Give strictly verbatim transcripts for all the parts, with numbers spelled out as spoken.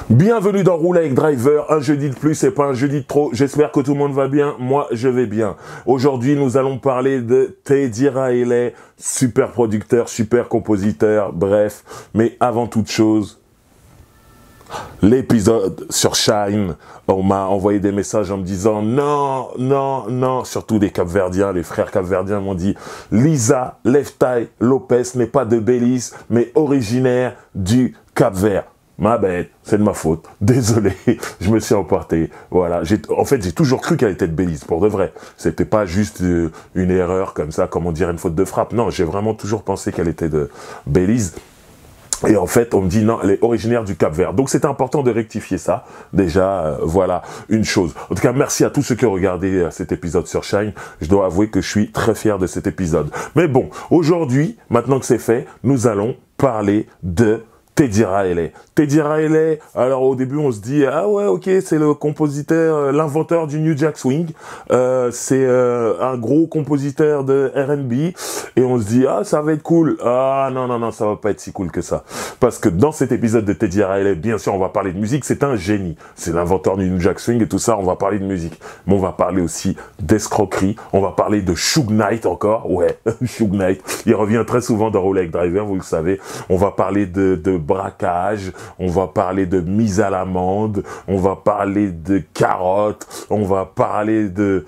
Bienvenue dans Roule avec Driver, un jeudi de plus et pas un jeudi de trop. J'espère que tout le monde va bien, moi je vais bien. Aujourd'hui nous allons parler de Teddy Riley, super producteur, super compositeur, bref. Mais avant toute chose, l'épisode sur Shine, on m'a envoyé des messages en me disant non, non, non, surtout des Capverdiens, les frères Capverdiens m'ont dit Lisa Lefty Lopez n'est pas de Belize mais originaire du Cap-Vert. Ma bête, c'est de ma faute. Désolé, je me suis emporté. Voilà. En fait, j'ai toujours cru qu'elle était de Belize, pour de vrai. C'était pas juste euh, une erreur comme ça, comme on dirait une faute de frappe. Non, j'ai vraiment toujours pensé qu'elle était de Belize. Et en fait, on me dit non, elle est originaire du Cap-Vert. Donc, c'est important de rectifier ça. Déjà, euh, voilà, une chose. En tout cas, merci à tous ceux qui ont regardé euh, cet épisode sur Shine. Je dois avouer que je suis très fier de cet épisode. Mais bon, aujourd'hui, maintenant que c'est fait, nous allons parler de Teddy Riley. Teddy Riley, alors au début on se dit ah ouais ok c'est le compositeur, euh, l'inventeur du New Jack Swing, euh, c'est euh, un gros compositeur de R and B et on se dit ah ça va être cool, ah non non non ça va pas être si cool que ça, parce que dans cet épisode de Teddy Riley bien sûr on va parler de musique, c'est un génie, c'est l'inventeur du New Jack Swing et tout ça, on va parler de musique, mais on va parler aussi d'escroquerie, on va parler de Suge Knight encore, ouais Suge Knight, il revient très souvent dans Roll Like Driver, vous le savez, on va parler de, de braquage, on va parler de mise à l'amende, on va parler de carottes, on va parler de...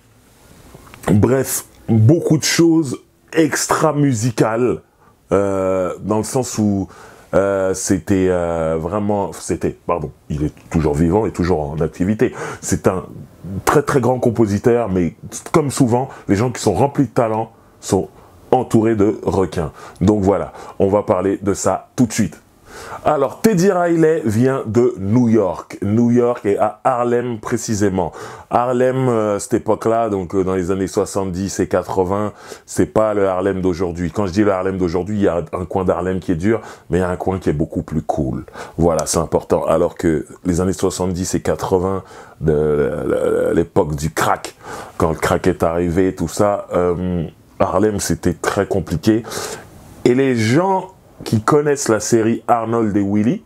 Bref, beaucoup de choses extra-musicales, euh, dans le sens où euh, c'était euh, vraiment... C'était, pardon, il est toujours vivant et toujours en activité. C'est un très très grand compositeur, mais comme souvent, les gens qui sont remplis de talent sont entourés de requins. Donc voilà, on va parler de ça tout de suite. Alors, Teddy Riley vient de New York. New York et à Harlem précisément. Harlem, euh, cette époque-là, donc euh, dans les années soixante-dix et quatre-vingts, c'est pas le Harlem d'aujourd'hui. Quand je dis le Harlem d'aujourd'hui, il y a un coin d'Harlem qui est dur, mais il y a un coin qui est beaucoup plus cool. Voilà, c'est important. Alors que les années soixante-dix et quatre-vingts, de l'époque du crack, quand le crack est arrivé, tout ça, euh, Harlem, c'était très compliqué. Et les gens qui connaissent la série Arnold et Willie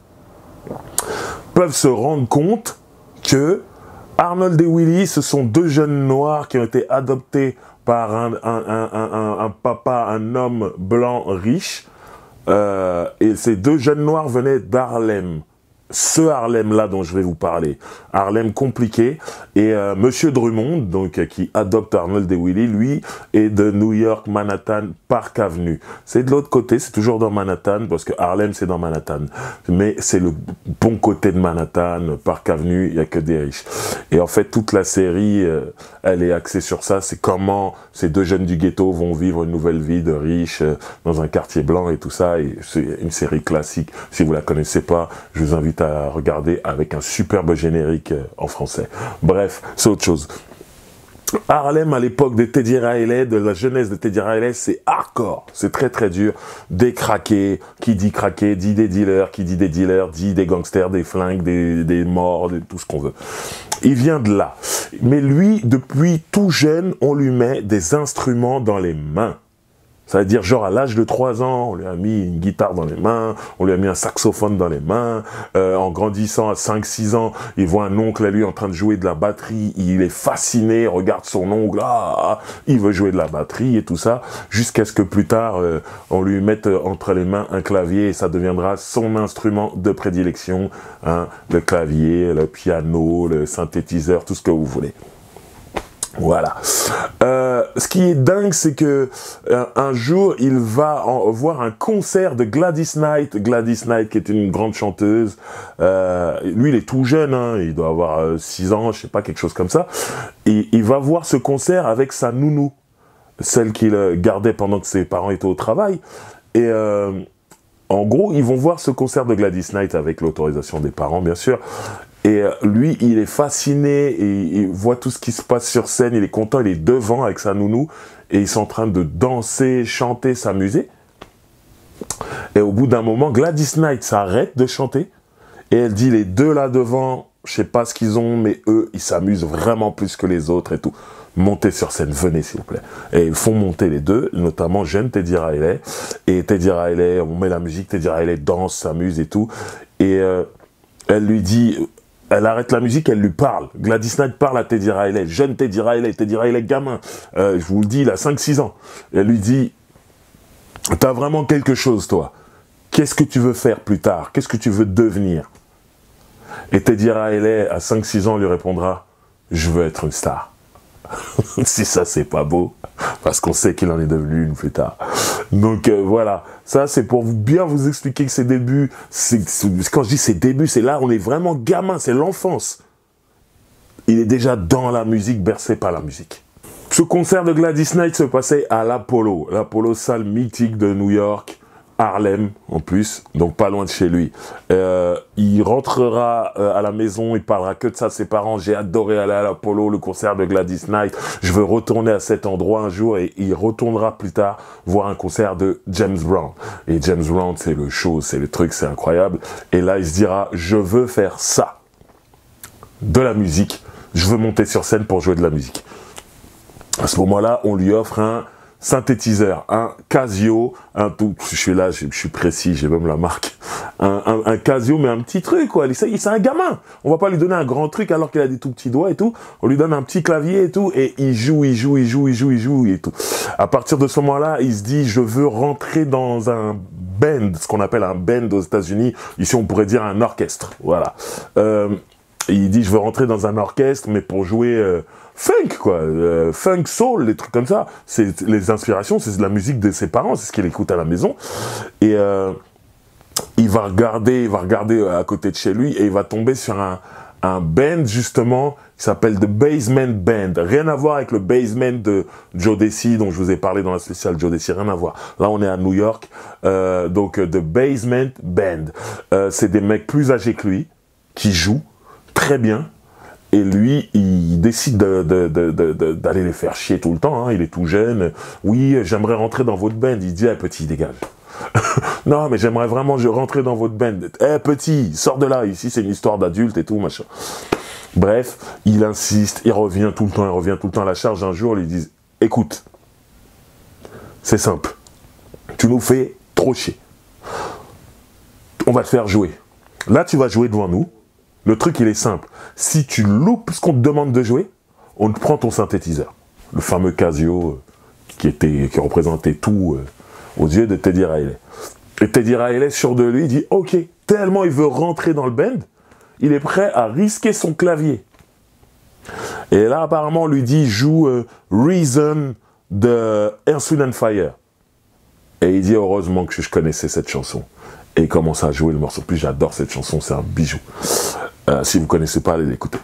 peuvent se rendre compte que Arnold et Willie, ce sont deux jeunes noirs qui ont été adoptés par un, un, un, un, un papa, un homme blanc riche, euh, et ces deux jeunes noirs venaient d'Harlem. Ce Harlem-là dont je vais vous parler, Harlem compliqué, et euh, Monsieur Drummond, donc euh, qui adopte Arnold et Willie, lui, est de New York, Manhattan, Park Avenue. C'est de l'autre côté, c'est toujours dans Manhattan, parce que Harlem, c'est dans Manhattan. Mais c'est le bon côté de Manhattan, Park Avenue, il n'y a que des riches. Et en fait, toute la série, euh, elle est axée sur ça, c'est comment ces deux jeunes du ghetto vont vivre une nouvelle vie de riches, euh, dans un quartier blanc et tout ça, et c'est une série classique. Si vous la connaissez pas, je vous invite à à regarder avec un superbe générique en français. Bref, c'est autre chose. Harlem, à l'époque de Teddy Riley, de la jeunesse de Teddy Riley, c'est hardcore, c'est très très dur, des craqués, qui dit craqué, dit des dealers, qui dit des dealers, dit des gangsters, des flingues, des, des morts, des, tout ce qu'on veut. Il vient de là. Mais lui, depuis tout jeune, on lui met des instruments dans les mains. Ça veut dire, genre, à l'âge de trois ans, on lui a mis une guitare dans les mains, on lui a mis un saxophone dans les mains. Euh, en grandissant à cinq six ans, il voit un oncle à lui en train de jouer de la batterie. Il est fasciné, regarde son oncle, ah, il veut jouer de la batterie et tout ça. Jusqu'à ce que plus tard, euh, on lui mette entre les mains un clavier et ça deviendra son instrument de prédilection. Hein, le clavier, le piano, le synthétiseur, tout ce que vous voulez. Voilà. Euh, ce qui est dingue, c'est que euh, un jour, il va en, voir un concert de Gladys Knight. Gladys Knight, qui est une grande chanteuse. Euh, lui, il est tout jeune, hein, il doit avoir euh, six ans, je sais pas, quelque chose comme ça. Et il va voir ce concert avec sa nounou, celle qu'il gardait pendant que ses parents étaient au travail. Et euh, en gros, ils vont voir ce concert de Gladys Knight avec l'autorisation des parents, bien sûr. Et lui, il est fasciné, et il voit tout ce qui se passe sur scène, il est content, il est devant avec sa nounou, et ils sont en train de danser, chanter, s'amuser. Et au bout d'un moment, Gladys Knight s'arrête de chanter, et elle dit, les deux là devant, je sais pas ce qu'ils ont, mais eux, ils s'amusent vraiment plus que les autres et tout. Montez sur scène, venez s'il vous plaît. Et ils font monter les deux, notamment jeune Teddy Riley. Et Teddy Riley, on met la musique, Teddy Riley danse, s'amuse et tout. Et... Euh, elle lui dit, elle arrête la musique, elle lui parle. Gladys Knight parle à Teddy Riley, jeune Teddy Riley, Teddy Riley gamin, euh, je vous le dis, il a cinq six ans. Elle lui dit, t'as vraiment quelque chose, toi. Qu'est-ce que tu veux faire plus tard? Qu'est-ce que tu veux devenir? Et Teddy Riley, à cinq six ans, lui répondra, je veux être une star. Si ça, c'est pas beau, parce qu'on sait qu'il en est devenu une plus tard. Donc euh, voilà, ça c'est pour vous, bien vous expliquer que ses débuts, c'est, quand je dis ses débuts, c'est là, on est vraiment gamin, c'est l'enfance. Il est déjà dans la musique, bercé par la musique. Ce concert de Gladys Knight se passait à l'Apollo, l'Apollo, salle mythique de New York, Harlem en plus, donc pas loin de chez lui. Euh, il rentrera euh, à la maison, il parlera que de ça à ses parents. J'ai adoré aller à l'Apollo, le concert de Gladys Knight. Je veux retourner à cet endroit un jour, et il retournera plus tard voir un concert de James Brown. Et James Brown, c'est le show, c'est le truc, c'est incroyable. Et là, il se dira, je veux faire ça, de la musique. Je veux monter sur scène pour jouer de la musique. À ce moment-là, on lui offre un synthétiseur, un Casio, un tout, je suis là, je, je suis précis, j'ai même la marque, un, un, un Casio, mais un petit truc, quoi, c'est un gamin, on va pas lui donner un grand truc alors qu'il a des tout petits doigts et tout, on lui donne un petit clavier et tout, et il joue, il joue, il joue, il joue, il joue, et tout. À partir de ce moment-là, il se dit, je veux rentrer dans un band, ce qu'on appelle un band aux États-Unis, ici on pourrait dire un orchestre, voilà. Euh, il dit, je veux rentrer dans un orchestre, mais pour jouer... Euh, funk, quoi, euh, funk, soul, les trucs comme ça. C'est les inspirations, c'est de la musique de ses parents, c'est ce qu'il écoute à la maison. Et euh, il va regarder, il va regarder à côté de chez lui, et il va tomber sur un, un band, justement, qui s'appelle The Basement Band. Rien à voir avec le Basement de Joe Desi, dont je vous ai parlé dans la spéciale Joe Desi, rien à voir. Là, on est à New York, euh, donc The Basement Band. Euh, c'est des mecs plus âgés que lui, qui jouent très bien. Et lui, il décide d'aller de, de, de, de, les faire chier tout le temps. Hein. Il est tout jeune. Oui, j'aimerais rentrer dans votre band. Il dit, eh, petit, dégage. Non, mais j'aimerais vraiment je rentrer dans votre band. Eh, petit, sors de là. Ici, c'est une histoire d'adulte et tout, machin. Bref, il insiste. Il revient tout le temps. Il revient tout le temps à la charge. Un jour, ils lui disent, écoute, c'est simple. Tu nous fais trop chier. On va te faire jouer. Là, tu vas jouer devant nous. Le truc, il est simple. Si tu loupes ce qu'on te demande de jouer, on te prend ton synthétiseur. Le fameux Casio euh, qui, était, qui représentait tout euh, aux yeux de Teddy Riley. Et Teddy Riley, sûr de lui, dit « Ok, tellement il veut rentrer dans le band, il est prêt à risquer son clavier. » Et là, apparemment, on lui dit « Joue euh, Reason de Earth, Wind and Fire. » Et il dit « Heureusement que je connaissais cette chanson. » Et il commence à jouer le morceau. Plus j'adore cette chanson, c'est un bijou. Euh, si vous ne connaissez pas, allez l'écouter.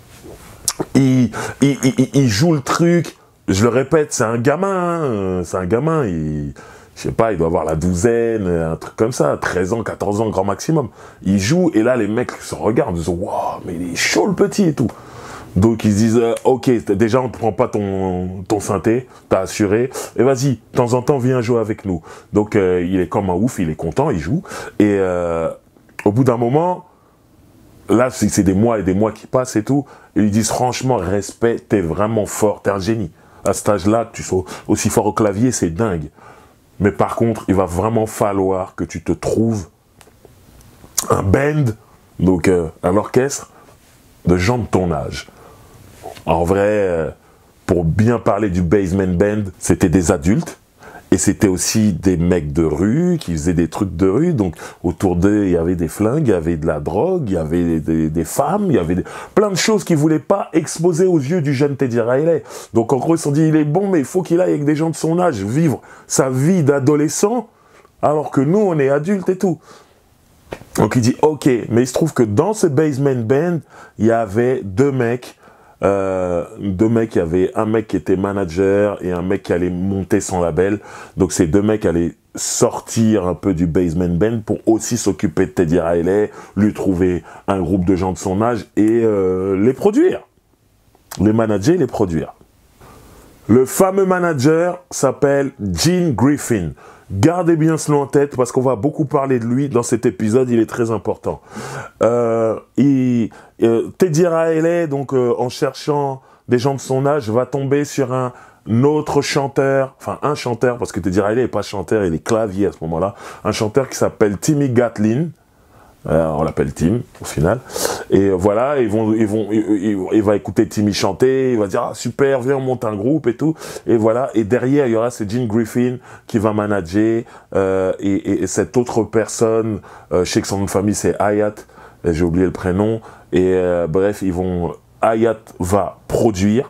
Il, il, il, il joue le truc, je le répète, c'est un gamin, hein, c'est un gamin, il, je sais pas, il doit avoir la douzaine, un truc comme ça, treize ans, quatorze ans, grand maximum. Il joue, et là, les mecs se regardent, ils disent, waouh, mais il est chaud le petit et tout. Donc ils se disent, euh, ok, déjà on ne prend pas ton, ton synthé, t'as assuré, et vas-y, de temps en temps viens jouer avec nous. Donc euh, il est comme un ouf, il est content, il joue, et euh, au bout d'un moment, là c'est des mois et des mois qui passent et tout, et ils disent franchement, respect, t'es vraiment fort, t'es un génie. À cet âge-là, que tu sois aussi fort au clavier, c'est dingue. Mais par contre, il va vraiment falloir que tu te trouves un band, donc euh, un orchestre, de gens de ton âge. En vrai, euh, pour bien parler du Basement Band, c'était des adultes, et c'était aussi des mecs de rue qui faisaient des trucs de rue. Donc autour d'eux, il y avait des flingues, il y avait de la drogue, il y avait des, des, des femmes, il y avait des, plein de choses qu'ils ne voulaient pas exposer aux yeux du jeune Teddy Riley. Donc en gros, ils se sont dit, il est bon, mais il faut qu'il aille avec des gens de son âge, vivre sa vie d'adolescent, alors que nous, on est adultes et tout. Donc il dit, ok, mais il se trouve que dans ce Basement Band, il y avait deux mecs, euh, deux mecs, il y avait un mec qui était manager et un mec qui allait monter son label. Donc ces deux mecs allaient sortir un peu du Basement Band pour aussi s'occuper de Teddy Riley, lui trouver un groupe de gens de son âge et euh, les produire. Les manager, les produire. Le fameux manager s'appelle Gene Griffin. Gardez bien cela en tête parce qu'on va beaucoup parler de lui dans cet épisode, il est très important. Euh, il, euh, Teddy Riley, donc euh, en cherchant des gens de son âge, va tomber sur un autre chanteur, enfin un chanteur, parce que Teddy Riley n'est pas chanteur, il est clavier à ce moment-là, un chanteur qui s'appelle Timmy Gatlin, Euh, on l'appelle Tim, au final. Et voilà, ils vont, ils vont, il, il va écouter Timmy chanter, il va dire, ah, super, viens, on monte un groupe et tout. Et voilà. Et derrière, il y aura ce Gene Griffin qui va manager, euh, et, et, et cette autre personne, euh, je sais que son nom de famille, c'est Hayat, j'ai oublié le prénom. Et euh, bref, ils vont, Hayat va produire,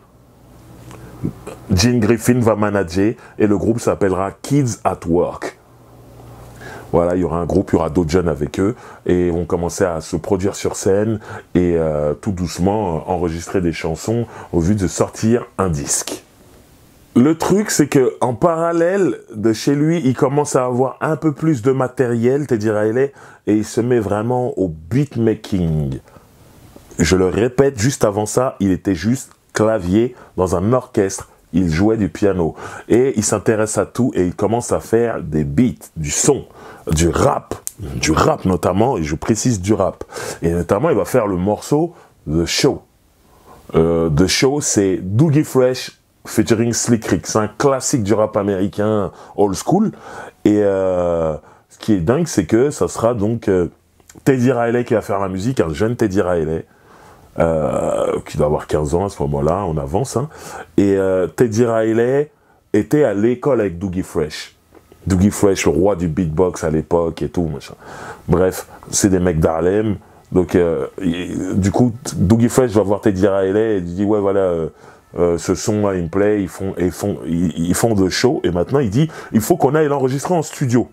Gene Griffin va manager, et le groupe s'appellera Kids at Work. Voilà, il y aura un groupe, il y aura d'autres jeunes avec eux, et ils vont commencer à se produire sur scène, et euh, tout doucement euh, enregistrer des chansons au vu de sortir un disque. Le truc, c'est que en parallèle de chez lui, il commence à avoir un peu plus de matériel, Teddy Riley, et il se met vraiment au beatmaking. Je le répète, juste avant ça, il était juste clavier dans un orchestre. Il jouait du piano et il s'intéresse à tout et il commence à faire des beats, du son, du rap, du rap notamment, et je précise du rap. Et notamment, il va faire le morceau The Show. Euh, The Show, c'est Dougie Fresh featuring Slick Rick. C'est un classique du rap américain old school. Et euh, ce qui est dingue, c'est que ça sera donc euh, Teddy Riley qui va faire la musique, un jeune Teddy Riley. Euh, qui doit avoir quinze ans à ce moment-là, on avance. Hein. Et euh, Teddy Riley était à l'école avec Dougie Fresh. Dougie Fresh, le roi du beatbox à l'époque et tout, machin. Bref, c'est des mecs d'Harlem. Donc, euh, il, du coup, Dougie Fresh va voir Teddy Riley et il dit, ouais, voilà, euh, euh, ce son-là, il me plaît, ils font, ils font, ils, ils font The Show. Et maintenant, il dit, il faut qu'on aille l'enregistrer en studio.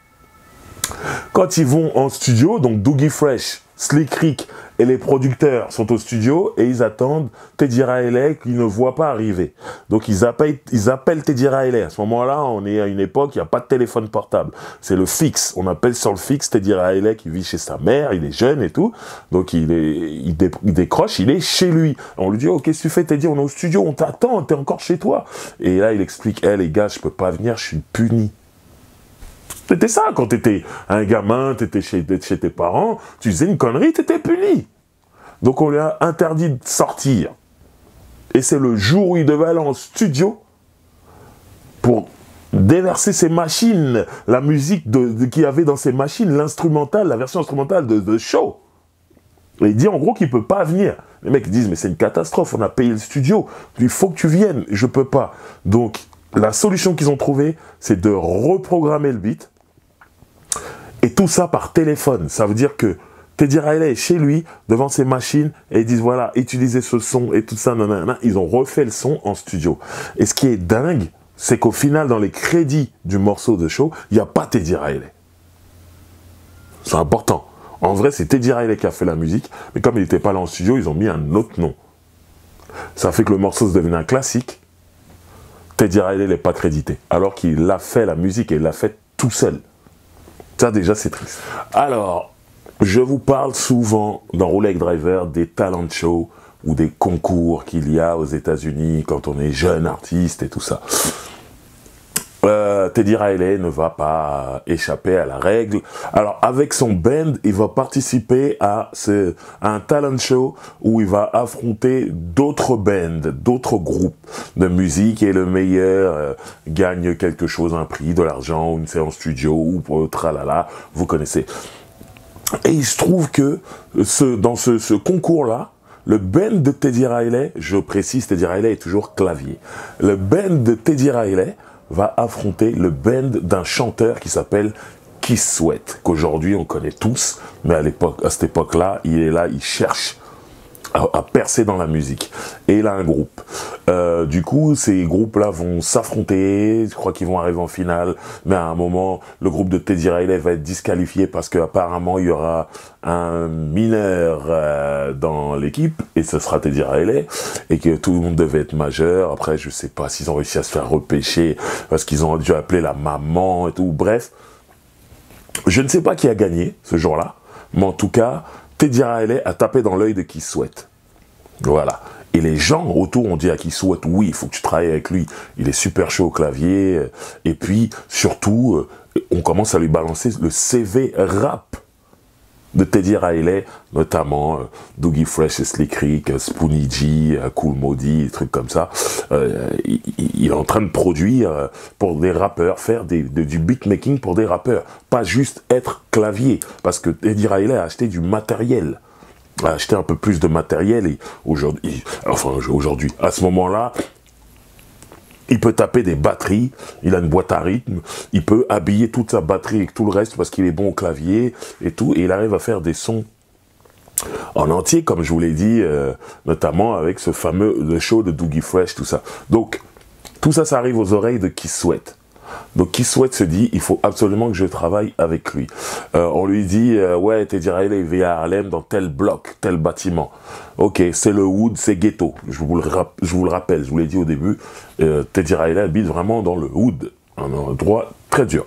Quand ils vont en studio, donc Dougie Fresh, Slick Rick et les producteurs sont au studio et ils attendent Teddy Riley qu'ils ne voient pas arriver. Donc ils appellent, ils appellent Teddy Riley. À ce moment-là, on est à une époque, il n'y a pas de téléphone portable. C'est le fixe. On appelle sur le fixe Teddy Riley qui vit chez sa mère, il est jeune et tout. Donc il, est, il, dé, il décroche, il est chez lui. On lui dit, oh, qu'est-ce que tu fais Teddy? On est au studio, on t'attend, t'es encore chez toi. Et là, il explique, hé hey, les gars, je peux pas venir, je suis puni. C'était ça, quand t'étais un gamin, t'étais chez, chez tes parents, tu faisais une connerie, t'étais puni. Donc on lui a interdit de sortir. Et c'est le jour où il devait aller en studio pour déverser ses machines, la musique de, de, qu'il y avait dans ses machines, l'instrumental, la version instrumentale de The Show. Et il dit en gros qu'il ne peut pas venir. Les mecs disent, mais c'est une catastrophe, on a payé le studio, il faut que tu viennes, je ne peux pas. Donc la solution qu'ils ont trouvée, c'est de reprogrammer le beat. Et tout ça par téléphone. Ça veut dire que Teddy Riley est chez lui, devant ses machines, et ils disent, voilà, utilisez ce son et tout ça, nanana. Ils ont refait le son en studio. Et ce qui est dingue, c'est qu'au final, dans les crédits du morceau de Show, il n'y a pas Teddy Riley. C'est important. En vrai, c'est Teddy Riley qui a fait la musique, mais comme il n'était pas là en studio, ils ont mis un autre nom. Ça fait que le morceau se devenait un classique. Teddy Riley n'est pas crédité, alors qu'il a fait la musique et il l'a fait tout seul. Ça, déjà, c'est triste. Alors, je vous parle souvent dans Roulette Driver des talent shows ou des concours qu'il y a aux États-Unis quand on est jeune artiste et tout ça. Euh, Teddy Riley ne va pas échapper à la règle. Alors, avec son band, il va participer à, ce, à un talent show où il va affronter d'autres bands, d'autres groupes de musique et le meilleur euh, gagne quelque chose, un prix, de l'argent, une séance studio ou euh, tralala, vous connaissez. Et il se trouve que ce, dans ce, ce concours-là, le band de Teddy Riley, je précise, Teddy Riley est toujours clavier. Le band de Teddy Riley va affronter le band d'un chanteur qui s'appelle Keith Sweat, qu'aujourd'hui on connaît tous, mais à l'époque, à cette époque-là, il est là, il cherche à, à percer dans la musique. Et il a un groupe. Euh, du coup, ces groupes-là vont s'affronter, je crois qu'ils vont arriver en finale, mais à un moment, le groupe de Teddy Riley va être disqualifié parce qu'apparemment, il y aura un mineur euh, dans l'équipe, et ce sera Teddy Riley, et que tout le monde devait être majeur. Après, je sais pas s'ils ont réussi à se faire repêcher, parce qu'ils ont dû appeler la maman et tout. Bref, je ne sais pas qui a gagné ce jour-là, mais en tout cas, Teddy Riley a tapé dans l'œil de Keith Sweat. Voilà. Et les gens autour ont dit à Keith Sweat, oui, il faut que tu travailles avec lui, il est super chaud au clavier, et puis, surtout, on commence à lui balancer le C V rap de Teddy Riley, notamment euh, Dougie Fresh et Slick Rick, Spoonie G, euh, Kool Moe Dee, des trucs comme ça. Euh, il, il est en train de produire euh, pour des rappeurs, faire des, de, du beatmaking pour des rappeurs, pas juste être clavier, parce que Teddy Riley a acheté du matériel, a acheté un peu plus de matériel, et aujourd'hui, enfin aujourd'hui, à ce moment-là, il peut taper des batteries, il a une boîte à rythme, il peut habiller toute sa batterie avec tout le reste parce qu'il est bon au clavier et tout, et il arrive à faire des sons en entier, comme je vous l'ai dit, euh, notamment avec ce fameux le show de Dougie Fresh, tout ça. Donc, tout ça, ça arrive aux oreilles de Keith Sweat. Donc, Keith Sweat se dit, il faut absolument que je travaille avec lui. Euh, on lui dit, euh, ouais, Teddy Riley, il vit à Harlem dans tel bloc, tel bâtiment. Ok, c'est le Wood, c'est ghetto. Je vous le, je vous le rappelle, je vous l'ai dit au début, euh, Teddy Riley habite vraiment dans le Wood, un endroit très dur.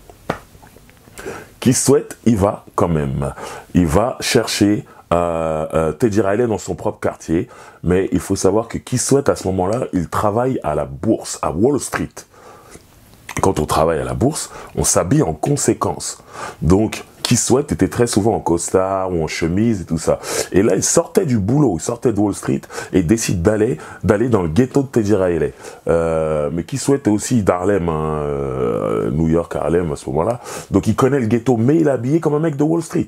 Keith Sweat, il va quand même. Il va chercher euh, euh, Teddy Riley dans son propre quartier, mais il faut savoir que Keith Sweat, à ce moment-là, il travaille à la bourse, à Wall Street. Quand on travaille à la bourse, on s'habille en conséquence. Donc, Keith Sweat était très souvent en costard ou en chemise et tout ça. Et là, il sortait du boulot, il sortait de Wall Street et décide d'aller d'aller dans le ghetto de Teddy Riley. Euh, mais Keith Sweat est aussi d'Harlem, hein, euh, New York, Harlem à ce moment-là. Donc, il connaît le ghetto, mais il est habillé comme un mec de Wall Street.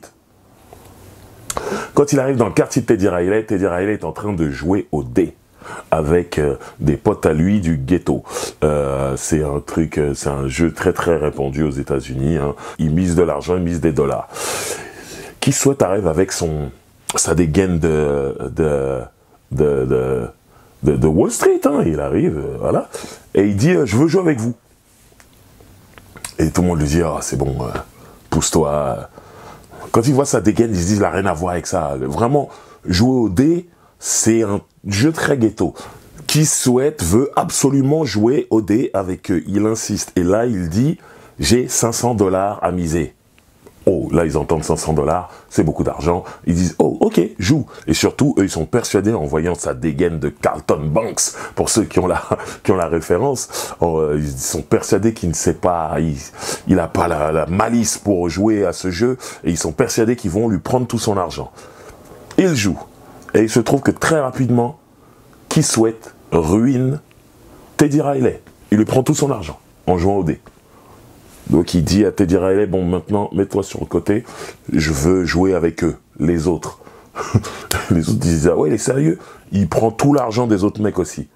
Quand il arrive dans le quartier de Teddy Riley, Teddy Riley est en train de jouer au dé avec euh, des potes à lui du ghetto. Euh, c'est un truc, euh, c'est un jeu très très répandu aux États-Unis. Hein. Ils misent de l'argent, ils misent des dollars. Keith Sweat arrive avec son sa dégaine de de de, de, de, de Wall Street. Hein. Il arrive, euh, voilà, et il dit euh, je veux jouer avec vous. Et tout le monde lui dit ah oh, c'est bon, euh, pousse-toi. Quand ils voient sa dégaine, ils se disent il n'a rien à voir avec ça. Vraiment jouer au dé, c'est un jeu très ghetto. Keith Sweat veut absolument jouer au dé avec eux. Il insiste. Et là, il dit, j'ai cinq cents dollars à miser. Oh, là, ils entendent cinq cents dollars. C'est beaucoup d'argent. Ils disent, oh, ok, joue. Et surtout, eux, ils sont persuadés, en voyant sa dégaine de Carlton Banks, pour ceux qui ont la, qui ont la référence, euh, ils sont persuadés qu'il ne sait pas, il n'a pas la, la malice pour jouer à ce jeu. Et ils sont persuadés qu'ils vont lui prendre tout son argent. Il joue. Et il se trouve que très rapidement, Keith Sweat ruine Teddy Riley. Il lui prend tout son argent en jouant au dé. Donc il dit à Teddy Riley, bon maintenant, mets-toi sur le côté, je veux jouer avec eux, les autres. Les autres disent, ah ouais, il est sérieux? Il prend tout l'argent des autres mecs aussi.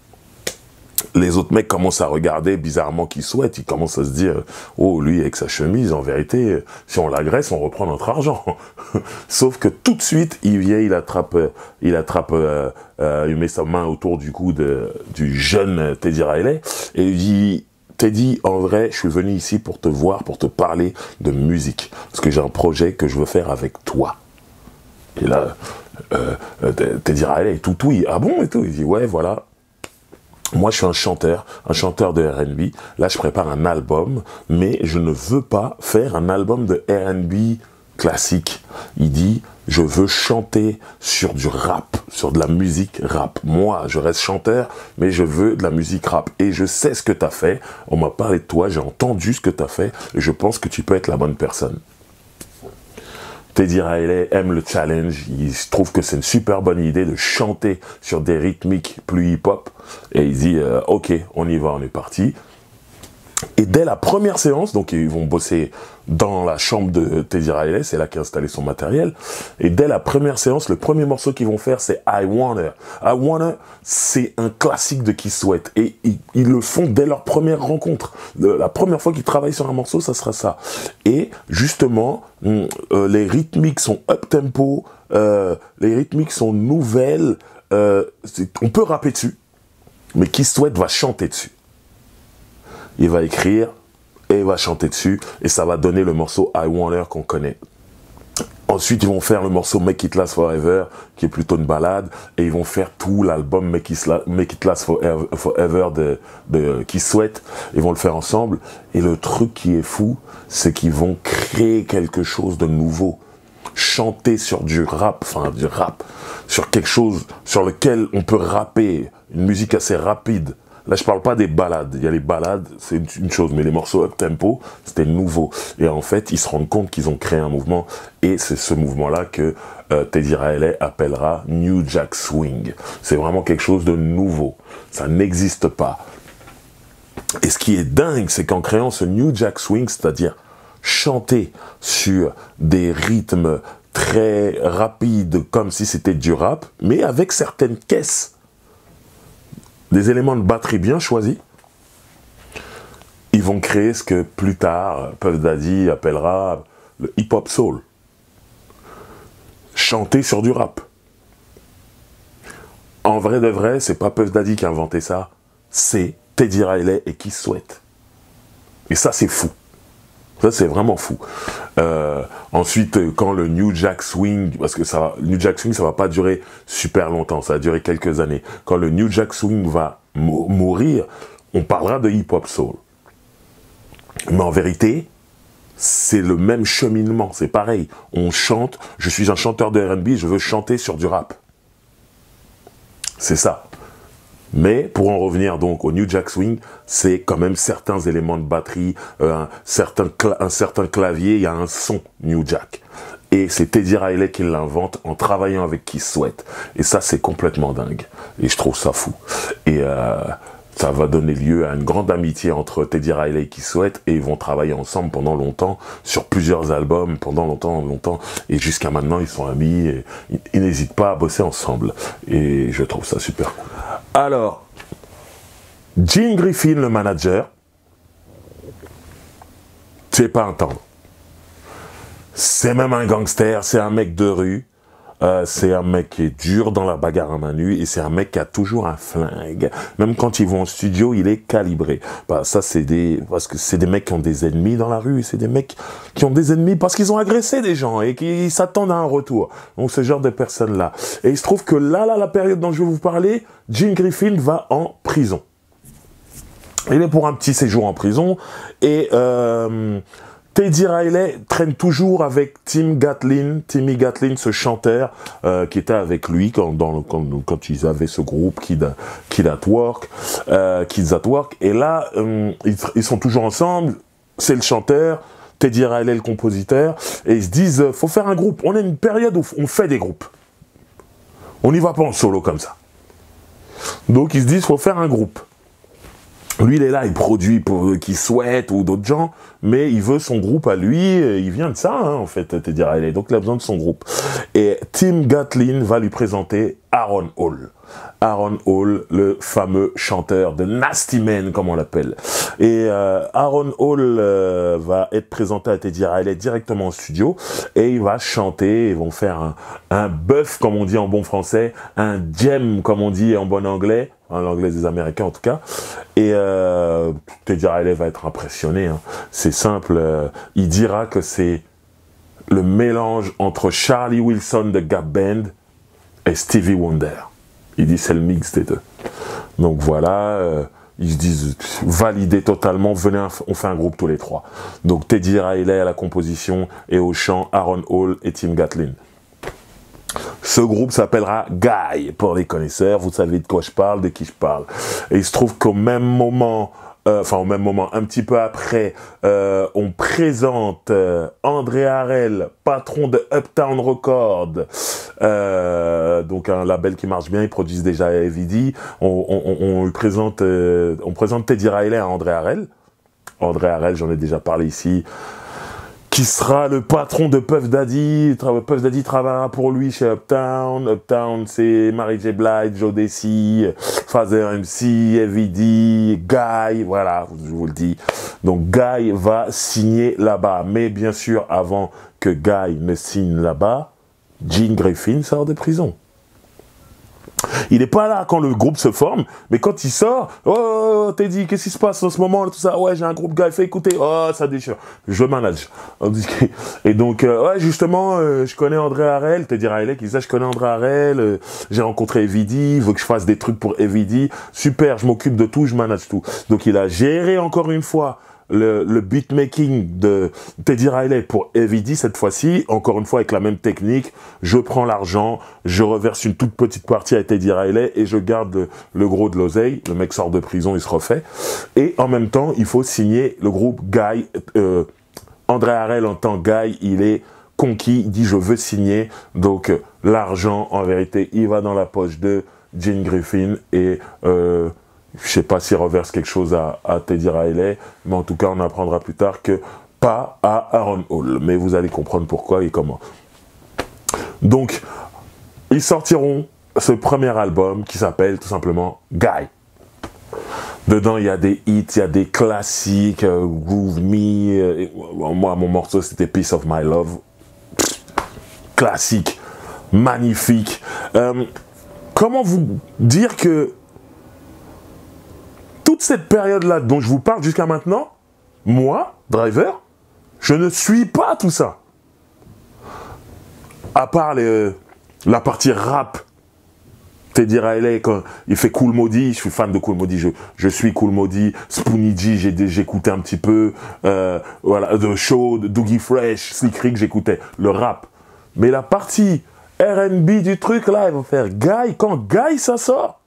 Les autres mecs commencent à regarder bizarrement Keith Sweat, ils commencent à se dire, oh lui avec sa chemise, en vérité, si on l'agresse, on reprend notre argent. Sauf que tout de suite, il vient, il attrape, il attrape, euh, euh, il met sa main autour du cou de, du jeune Teddy Riley, et il dit, Teddy, en vrai, je suis venu ici pour te voir, pour te parler de musique, parce que j'ai un projet que je veux faire avec toi. Et là, euh, euh, Teddy Riley est tout oui, ah bon et tout, il dit, ouais, voilà. Moi, je suis un chanteur, un chanteur de R and B. Là, je prépare un album, mais je ne veux pas faire un album de R and B classique. Il dit, je veux chanter sur du rap, sur de la musique rap. Moi, je reste chanteur, mais je veux de la musique rap. Et je sais ce que tu as fait. On m'a parlé de toi, j'ai entendu ce que tu as fait, et je pense que tu peux être la bonne personne. Teddy Riley aime le challenge, il trouve que c'est une super bonne idée de chanter sur des rythmiques plus hip-hop, et il dit euh, ok, on y va, on est parti. Et dès la première séance, donc ils vont bosser dans la chambre de Teddy Riley, c'est là qu'il a installé son matériel, et dès la première séance, le premier morceau qu'ils vont faire, c'est I Wanna. I Wanna, c'est un classique de Keith Sweat, et ils, ils le font dès leur première rencontre. La première fois qu'ils travaillent sur un morceau, ça sera ça. Et justement, euh, les rythmiques sont up-tempo, euh, les rythmiques sont nouvelles, euh, on peut rapper dessus, mais Keith Sweat va chanter dessus. Il va écrire et il va chanter dessus et ça va donner le morceau I Wanna qu'on connaît. Ensuite, ils vont faire le morceau Make It Last Forever, qui est plutôt une balade, et ils vont faire tout l'album Make It, Make It Last Forever, Forever de, de Keith Sweat. Ils vont le faire ensemble. Et le truc qui est fou, c'est qu'ils vont créer quelque chose de nouveau. Chanter sur du rap, enfin du rap, sur quelque chose sur lequel on peut rapper, une musique assez rapide, Là, je parle pas des balades. Il y a les balades, c'est une, une chose, mais les morceaux up-tempo, c'était nouveau. Et en fait, ils se rendent compte qu'ils ont créé un mouvement, et c'est ce mouvement-là que euh, Teddy Riley appellera New Jack Swing. C'est vraiment quelque chose de nouveau. Ça n'existe pas. Et ce qui est dingue, c'est qu'en créant ce New Jack Swing, c'est-à-dire chanter sur des rythmes très rapides, comme si c'était du rap, mais avec certaines caisses, des éléments de batterie bien choisis, ils vont créer ce que plus tard Puff Daddy appellera le hip-hop soul. Chanter sur du rap. En vrai de vrai, c'est pas Puff Daddy qui a inventé ça, c'est Teddy Riley et Keith Sweat. Et ça, c'est fou. Ça, c'est vraiment fou. Euh, ensuite, quand le New Jack Swing, parce que ça, New Jack Swing, ça va pas durer super longtemps, ça va durer quelques années. Quand le New Jack Swing va mourir, on parlera de hip-hop soul. Mais en vérité, c'est le même cheminement, c'est pareil. On chante, je suis un chanteur de R and B, je veux chanter sur du rap. C'est ça. Mais pour en revenir donc au New Jack Swing, c'est quand même certains éléments de batterie, euh, un, certain un certain clavier, il y a un son New Jack. Et c'est Teddy Riley qui l'invente en travaillant avec Keith Sweat. Et ça, c'est complètement dingue. Et je trouve ça fou. Et euh, ça va donner lieu à une grande amitié entre Teddy Riley et Keith Sweat. Et ils vont travailler ensemble pendant longtemps, sur plusieurs albums, pendant longtemps, longtemps. Et jusqu'à maintenant, ils sont amis. Et ils, ils n'hésitent pas à bosser ensemble. Et je trouve ça super cool. Alors, Gene Griffin, le manager, c'est pas un tendre. C'est même un gangster, c'est un mec de rue, euh, c'est un mec qui est dur dans la bagarre à main nue, et c'est un mec qui a toujours un flingue. Même quand ils vont en studio, il est calibré. Bah, ça, c'est des, parce que c'est des mecs qui ont des ennemis dans la rue, c'est des mecs qui ont des ennemis parce qu'ils ont agressé des gens et qui s'attendent à un retour. Donc, ce genre de personnes-là. Et il se trouve que là, là, la période dont je vais vous parler, Gene Griffin va en prison. Il est pour un petit séjour en prison, et euh, Teddy Riley traîne toujours avec Tim Gatlin, Timmy Gatlin, ce chanteur euh, qui était avec lui quand, dans, quand, quand ils avaient ce groupe Kid, Kid at Work, euh, Kids at Work. Et là, euh, ils, ils sont toujours ensemble. C'est le chanteur, Teddy Riley le compositeur, et ils se disent euh, faut faire un groupe. On a une période où on fait des groupes. On n'y va pas en solo comme ça. Donc ils se disent faut faire un groupe. Lui, il est là, il produit pour qui souhaite ou d'autres gens, mais il veut son groupe à lui, il vient de ça, hein, en fait, Teddy Riley, donc il a besoin de son groupe. Et Tim Gatlin va lui présenter Aaron Hall. Aaron Hall, le fameux chanteur de Nasty Man, comme on l'appelle. Et euh, Aaron Hall euh, va être présenté à Teddy Riley directement au studio, et il va chanter, ils vont faire un, un bœuf, comme on dit en bon français, un jam, comme on dit en bon anglais, en l'anglais des Américains en tout cas, et euh, Teddy Riley va être impressionné, hein. C'est simple, euh, il dira que c'est le mélange entre Charlie Wilson de Gap Band et Stevie Wonder. Il dit c'est le mix des deux. Donc voilà, euh, ils se disent validé totalement, venez, on fait un groupe tous les trois. Donc Teddy Riley à la composition et au chant, Aaron Hall et Tim Gatlin. Ce groupe s'appellera Guy, pour les connaisseurs, vous savez de quoi je parle, de qui je parle. Et il se trouve qu'au même moment, euh, enfin au même moment, un petit peu après, euh, on présente euh, André Harrell, patron de Uptown Records, euh, donc un label qui marche bien, ils produisent déjà Heavy D. On, on, on, lui présente, euh, on présente Teddy Riley à André Harrell. André Harrell, j'en ai déjà parlé ici, qui sera le patron de Puff Daddy. Puff Daddy travaillera pour lui chez Uptown. Uptown, c'est Mary J. Blige, Joe Desi, Father M C, Heavy D, Guy, voilà, je vous le dis. Donc Guy va signer là-bas. Mais bien sûr, avant que Guy ne signe là-bas, Gene Griffin sort de prison. Il n'est pas là quand le groupe se forme, mais quand il sort, oh, Teddy, qu'est-ce qui se passe en ce moment, tout ça, ouais, j'ai un groupe, gars, fait écouter, oh, ça déchire, je manage. Et donc, euh, ouais, justement, euh, je connais André Harrell, Teddy Riley qui disait, je connais André Harrell, euh, j'ai rencontré Heavy D, il veut que je fasse des trucs pour Heavy D, super, je m'occupe de tout, je manage tout. Donc, il a géré encore une fois le, le beatmaking de Teddy Riley pour Heavy D cette fois-ci, encore une fois avec la même technique, je prends l'argent, je reverse une toute petite partie à Teddy Riley et je garde le, le gros de l'oseille, le mec sort de prison, il se refait, et en même temps, il faut signer le groupe Guy, euh, André Harrell en tant que Guy, il est conquis, il dit je veux signer, donc euh, l'argent en vérité, il va dans la poche de Gene Griffin et... Euh, je sais pas s'il reverse quelque chose à, à Teddy Riley, mais en tout cas, on apprendra plus tard que pas à Aaron Hall. Mais vous allez comprendre pourquoi et comment. Donc, ils sortiront ce premier album qui s'appelle tout simplement Guy. Dedans, il y a des hits, il y a des classiques, euh, Groove Me. Euh, moi, mon morceau, c'était Piece of My Love. Classique, magnifique. Euh, comment vous dire que toute cette période-là dont je vous parle jusqu'à maintenant, moi, Driver, je ne suis pas tout ça. À part les, la partie rap, Teddy Riley, quand il fait Kool Moody, je suis fan de Kool Moody, je, je suis Kool Moody, Spoonie G, j'ai écouté un petit peu, euh, voilà, The Show, Doogie Fresh, Slick Rick, j'écoutais le rap. Mais la partie R and B du truc, là, ils vont faire Guy, quand Guy, ça sort,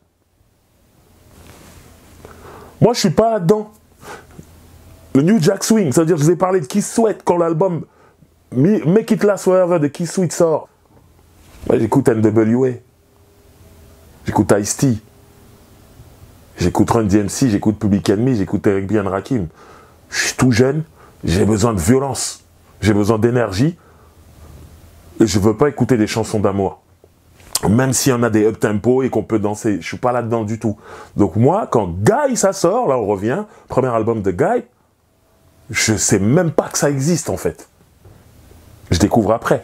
moi, je suis pas là-dedans. Le New Jack Swing, ça veut dire que je vous ai parlé de Keith Sweat quand l'album Make It Last Forever de Keith Sweat sort. Moi, j'écoute N W A. J'écoute Ice-T. J'écoute Run D M C, j'écoute Public Enemy, j'écoute Eric B. and Rakim. Je suis tout jeune, j'ai besoin de violence, j'ai besoin d'énergie. Et je veux pas écouter des chansons d'amour. Même s'il y en a des up-tempo et qu'on peut danser, je suis pas là-dedans du tout. Donc moi, quand Guy, ça sort, là on revient, premier album de Guy, je sais même pas que ça existe en fait. Je découvre après.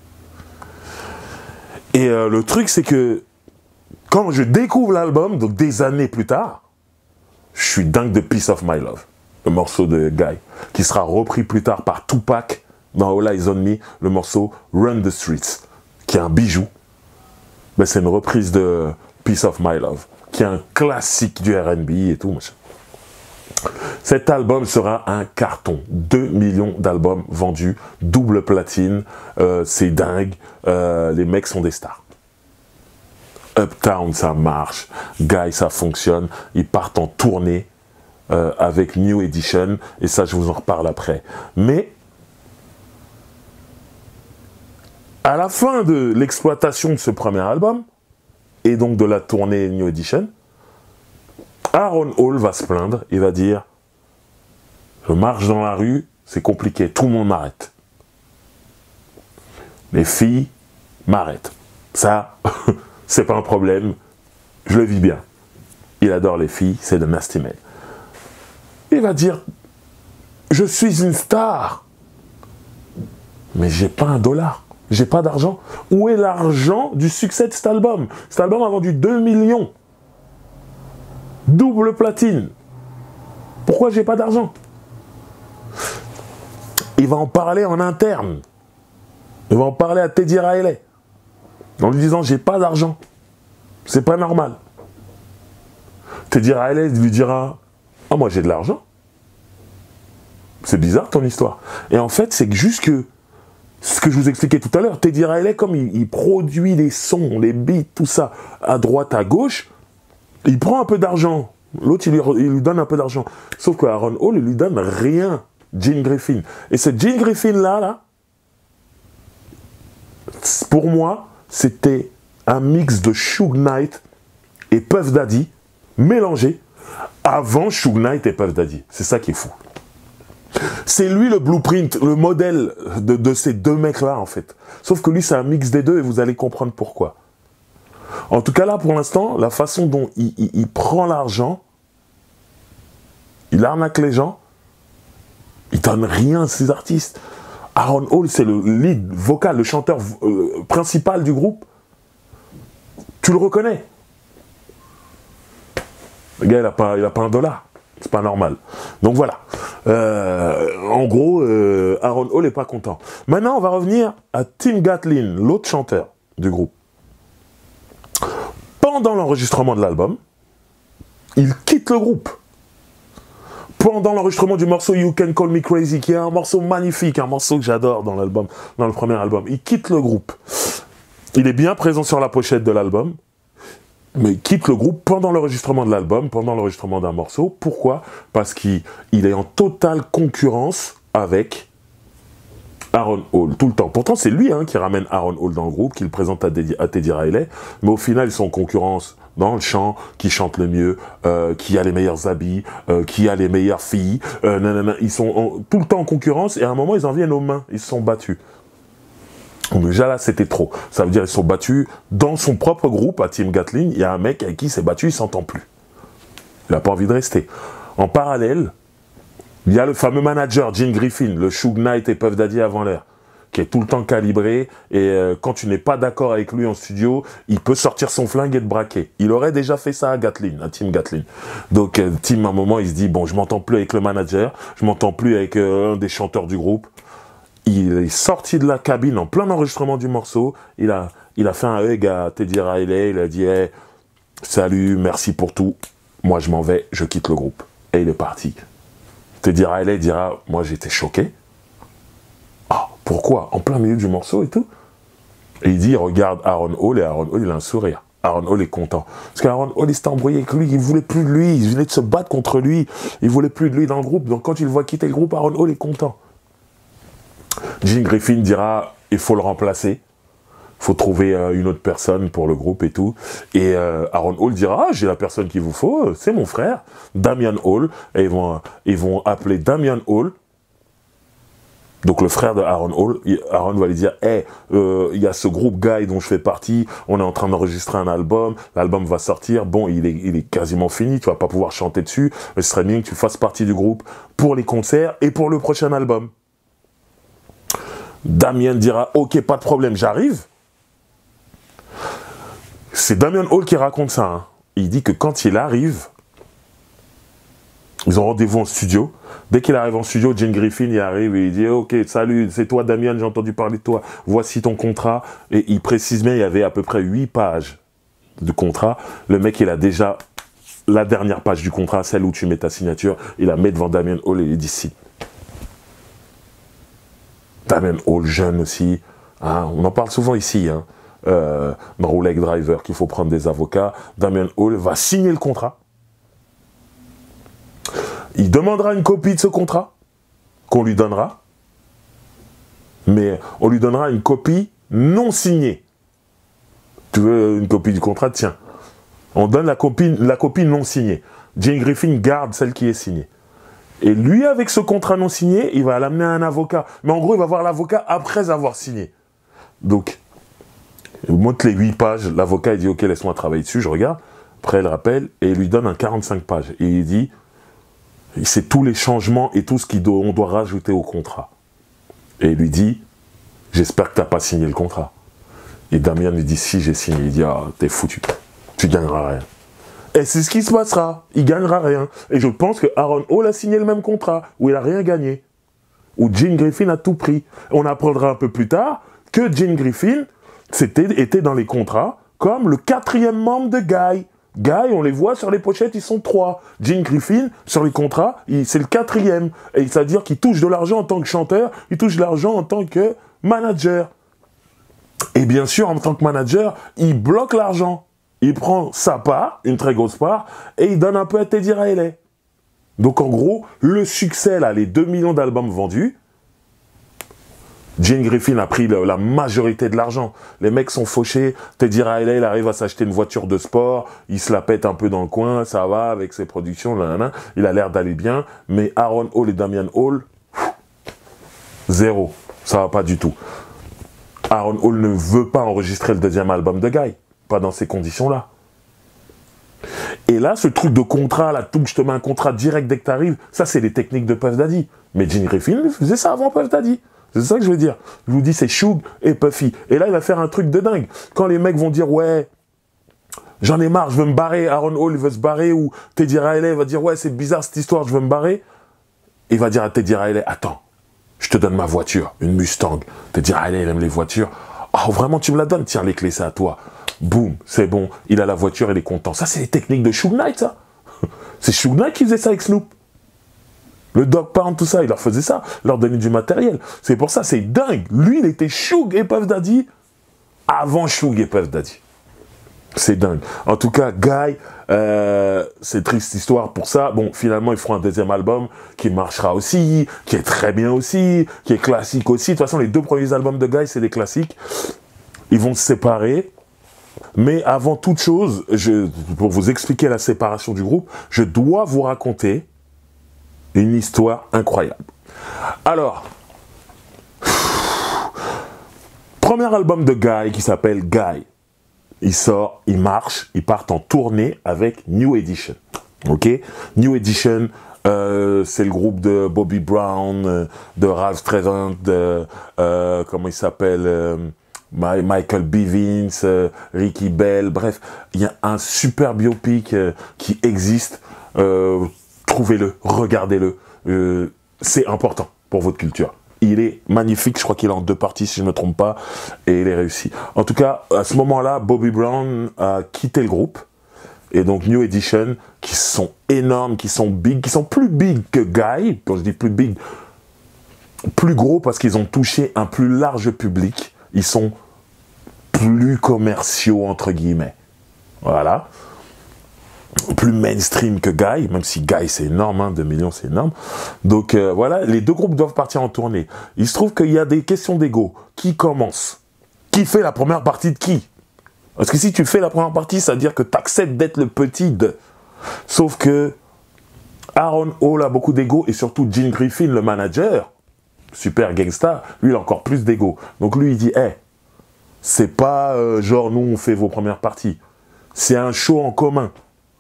Et euh, le truc, c'est que quand je découvre l'album, donc des années plus tard, je suis dingue de Piece of My Love, le morceau de Guy, qui sera repris plus tard par Tupac dans All Eyes on Me, le morceau Run the Streets, qui est un bijou. Ben, c'est une reprise de Piece of My Love, qui est un classique du R and B et tout. Machin. Cet album sera un carton. deux millions d'albums vendus, double platine, euh, c'est dingue, euh, les mecs sont des stars. Uptown, ça marche, Guy, ça fonctionne, ils partent en tournée euh, avec New Edition, et ça, je vous en reparle après. Mais, à la fin de l'exploitation de ce premier album, et donc de la tournée New Edition, Aaron Hall va se plaindre, il va dire « Je marche dans la rue, c'est compliqué, tout le monde m'arrête. Les filles m'arrêtent. Ça, c'est pas un problème, je le vis bien. Il adore les filles, c'est de Nasty Man. » Il va dire « Je suis une star, mais j'ai pas un dollar. » J'ai pas d'argent. Où est l'argent du succès de cet album? Cet album a vendu deux millions. Double platine. Pourquoi j'ai pas d'argent? Il va en parler en interne. Il va en parler à Teddy Riley. En lui disant, j'ai pas d'argent. C'est pas normal. Teddy Riley lui dira, ah, moi j'ai de l'argent. C'est bizarre ton histoire. Et en fait, c'est juste que ce que je vous expliquais tout à l'heure, Teddy Riley, comme il, il produit les sons, les beats, tout ça, à droite, à gauche, il prend un peu d'argent. L'autre, il, il lui donne un peu d'argent. Sauf que Aaron Hall, il lui donne rien. Gene Griffin. Et ce Gene Griffin-là, là, pour moi, c'était un mix de Suge Knight et Puff Daddy, mélangés, avant Suge Knight et Puff Daddy. C'est ça qui est fou. C'est lui le blueprint, le modèle de, de ces deux mecs-là, en fait. Sauf que lui, c'est un mix des deux et vous allez comprendre pourquoi. En tout cas, là, pour l'instant, la façon dont il, il, il prend l'argent, il arnaque les gens, il donne rien à ses artistes. Aaron Hall, c'est le lead vocal, le chanteur euh, principal du groupe. Tu le reconnais. Le gars, il n'a pas, il a pas un dollar. C'est pas normal. Donc voilà. Euh, en gros, euh, Aaron Hall n'est pas content. Maintenant, on va revenir à Tim Gatlin, l'autre chanteur du groupe. Pendant l'enregistrement de l'album, il quitte le groupe. pendant l'enregistrement du morceau You Can Call Me Crazy, qui est un morceau magnifique, un morceau que j'adore dans l'album, dans le premier album, il quitte le groupe. Il est bien présent sur la pochette de l'album, mais il quitte le groupe pendant l'enregistrement de l'album, pendant l'enregistrement d'un morceau. Pourquoi? Parce qu'il est en totale concurrence avec Aaron Hall, tout le temps. Pourtant, c'est lui hein, qui ramène Aaron Hall dans le groupe, qui le présente à, Teddy, à Teddy Riley, mais au final, ils sont en concurrence dans le chant, qui chante le mieux, euh, qui a les meilleurs habits, euh, qui a les meilleures filles. Euh, nanana. Ils sont en, tout le temps en concurrence, et à un moment, ils en viennent aux mains. Ils se sont battus. Donc déjà là, c'était trop. Ça veut dire qu'ils sont battus dans son propre groupe, à Team Gatlin. Il y a un mec avec qui il s'est battu, il s'entend plus. Il n'a pas envie de rester. En parallèle, il y a le fameux manager, Gene Griffin, le Suge Knight et Puff Daddy avant l'heure, qui est tout le temps calibré, et euh, quand tu n'es pas d'accord avec lui en studio, il peut sortir son flingue et te braquer. Il aurait déjà fait ça à Gatlin, à Team Gatlin. Donc euh, Team, à un moment, il se dit, bon, je m'entends plus avec le manager, je m'entends plus avec euh, un des chanteurs du groupe. Il est sorti de la cabine en plein enregistrement du morceau, il a, il a fait un hug à Teddy Riley, il a dit, hey, salut, merci pour tout, moi je m'en vais, je quitte le groupe. Et il est parti. Teddy Riley dira, moi j'étais choqué. Ah, pourquoi? En plein milieu du morceau et tout. Et il dit, il regarde Aaron Hall, et Aaron Hall, il a un sourire. Aaron Hall est content. Parce qu'Aaron Hall, il s'était embrouillé avec lui, il voulait plus de lui, il venait de se battre contre lui, il voulait plus de lui dans le groupe. Donc quand il le voit quitter le groupe, Aaron Hall est content. Gene Griffin dira, il faut le remplacer. Il faut trouver euh, une autre personne pour le groupe et tout. Et euh, Aaron Hall dira, ah, j'ai la personne qu'il vous faut, c'est mon frère, Damian Hall. Et ils vont, ils vont appeler Damian Hall. Donc le frère de Aaron Hall, Aaron va lui dire, hey, euh, il y a ce groupe Guy dont je fais partie, on est en train d'enregistrer un album, l'album va sortir, bon, il est, il est quasiment fini, tu vas pas pouvoir chanter dessus, mais ce serait bien que tu fasses partie du groupe pour les concerts et pour le prochain album. Damian dira, ok, pas de problème, j'arrive. C'est Damian Hall qui raconte ça. Hein. Il dit que quand il arrive, ils ont rendez-vous en studio. Dès qu'il arrive en studio, Gene Griffin il arrive et il dit, ok, salut, c'est toi Damian, j'ai entendu parler de toi, voici ton contrat. Et il précise bien, il y avait à peu près huit pages de contrat. Le mec, il a déjà la dernière page du contrat, celle où tu mets ta signature, il la met devant Damian Hall et il dit si. Damian Hall, jeune aussi, hein, on en parle souvent ici, hein, euh, dans Roulette Driver, qu'il faut prendre des avocats. Damian Hall va signer le contrat. Il demandera une copie de ce contrat, qu'on lui donnera, mais on lui donnera une copie non signée. Tu veux une copie du contrat? Tiens. On donne la copie, la copie non signée. Gene Griffin garde celle qui est signée. Et lui, avec ce contrat non signé, il va l'amener à un avocat. Mais en gros, il va voir l'avocat après avoir signé. Donc, il montre les huit pages. L'avocat, il dit, ok, laisse-moi travailler dessus, je regarde. Après, il rappelle et il lui donne un quarante-cinq pages. Et il dit, c'est tous les changements et tout ce qu'on doit, doit rajouter au contrat. Et il lui dit, j'espère que tu n'as pas signé le contrat. Et Damian lui dit, si, j'ai signé. Il dit, ah, t'es foutu. Tu gagneras rien. Et c'est ce qui se passera. Il gagnera rien. Et je pense que Aaron Hall a signé le même contrat, où il n'a rien gagné. Où Gene Griffin a tout pris. On apprendra un peu plus tard que Gene Griffin était, était dans les contrats comme le quatrième membre de Guy. Guy, on les voit sur les pochettes, ils sont trois. Gene Griffin, sur les contrats, c'est le quatrième. Et c'est-à-dire qu'il touche de l'argent en tant que chanteur, il touche de l'argent en tant que manager. Et bien sûr, en tant que manager, il bloque l'argent. Il prend sa part, une très grosse part, et il donne un peu à Teddy Riley. Donc en gros, le succès, là, les deux millions d'albums vendus, Gene Griffin a pris le, la majorité de l'argent. Les mecs sont fauchés, Teddy Riley, il arrive à s'acheter une voiture de sport, il se la pète un peu dans le coin, ça va avec ses productions, là, là, là. Il a l'air d'aller bien, mais Aaron Hall et Damian Hall, zéro, ça va pas du tout. Aaron Hall ne veut pas enregistrer le deuxième album de Guy. Pas dans ces conditions-là. Et là, ce truc de contrat, là, tout, je te mets un contrat direct dès que tu arrives, ça, c'est les techniques de Puff Daddy. Mais Gene Griffin faisait ça avant Puff Daddy. C'est ça que je veux dire. Je vous dis, c'est Suge et Puffy. Et là, il va faire un truc de dingue. Quand les mecs vont dire, ouais, j'en ai marre, je veux me barrer, Aaron Hall, il veut se barrer, ou Teddy Riley va dire, ouais, c'est bizarre cette histoire, je veux me barrer. Il va dire à Teddy Riley, attends, je te donne ma voiture, une Mustang. Teddy Riley, il aime les voitures. Oh, vraiment, tu me la donnes? Tiens, les clés, c'est à toi. Boum, c'est bon, il a la voiture, il est content. Ça, c'est les techniques de Suge Knight, ça. C'est Suge Knight qui faisait ça avec Snoop. Le Dog Pound, tout ça, il leur faisait ça, leur donnait du matériel. C'est pour ça, c'est dingue. Lui, il était Suge et Puff Daddy avant Suge et Puff Daddy. C'est dingue. En tout cas, Guy, euh, c'est triste histoire pour ça. Bon, finalement, ils feront un deuxième album qui marchera aussi, qui est très bien aussi, qui est classique aussi. De toute façon, les deux premiers albums de Guy, c'est des classiques. Ils vont se séparer. Mais avant toute chose, je, pour vous expliquer la séparation du groupe, je dois vous raconter une histoire incroyable. Alors, premier album de Guy qui s'appelle Guy. Il sort, il marche, ils partent en tournée avec New Edition. Ok, New Edition, euh, c'est le groupe de Bobby Brown, euh, de Ralph Streisand, de euh, comment il s'appelle, euh, Michael Bivins, euh, Ricky Bell. Bref, il y a un super biopic euh, qui existe. Euh, Trouvez-le, regardez-le. Euh, c'est important pour votre culture. Il est magnifique, je crois qu'il est en deux parties si je ne me trompe pas, et il est réussi. En tout cas, à ce moment-là, Bobby Brown a quitté le groupe, et donc New Edition, qui sont énormes, qui sont big, qui sont plus big que Guy, quand je dis plus big, plus gros parce qu'ils ont touché un plus large public, ils sont plus commerciaux, entre guillemets. Voilà. Plus mainstream que Guy, même si Guy c'est énorme, hein, deux millions c'est énorme. Donc euh, voilà, les deux groupes doivent partir en tournée. Il se trouve qu'il y a des questions d'ego. Qui commence? Qui fait la première partie de qui? Parce que si tu fais la première partie, ça veut dire que tu acceptes d'être le petit de. Sauf que Aaron Hall a beaucoup d'ego, et surtout Gene Griffin, le manager, super gangsta, lui il a encore plus d'ego. Donc lui il dit, hé, hey, c'est pas euh, genre nous on fait vos premières parties. C'est un show en commun.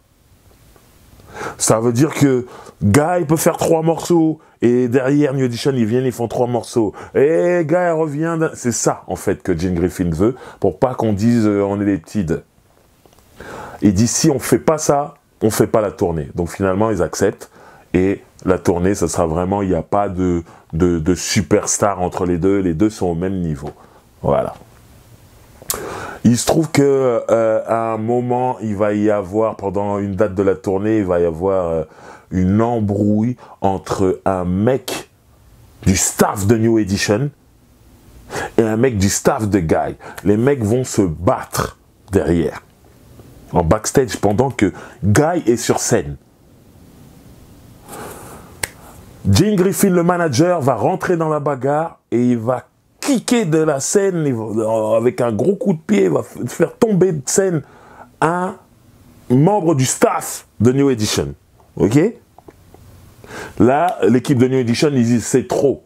Ça veut dire que Guy peut faire trois morceaux et derrière New Edition ils viennent, ils font trois morceaux. Et Guy revient. C'est ça en fait que Gene Griffin veut pour pas qu'on dise euh, on est les petits de. Il dit si on fait pas ça, on fait pas la tournée. Donc finalement ils acceptent et la tournée ce sera vraiment, il n'y a pas de, de, de superstar entre les deux. Les deux sont au même niveau. Voilà. Il se trouve que euh, à un moment, il va y avoir, pendant une date de la tournée, il va y avoir euh, une embrouille entre un mec du staff de New Edition et un mec du staff de Guy. Les mecs vont se battre derrière, en backstage, pendant que Guy est sur scène. Gene Griffin, le manager, va rentrer dans la bagarre et il va kicker de la scène, avec un gros coup de pied, il va faire tomber de scène un membre du staff de New Edition. Ok? Là, l'équipe de New Edition, ils disent c'est trop.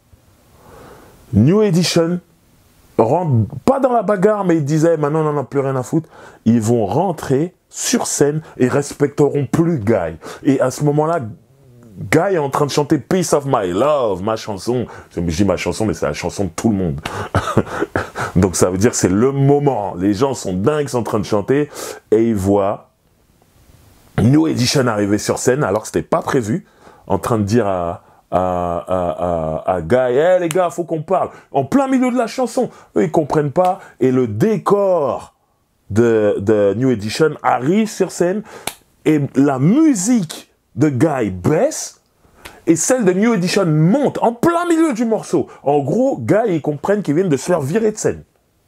New Edition rentre pas dans la bagarre, mais ils disaient maintenant on n'en a plus rien à foutre. Ils vont rentrer sur scène et respecteront plus Guy. Et à ce moment-là, Guy est en train de chanter Piece of My Love, ma chanson. Je dis ma chanson, mais c'est la chanson de tout le monde. Donc ça veut dire que c'est le moment. Les gens sont dingues, ils sont en train de chanter. Et ils voient New Edition arriver sur scène, alors que c'était pas prévu, en train de dire à, à, à, à, à Guy, hey, les gars, faut qu'on parle. En plein milieu de la chanson. Eux, ils comprennent pas. Et le décor de, de New Edition arrive sur scène. Et la musique de Guy baisse et celle de New Edition monte en plein milieu du morceau. En gros, Guy, ils comprennent qu'ils viennent de se faire virer de scène.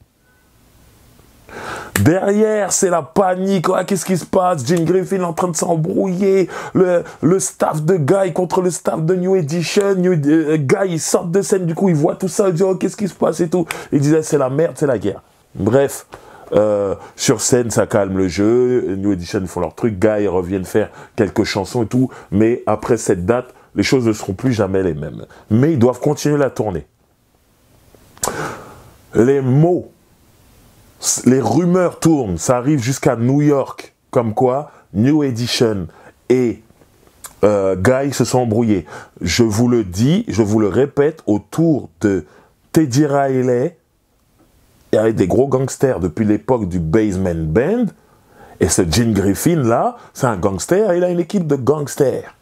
Derrière, c'est la panique. Ah, qu'est-ce qui se passe? Gene Griffin est en train de s'embrouiller. Le, le staff de Guy contre le staff de New Edition. New, euh, Guy, il sort de scène, du coup, il voit tout ça. Il dit, oh, qu'est-ce qui se passe et tout. Il disait, c'est la merde, c'est la guerre. Bref. Euh, sur scène, ça calme le jeu. New Edition font leur truc. Guy reviennent faire quelques chansons et tout. Mais après cette date, les choses ne seront plus jamais les mêmes. Mais ils doivent continuer la tournée. Les mots, les rumeurs tournent. Ça arrive jusqu'à New York. Comme quoi, New Edition et euh, Guy se sont embrouillés. Je vous le dis, je vous le répète, autour de Teddy Riley, il y avait des gros gangsters depuis l'époque du Basement Band. Et ce Gene Griffin là, c'est un gangster et il a une équipe de gangsters.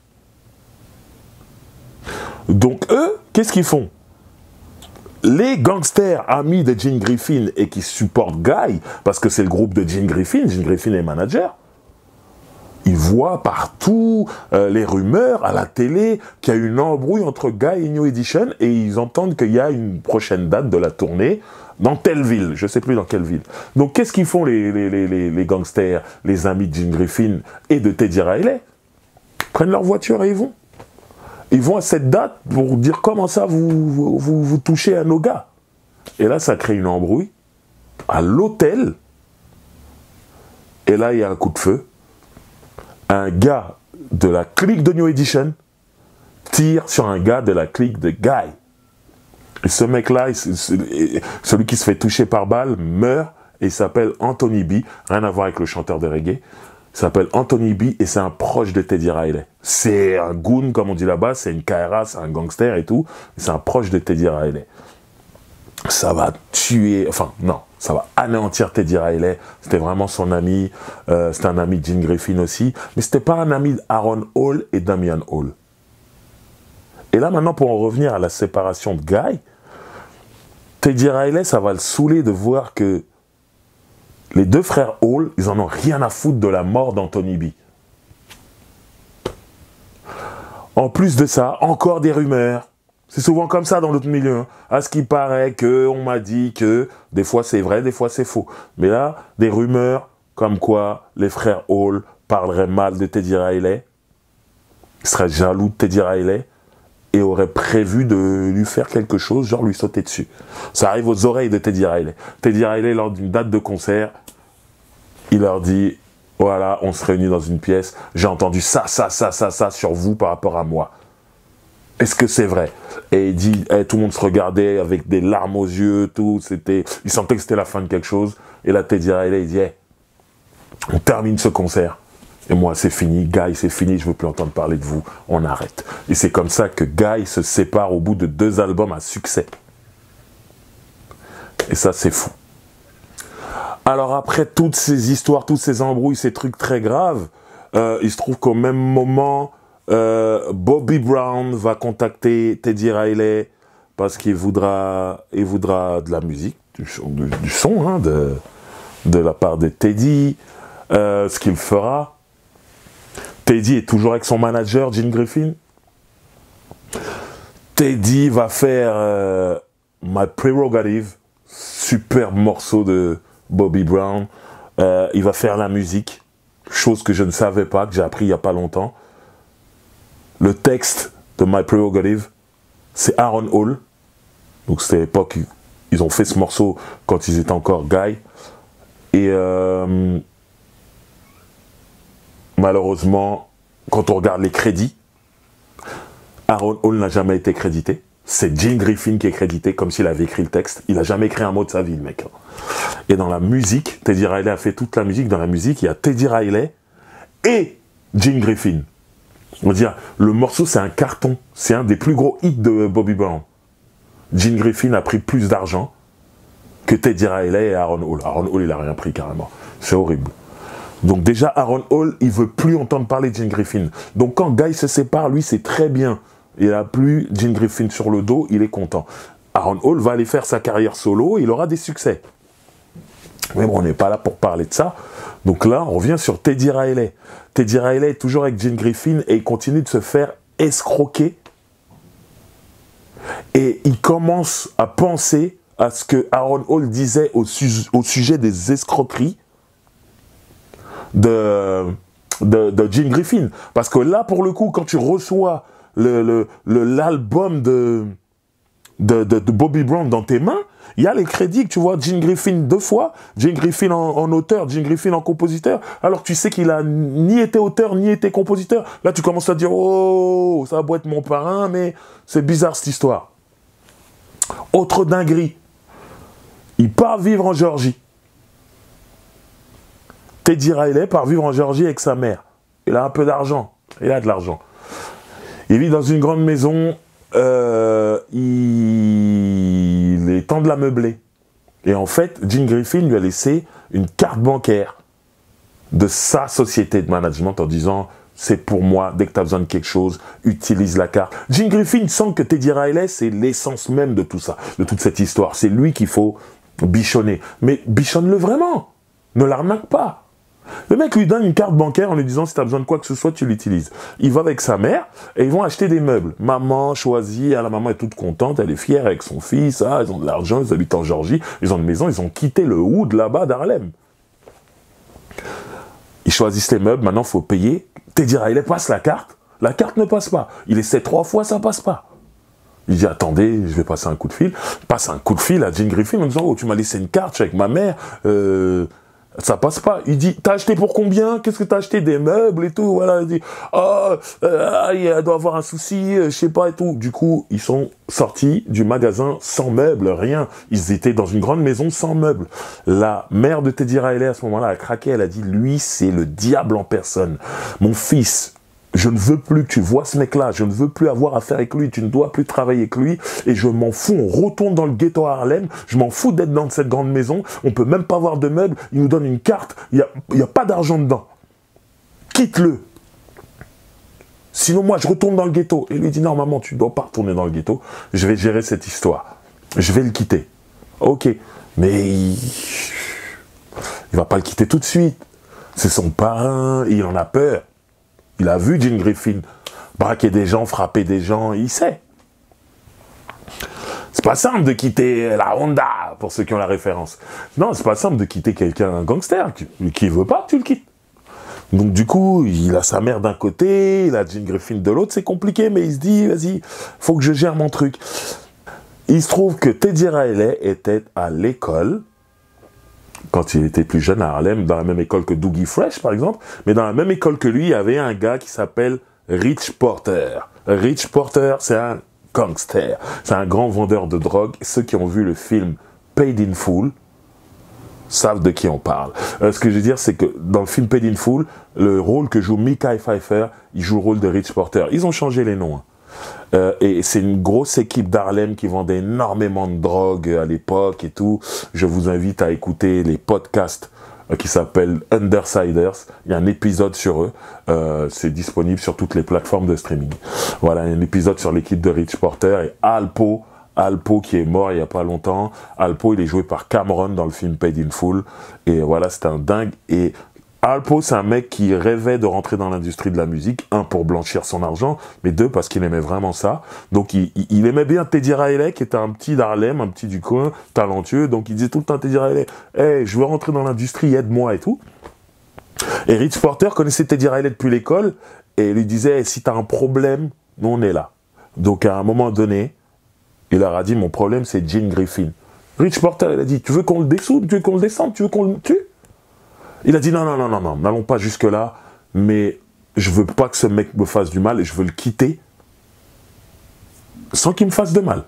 Donc eux, qu'est-ce qu'ils font? Les gangsters amis de Gene Griffin et qui supportent Guy, parce que c'est le groupe de Gene Griffin, Gene Griffin est manager, ils voient partout euh, les rumeurs à la télé qu'il y a une embrouille entre Guy et New Edition et ils entendent qu'il y a une prochaine date de la tournée dans telle ville, je ne sais plus dans quelle ville. Donc qu'est-ce qu'ils font les, les, les, les gangsters, les amis de Gene Griffin et de Teddy Riley? Ils prennent leur voiture et ils vont. Ils vont à cette date pour dire comment ça vous, vous, vous, vous touchez à nos gars. Et là ça crée une embrouille à l'hôtel. Et là il y a un coup de feu. Un gars de la clique de New Edition tire sur un gars de la clique de Guy. Et ce mec-là, celui qui se fait toucher par balle, meurt et il s'appelle Anthony B. Rien à voir avec le chanteur de reggae. Il s'appelle Anthony B. et c'est un proche de Teddy Riley. C'est un goon, comme on dit là-bas, c'est une K R A, c'est un gangster et tout. C'est un proche de Teddy Riley. Ça va tuer, enfin non, ça va anéantir Teddy Riley. C'était vraiment son ami, euh, c'était un ami de Gene Griffin aussi, mais c'était pas un ami d'Aaron Hall et Damian Hall. Et là maintenant, pour en revenir à la séparation de Guy, Teddy Riley, ça va le saouler de voir que les deux frères Hall, ils en ont rien à foutre de la mort d'Anthony B. En plus de ça, encore des rumeurs. C'est souvent comme ça dans notre milieu. Hein. À ce qui paraît que, on m'a dit que, des fois c'est vrai, des fois c'est faux. Mais là, des rumeurs comme quoi les frères Hall parleraient mal de Teddy Riley, seraient jaloux de Teddy Riley et auraient prévu de lui faire quelque chose, genre lui sauter dessus. Ça arrive aux oreilles de Teddy Riley. Teddy Riley, lors d'une date de concert, il leur dit, voilà, on se réunit dans une pièce, j'ai entendu ça, ça, ça, ça, ça sur vous par rapport à moi. Est-ce que c'est vrai? Et il dit, hey, tout le monde se regardait avec des larmes aux yeux, tout, c'était, il sentait que c'était la fin de quelque chose. Et là, Teddy Riley, il dit, hey, on termine ce concert. Et moi, c'est fini, Guy, c'est fini, je veux plus entendre parler de vous, on arrête. Et c'est comme ça que Guy se sépare au bout de deux albums à succès. Et ça, c'est fou. Alors après toutes ces histoires, toutes ces embrouilles, ces trucs très graves, euh, il se trouve qu'au même moment, Euh, Bobby Brown va contacter Teddy Riley parce qu'il voudra, il voudra de la musique, du, du, du son, hein, de, de la part de Teddy, euh, ce qu'il fera. Teddy est toujours avec son manager, Gene Griffin. Teddy va faire euh, My Prerogative, superbe morceau de Bobby Brown. Euh, il va faire la musique, chose que je ne savais pas, que j'ai appris il n'y a pas longtemps. Le texte de My Prerogative, c'est Aaron Hall. Donc c'était l'époque, ils ont fait ce morceau quand ils étaient encore Guy. Et euh, malheureusement, quand on regarde les crédits, Aaron Hall n'a jamais été crédité. C'est Gene Griffin qui est crédité, comme s'il avait écrit le texte. Il n'a jamais écrit un mot de sa vie, le mec. Et dans la musique, Teddy Riley a fait toute la musique. Dans la musique, il y a Teddy Riley et Gene Griffin. On va dire, le morceau, c'est un carton. C'est un des plus gros hits de Bobby Brown. Gene Griffin a pris plus d'argent que Teddy Riley et Aaron Hall. Aaron Hall, il n'a rien pris carrément. C'est horrible. Donc déjà, Aaron Hall, il ne veut plus entendre parler de Gene Griffin. Donc quand Guy se sépare, lui, c'est très bien. Il n'a plus Gene Griffin sur le dos, il est content. Aaron Hall va aller faire sa carrière solo, il aura des succès. Mais bon, on n'est pas là pour parler de ça. Donc là, on revient sur Teddy Riley. Teddy Riley est toujours avec Gene Griffin et il continue de se faire escroquer. Et il commence à penser à ce que Aaron Hall disait au, su au sujet des escroqueries de, de, de Gene Griffin. Parce que là, pour le coup, quand tu reçois l'album le, le, de, de, de, de Bobby Brown dans tes mains, il y a les crédits que tu vois, Gene Griffin deux fois, Gene Griffin en, en auteur, Gene Griffin en compositeur, alors tu sais qu'il a ni été auteur, ni été compositeur. Là, tu commences à dire, oh, ça va beau être mon parrain, mais c'est bizarre cette histoire. Autre dinguerie, il part vivre en Géorgie. Teddy Riley part vivre en Géorgie avec sa mère. Il a un peu d'argent, il a de l'argent. Il vit dans une grande maison, euh, il est temps de la meubler. Et en fait, Gene Griffin lui a laissé une carte bancaire de sa société de management en disant « c'est pour moi, dès que tu as besoin de quelque chose, utilise la carte ». Gene Griffin sent que Teddy Riley, c'est l'essence même de tout ça, de toute cette histoire. C'est lui qu'il faut bichonner. Mais bichonne-le vraiment, ne l'arnaque pas. Le mec lui donne une carte bancaire en lui disant si tu as besoin de quoi que ce soit, tu l'utilises. Il va avec sa mère et ils vont acheter des meubles. Maman choisit, ah, la maman est toute contente, elle est fière avec son fils, ah, ils ont de l'argent, ils habitent en Géorgie, ils ont une maison, ils ont quitté le hood là-bas d'Harlem. Ils choisissent les meubles, maintenant il faut payer. Teddy Riley passe la carte, la carte ne passe pas. Il essaie trois fois, ça passe pas. Il dit, attendez, je vais passer un coup de fil. Il passe un coup de fil à Jean Griffin en disant, oh, tu m'as laissé une carte, je suis avec ma mère, euh, ça passe pas. Il dit, t'as acheté pour combien? Qu'est-ce que t'as acheté? Des meubles et tout, voilà. Il dit, oh, euh, il doit avoir un souci, je sais pas et tout. Du coup, ils sont sortis du magasin sans meubles, rien. Ils étaient dans une grande maison sans meubles. La mère de Teddy Riley, à ce moment-là, a craqué, elle a dit, lui, c'est le diable en personne. Mon fils, je ne veux plus que tu vois ce mec-là, je ne veux plus avoir affaire avec lui, tu ne dois plus travailler avec lui, et je m'en fous, on retourne dans le ghetto à Harlem, je m'en fous d'être dans cette grande maison, on peut même pas avoir de meubles, il nous donne une carte, il n'y a, y a pas d'argent dedans. Quitte-le. Sinon moi je retourne dans le ghetto. Et lui dit non maman, tu ne dois pas retourner dans le ghetto, je vais gérer cette histoire, je vais le quitter. Ok, mais il ne va pas le quitter tout de suite, c'est son parrain, il en a peur. Il a vu Jean Griffin braquer des gens, frapper des gens, il sait. C'est pas simple de quitter la Honda, pour ceux qui ont la référence. Non, c'est pas simple de quitter quelqu'un, un gangster, qui, qui veut pas que tu le quittes. Donc du coup, il a sa mère d'un côté, il a Jean Griffin de l'autre, c'est compliqué, mais il se dit, vas-y, faut que je gère mon truc. Il se trouve que Teddy Riley était à l'école, quand il était plus jeune à Harlem, dans la même école que Dougie Fresh, par exemple, mais dans la même école que lui, il y avait un gars qui s'appelle Rich Porter. Rich Porter, c'est un gangster, c'est un grand vendeur de drogue. Ceux qui ont vu le film Paid in Full savent de qui on parle. Euh, ce que je veux dire, c'est que dans le film Paid in Full, le rôle que joue Mekhi Phifer, il joue le rôle de Rich Porter. Ils ont changé les noms, hein. Euh, et c'est une grosse équipe d'Harlem qui vendait énormément de drogue à l'époque et tout. Je vous invite à écouter les podcasts euh, qui s'appellent Undersiders. Il y a un épisode sur eux. Euh, c'est disponible sur toutes les plateformes de streaming. Voilà, un épisode sur l'équipe de Rich Porter et Alpo. Alpo qui est mort il n'y a pas longtemps. Alpo, il est joué par Cameron dans le film Paid in Full. Et voilà, c'était un dingue. Et Alpo, c'est un mec qui rêvait de rentrer dans l'industrie de la musique, un, pour blanchir son argent, mais deux, parce qu'il aimait vraiment ça. Donc, il, il aimait bien Teddy Riley, qui était un petit d'Harlem, un petit du coin, talentueux. Donc, il disait tout le temps à Teddy Riley, « Hey, je veux rentrer dans l'industrie, aide-moi et tout. » Et Rich Porter connaissait Teddy Riley depuis l'école, et lui disait, hey, « Si t'as un problème, nous, on est là. » Donc, à un moment donné, il leur a dit, « Mon problème, c'est Jean Griffin. » Rich Porter, il a dit, « Tu veux qu'on le dessoude, tu veux qu'on le descende, tu veux qu'on le tue ?» Il a dit non, non, non, non, non, n'allons pas jusque-là, mais je veux pas que ce mec me fasse du mal et je veux le quitter sans qu'il me fasse de mal.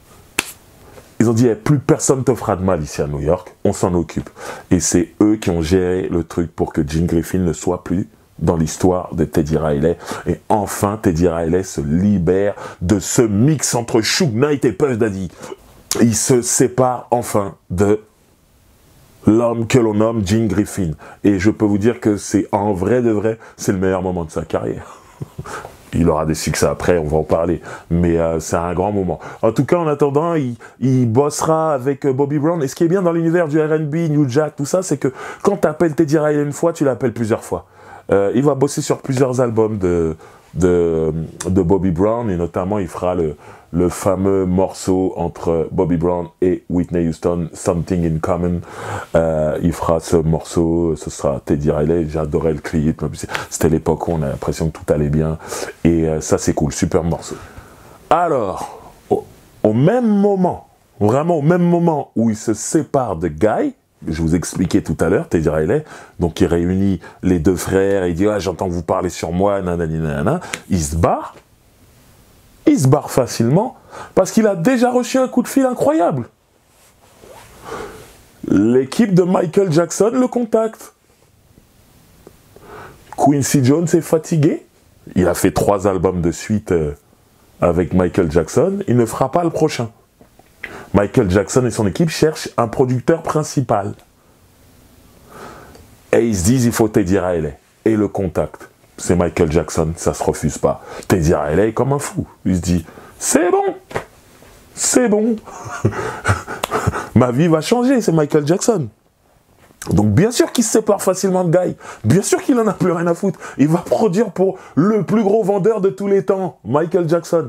Ils ont dit, eh, plus personne te fera de mal ici à New York, on s'en occupe. Et c'est eux qui ont géré le truc pour que Jean Griffin ne soit plus dans l'histoire de Teddy Riley. Et enfin, Teddy Riley se libère de ce mix entre Suge Knight et Puff Daddy. Il se sépare enfin de l'homme que l'on nomme Jean Griffin. Et je peux vous dire que c'est en vrai de vrai, c'est le meilleur moment de sa carrière. Il aura des succès après, on va en parler. Mais euh, c'est un grand moment. En tout cas, en attendant, il, il bossera avec Bobby Brown. Et ce qui est bien dans l'univers du R and B, New Jack, tout ça, c'est que quand tu appelles Teddy Riley une fois, tu l'appelles plusieurs fois. Euh, il va bosser sur plusieurs albums de, de, de Bobby Brown. Et notamment, il fera le... le fameux morceau entre Bobby Brown et Whitney Houston, Something in Common. Euh, il fera ce morceau, ce sera Teddy Riley. J'adorais le clip. C'était l'époque où on a l'impression que tout allait bien. Et euh, ça, c'est cool. Super morceau. Alors, au, au même moment, vraiment au même moment où il se sépare de Guy, je vous expliquais tout à l'heure, Teddy Riley, donc il réunit les deux frères, il dit ah, j'entends que vous parlez sur moi, nanani, nanana. Il se barre. Il se barre facilement parce qu'il a déjà reçu un coup de fil incroyable. L'équipe de Michael Jackson le contacte. Quincy Jones est fatigué. Il a fait trois albums de suite euh, avec Michael Jackson. Il ne fera pas le prochain. Michael Jackson et son équipe cherchent un producteur principal. Et ils se disent il faut Teddy Riley. Et le contactent. C'est Michael Jackson, ça se refuse pas. Teddy Riley est comme un fou. Il se dit, c'est bon, c'est bon. Ma vie va changer, c'est Michael Jackson. Donc bien sûr qu'il se sépare facilement de Guy, bien sûr qu'il en a plus rien à foutre. Il va produire pour le plus gros vendeur de tous les temps, Michael Jackson.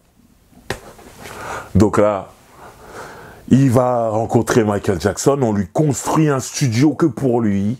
Donc là, il va rencontrer Michael Jackson, on lui construit un studio que pour lui.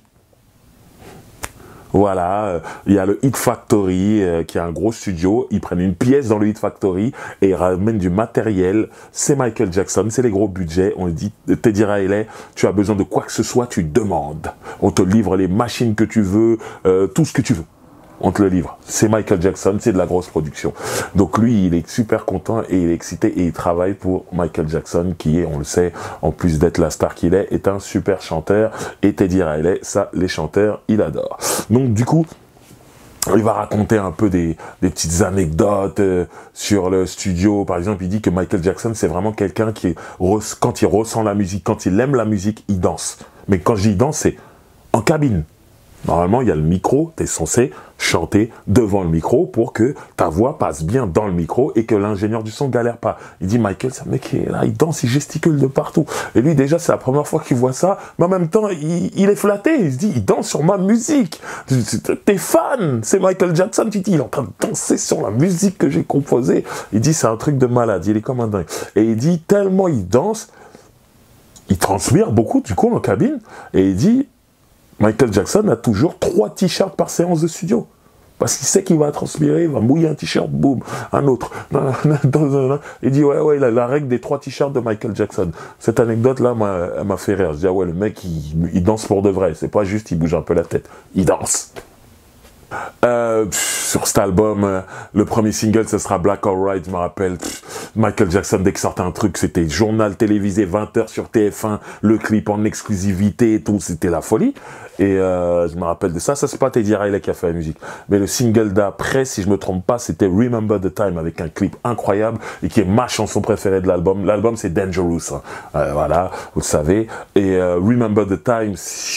Voilà, euh, il y a le Hit Factory euh, qui est un gros studio, ils prennent une pièce dans le Hit Factory et ils ramènent du matériel, c'est Michael Jackson, c'est les gros budgets, on lui dit, Teddy Riley, tu as besoin de quoi que ce soit, tu demandes. On te livre les machines que tu veux, euh, tout ce que tu veux. On te le livre. C'est Michael Jackson, c'est de la grosse production. Donc lui, il est super content et il est excité et il travaille pour Michael Jackson qui est, on le sait, en plus d'être la star qu'il est, est un super chanteur. Et Teddy Riley, ça, les chanteurs, il adore. Donc du coup, il va raconter un peu des, des petites anecdotes euh, sur le studio. Par exemple, il dit que Michael Jackson, c'est vraiment quelqu'un qui, quand il ressent la musique, quand il aime la musique, il danse. Mais quand je dis danse, c'est en cabine. Normalement, il y a le micro, tu es censé chanter devant le micro pour que ta voix passe bien dans le micro et que l'ingénieur du son galère pas. Il dit, Michael, c'est un mec qui est là, il danse, il gesticule de partout. Et lui, déjà, c'est la première fois qu'il voit ça, mais en même temps, il, il est flatté. Il se dit, il danse sur ma musique. T'es fan, c'est Michael Jackson. Tu dis, il est en train de danser sur la musique que j'ai composée. Il dit, c'est un truc de malade, il est comme un dingue. Et il dit, tellement il danse, il transpire beaucoup, du coup, en cabine, et il dit, Michael Jackson a toujours trois t-shirts par séance de studio. Parce qu'il sait qu'il va transpirer, il va mouiller un t-shirt, boum, un autre. Il dit, ouais, ouais, il a la règle des trois t-shirts de Michael Jackson. Cette anecdote-là, elle m'a fait rire. Je dis, ah ouais, le mec, il, il danse pour de vrai. C'est pas juste, il bouge un peu la tête. Il danse. Euh, pff, sur cet album, euh, le premier single, ce sera Black or White, je me rappelle. Pff, Michael Jackson, dès qu'il sortait un truc, c'était journal télévisé, vingt heures sur T F un, le clip en exclusivité et tout, c'était la folie. Et euh, je me rappelle de ça. Ça, c'est pas Teddy Riley qui a fait la musique. Mais le single d'après, si je me trompe pas, c'était Remember the Time, avec un clip incroyable et qui est ma chanson préférée de l'album. L'album, c'est Dangerous. Hein. Euh, voilà, vous le savez. Et euh, Remember the Time...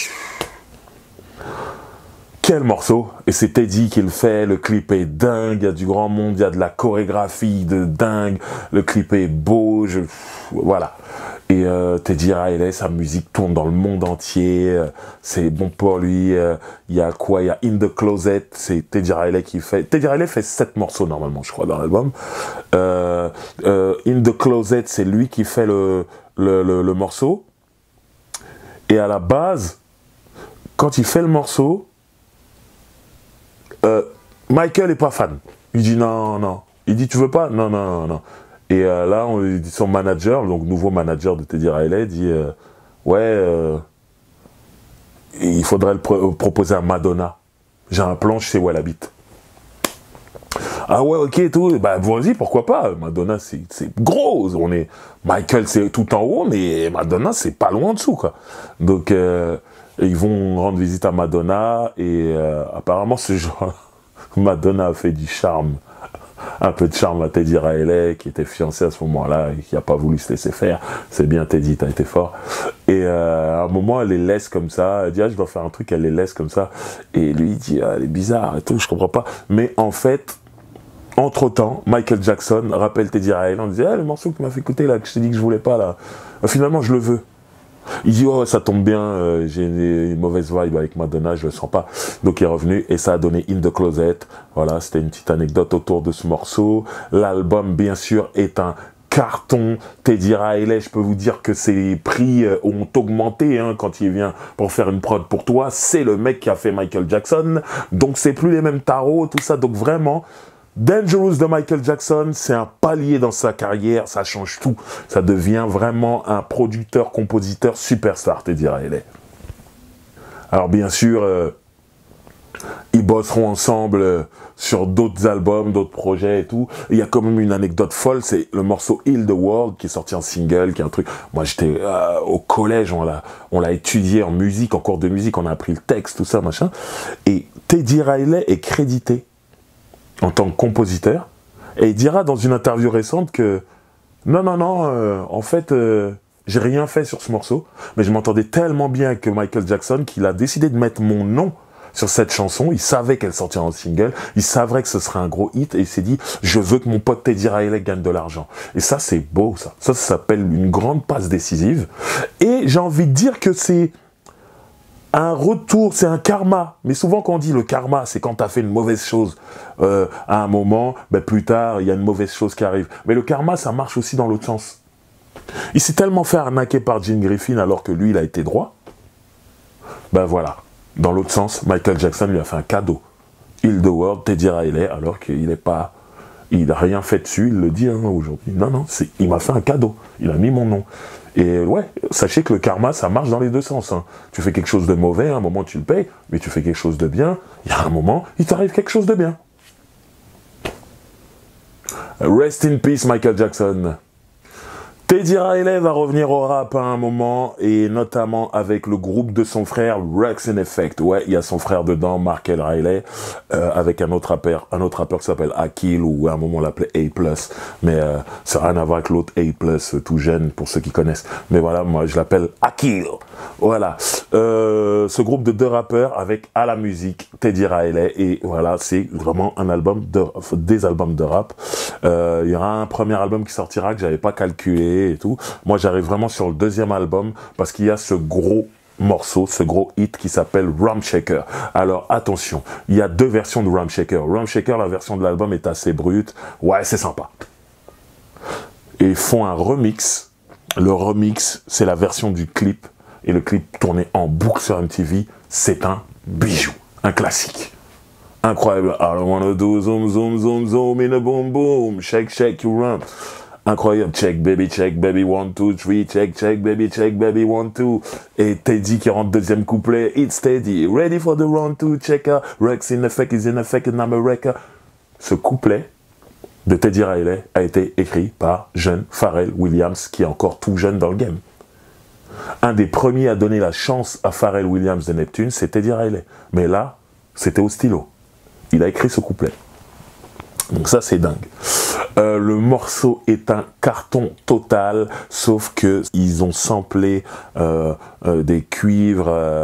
Quel morceau! Et c'est Teddy qui le fait, le clip est dingue, il y a du grand monde, il y a de la chorégraphie de dingue, le clip est beau, je... voilà. Et euh, Teddy Riley, sa musique tourne dans le monde entier, euh, c'est bon pour lui, euh, il y a quoi? Il y a In the Closet, c'est Teddy Riley qui fait... Teddy Riley fait sept morceaux normalement, je crois, dans l'album. Euh, euh, In the Closet, c'est lui qui fait le, le, le, le morceau. Et à la base, quand il fait le morceau, Euh, Michael est pas fan. Il dit non, non. Il dit tu veux pas? Non, non, non, non. Et euh, là, on, son manager, donc nouveau manager de Teddy Riley, dit euh, ouais, euh, il faudrait le pro proposer à Madonna. J'ai un plan, je sais où elle habite. Ah ouais, ok, et tout. Bah vas-y, pourquoi pas? Madonna, c'est gros. On est Michael, c'est tout en haut, mais Madonna, c'est pas loin en dessous, quoi. Donc euh, Et ils vont rendre visite à Madonna et euh, apparemment ce jour-là, Madonna a fait du charme, un peu de charme à Teddy Riley qui était fiancé à ce moment-là et qui n'a pas voulu se laisser faire. C'est bien Teddy, t'as été fort. Et euh, à un moment, elle les laisse comme ça, elle dit ah je dois faire un truc, elle les laisse comme ça. Et lui il dit ah, elle est bizarre et tout, je comprends pas. Mais en fait, entre-temps, Michael Jackson rappelle Teddy Riley, on disait ah le morceau que tu m'as fait écouter là, que je t'ai dit que je voulais pas là, finalement je le veux. Il dit oh ça tombe bien, euh, j'ai une, une mauvaise vibe avec Madonna, je le sens pas. Donc il est revenu et ça a donné In the Closet. Voilà, c'était une petite anecdote autour de ce morceau. L'album bien sûr est un carton. Teddy Riley, je peux vous dire que ses prix euh, ont augmenté hein, quand il vient pour faire une prod pour toi. C'est le mec qui a fait Michael Jackson, donc c'est plus les mêmes tarots, tout ça. Donc vraiment, Dangerous de Michael Jackson, c'est un palier dans sa carrière, ça change tout. Ça devient vraiment un producteur, compositeur, superstar, Teddy Riley. Alors bien sûr, euh, ils bosseront ensemble euh, sur d'autres albums, d'autres projets et tout. Il y a quand même une anecdote folle, c'est le morceau Heal the World qui est sorti en single, qui est un truc... Moi j'étais euh, au collège, on l'a on l'a étudié en musique, en cours de musique, on a appris le texte, tout ça, machin. Et Teddy Riley est crédité en tant que compositeur, et il dira dans une interview récente que non, non, non, euh, en fait, euh, j'ai rien fait sur ce morceau, mais je m'entendais tellement bien avec Michael Jackson qu'il a décidé de mettre mon nom sur cette chanson. Il savait qu'elle sortirait en single, il savait que ce serait un gros hit, et il s'est dit, je veux que mon pote Teddy Riley gagne de l'argent. Et ça, c'est beau, ça. Ça, ça s'appelle une grande passe décisive. Et j'ai envie de dire que c'est un retour, c'est un karma. Mais souvent quand on dit le karma, c'est quand tu as fait une mauvaise chose. Euh, à un moment, ben plus tard, il y a une mauvaise chose qui arrive. Mais le karma, ça marche aussi dans l'autre sens. Il s'est tellement fait arnaquer par Gene Griffin alors que lui, il a été droit. Ben voilà. Dans l'autre sens, Michael Jackson lui a fait un cadeau. Heal the World, Teddy Riley, alors qu'il n'est pas... Il n'a rien fait dessus, il le dit hein, aujourd'hui. Non, non, il m'a fait un cadeau. Il a mis mon nom. Et ouais, sachez que le karma, ça marche dans les deux sens. Hein. Tu fais quelque chose de mauvais, à un moment tu le payes, mais tu fais quelque chose de bien, il y a un moment, il t'arrive quelque chose de bien. Rest in peace, Michael Jackson. Teddy Riley va revenir au rap à un moment, et notamment avec le groupe de son frère, Wreckx-n-Effect. Ouais, il y a son frère dedans, Markel Riley, euh, avec un autre rappeur, un autre rappeur qui s'appelle Akil, ou à un moment on l'appelait A plus, mais euh, ça n'a rien à voir avec l'autre A plus, tout jeune, pour ceux qui connaissent. Mais voilà, moi je l'appelle Akil. Voilà, euh, ce groupe de deux rappeurs avec à la musique Teddy Riley, et voilà, c'est vraiment un album de, des albums de rap. Euh, il y aura un premier album qui sortira que j'avais pas calculé et tout. Moi, j'arrive vraiment sur le deuxième album parce qu'il y a ce gros morceau, ce gros hit qui s'appelle Rum Shaker. Alors, attention, il y a deux versions de Rum Shaker. Rum Shaker, la version de l'album est assez brute. Ouais, c'est sympa. Et ils font un remix. Le remix, c'est la version du clip. Et le clip tourné en boucle sur M T V, c'est un bijou, un classique. Incroyable. I don't wanna do zoom, zoom, zoom, zoom in a boom, boom. Shake, shake, you run. Incroyable. Check, baby, check, baby, one, two, three. Check, check, baby, check, baby, one, two. Et Teddy qui rentre deuxième couplet. It's Teddy. Ready for the round two, checker. Wreckx-n-Effect is in effect and I'm a wrecker. Ce couplet de Teddy Riley a été écrit par jeune Pharrell Williams, qui est encore tout jeune dans le game. Un des premiers à donner la chance à Pharrell Williams de Neptune, c'est Teddy Riley. Mais là, c'était au stylo. Il a écrit ce couplet. Donc ça, c'est dingue. Euh, le morceau est un carton total, sauf que ils ont samplé euh, euh, des cuivres.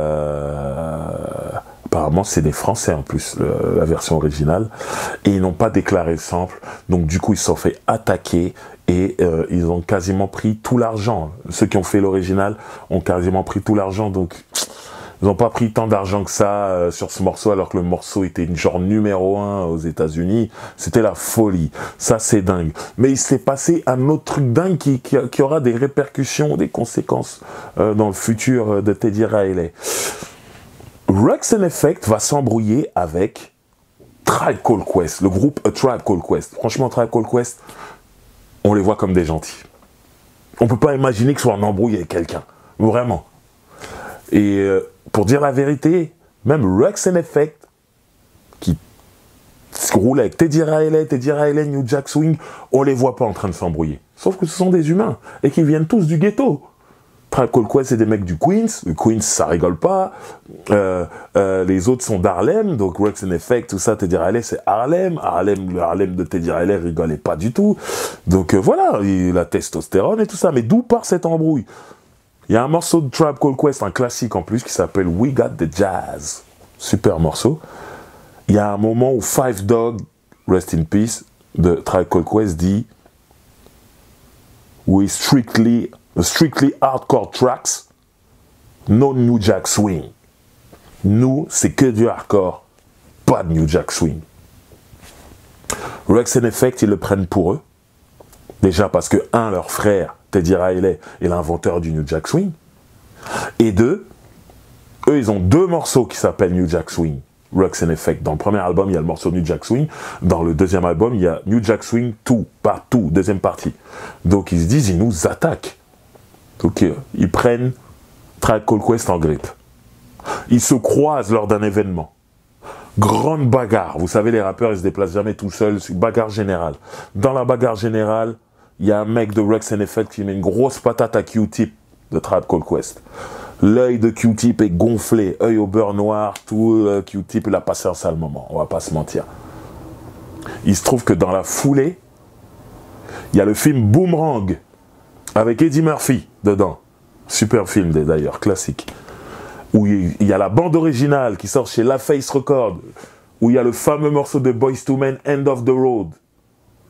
Euh, apparemment, c'est des Français en plus, le, la version originale, et ils n'ont pas déclaré le sample. Donc du coup, ils se sont fait attaquer et euh, ils ont quasiment pris tout l'argent. Ceux qui ont fait l'original ont quasiment pris tout l'argent. Donc ils n'ont pas pris tant d'argent que ça euh, sur ce morceau, alors que le morceau était une genre numéro un aux États-Unis. C'était la folie. Ça, c'est dingue. Mais il s'est passé un autre truc dingue qui, qui, qui aura des répercussions, des conséquences euh, dans le futur de Teddy Riley. Wreckx-n-Effect va s'embrouiller avec Tribe Called Quest, le groupe A Tribe Called Quest. Franchement, Tribe Called Quest, on les voit comme des gentils. On peut pas imaginer qu'ils soient en embrouille avec quelqu'un. Vraiment. Et euh, pour dire la vérité, même Wreckx-n-Effect, qui se roule avec Teddy Riley, Teddy Riley, New Jack Swing, on les voit pas en train de s'embrouiller. Sauf que ce sont des humains, et qui viennent tous du ghetto. Tribe Called Quest, c'est des mecs du Queens. Le Queens, ça rigole pas. Euh, euh, les autres sont d'Harlem, donc Wreckx-n-Effect, tout ça, Teddy Riley, c'est Harlem. Harlem, le Harlem de Teddy Riley rigolait pas du tout. Donc euh, voilà, il, la testostérone et tout ça. Mais d'où part cette embrouille? Il y a un morceau de Tribe Called Quest, un classique en plus, qui s'appelle We Got the Jazz. Super morceau. Il y a un moment où Five Dog, Rest in Peace, de Tribe Called Quest dit We strictly, strictly hardcore tracks, no New Jack Swing. Nous, c'est que du hardcore, pas de New Jack Swing. Wreckx-n-Effect, ils le prennent pour eux. Déjà parce que, un, leur frère, Teddy Riley, est l'inventeur du New Jack Swing. Et deux, eux, ils ont deux morceaux qui s'appellent New Jack Swing. Wreckx-n-Effect. Dans le premier album, il y a le morceau New Jack Swing. Dans le deuxième album, il y a New Jack Swing deux, partout, deuxième partie. Donc ils se disent, ils nous attaquent. Donc euh, ils prennent Tribe Called Quest en grippe. Ils se croisent lors d'un événement. Grande bagarre. Vous savez, les rappeurs, ils se déplacent jamais tout seuls. C'est une bagarre générale. Dans la bagarre générale, il y a un mec de Wreckx-n-Effect qui met une grosse patate à Q-Tip de Tribe Called Quest. L'œil de Q-Tip est gonflé, œil au beurre noir, tout euh, Q-Tip, il a passé un sale moment, on va pas se mentir. Il se trouve que dans la foulée, il y a le film Boomerang, avec Eddie Murphy dedans. Super film d'ailleurs, classique. Où il y a la bande originale qui sort chez La Face Records, où il y a le fameux morceau de Boyz two Men, End of the Road.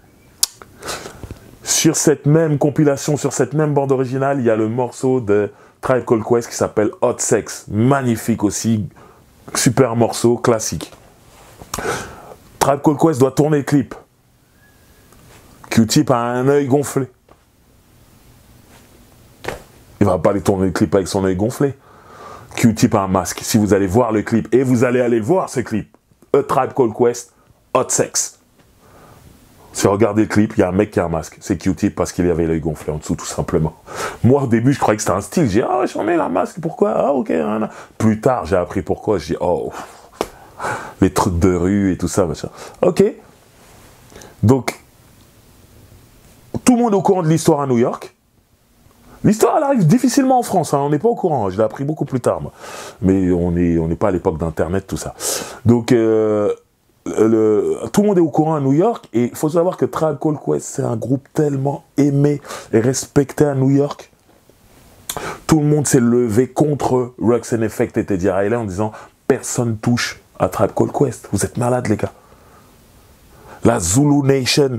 Sur cette même compilation, sur cette même bande originale, il y a le morceau de Tribe Called Quest qui s'appelle Hot Sex. Magnifique aussi. Super morceau, classique. Tribe Called Quest doit tourner le clip. Q-Tip a un œil gonflé. Il va pas aller tourner le clip avec son œil gonflé. Q-Tip a un masque. Si vous allez voir le clip, et vous allez aller le voir ce clip, A Tribe Called Quest, Hot Sex. Si vous regardez le clip, il y a un mec qui a un masque. C'est Q-Tip parce qu'il avait l'œil gonflé en dessous, tout simplement. Moi, au début, je croyais que c'était un style. J'ai dit, ah, j'en ai un masque, pourquoi? Ah, ok. Hein. Plus tard, j'ai appris pourquoi. Je dis, oh, les trucs de rue et tout ça, machin. Ok. Donc, tout le monde est au courant de l'histoire à New York. L'histoire, elle arrive difficilement en France, hein. On n'est pas au courant, je l'ai appris beaucoup plus tard, moi. Mais on n'est on n'est pas à l'époque d'Internet, tout ça. Donc, euh, le, tout le monde est au courant à New York, et il faut savoir que Tribe Called Quest, c'est un groupe tellement aimé et respecté à New York. Tout le monde s'est levé contre Roxanne-Effect et Teddy Riley en disant « Personne touche à Tribe Called Quest. Vous êtes malades, les gars. » La Zulu Nation...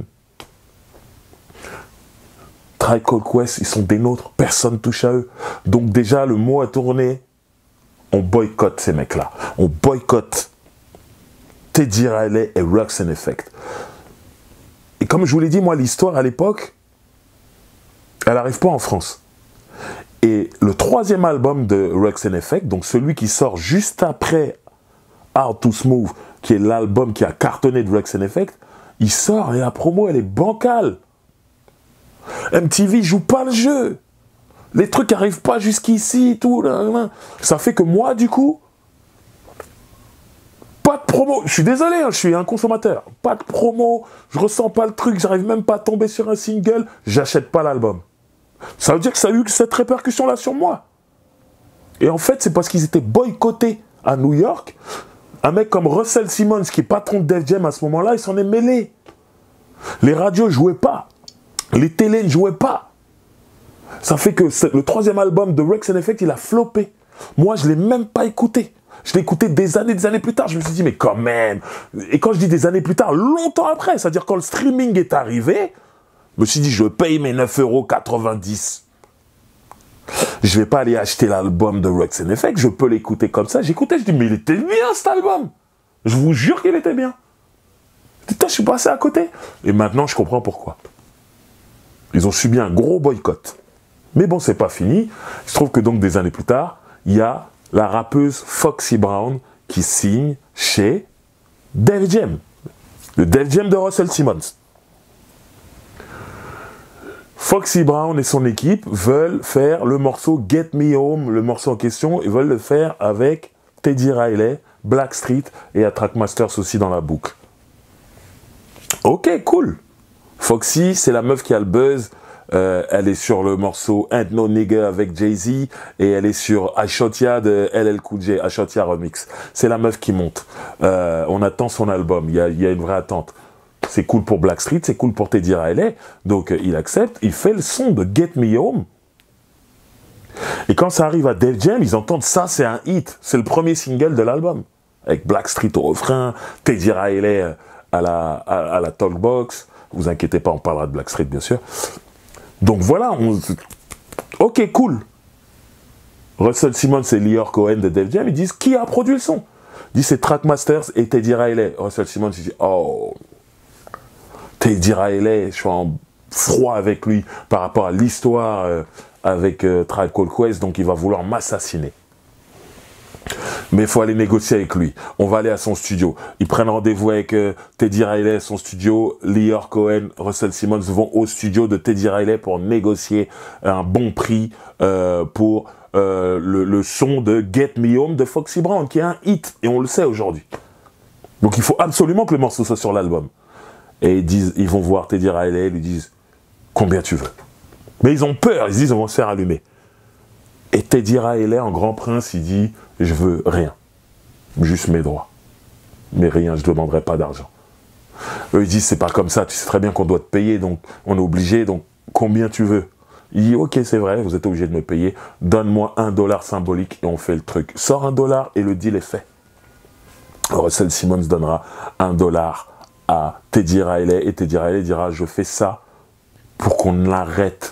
Tribe Called Quest, ils sont des nôtres, personne touche à eux. Donc déjà, le mot a tourné, on boycotte ces mecs-là. On boycotte Teddy Riley et Roxanne-Effect. Et comme je vous l'ai dit, moi, l'histoire à l'époque, elle n'arrive pas en France. Et le troisième album de Roxanne-Effect, donc celui qui sort juste après Hard to Smooth, qui est l'album qui a cartonné de Roxanne-Effect, il sort et la promo, elle est bancale. M T V joue pas le jeu. Les trucs n'arrivent pas jusqu'ici, tout. Là, là. Ça fait que moi, du coup, pas de promo. Je suis désolé, hein, je suis un consommateur. Pas de promo, je ressens pas le truc, j'arrive même pas à tomber sur un single, j'achète pas l'album. Ça veut dire que ça a eu cette répercussion-là sur moi. Et en fait, c'est parce qu'ils étaient boycottés à New York. Un mec comme Russell Simmons, qui est patron de Def Jam à ce moment-là, il s'en est mêlé. Les radios jouaient pas. Les télés ne jouaient pas. Ça fait que le troisième album de Roxanne-Effect, il a floppé. Moi, je ne l'ai même pas écouté. Je l'ai écouté des années, des années plus tard. Je me suis dit, mais quand même. Et quand je dis des années plus tard, longtemps après, c'est-à-dire quand le streaming est arrivé, je me suis dit, je paye mes neuf euros quatre-vingt-dix. Je ne vais pas aller acheter l'album de Roxanne-Effect. Je peux l'écouter comme ça. J'écoutais, je dis, mais il était bien cet album. Je vous jure qu'il était bien. Putain, je suis passé à côté. Et maintenant, je comprends pourquoi. Ils ont subi un gros boycott. Mais bon, c'est pas fini. Il se trouve que donc des années plus tard, il y a la rappeuse Foxy Brown qui signe chez Def Jam. Le Def Jam de Russell Simmons. Foxy Brown et son équipe veulent faire le morceau Get Me Home, le morceau en question, ils veulent le faire avec Teddy Riley, Blackstreet et à Trackmasters aussi dans la boucle. Ok, cool. Foxy, c'est la meuf qui a le buzz. Euh, elle est sur le morceau Ain't No Nigga avec Jay-Z et elle est sur Ashotia de L L Cool J, Ashotia Remix. C'est la meuf qui monte. Euh, on attend son album. Il y a, il y a une vraie attente. C'est cool pour Blackstreet, c'est cool pour Teddy Riley. Donc euh, il accepte. Il fait le son de Get Me Home. Et quand ça arrive à Def Jam, ils entendent ça, c'est un hit. C'est le premier single de l'album. Avec Blackstreet au refrain, Teddy Riley à la, à, à la talkbox. Vous inquiétez pas, on parlera de Blackstreet, bien sûr. Donc voilà, on... ok, cool. Russell Simmons et Lior Cohen de Def Jam, ils disent, qui a produit le son? Ils disent, c'est Trackmasters et Teddy Riley. Russell Simmons, il dit, oh, Teddy Riley, je suis en froid avec lui par rapport à l'histoire euh, avec euh, Tribe Called Quest, donc il va vouloir m'assassiner. Mais il faut aller négocier avec lui. On va aller à son studio. Ils prennent rendez-vous avec euh, Teddy Riley à son studio. Lior Cohen, Russell Simmons vont au studio de Teddy Riley pour négocier un bon prix euh, pour euh, le, le son de Get Me Home de Foxy Brown, qui est un hit. Et on le sait aujourd'hui. Donc il faut absolument que le morceau soit sur l'album. Et ils, disent, ils vont voir Teddy Riley, ils lui disent combien tu veux. Mais ils ont peur, ils se disent on va se faire allumer. Et Teddy Riley, en grand prince, il dit je veux rien, juste mes droits. Mais rien, je ne demanderai pas d'argent. Eux, ils disent c'est pas comme ça, tu sais très bien qu'on doit te payer, donc on est obligé, donc combien tu veux? Il dit ok, c'est vrai, vous êtes obligé de me payer, donne-moi un dollar symbolique et on fait le truc. Sors un dollar et le deal est fait. Russell Simmons donnera un dollar à Teddy Riley et Teddy Riley dira je fais ça pour qu'on arrête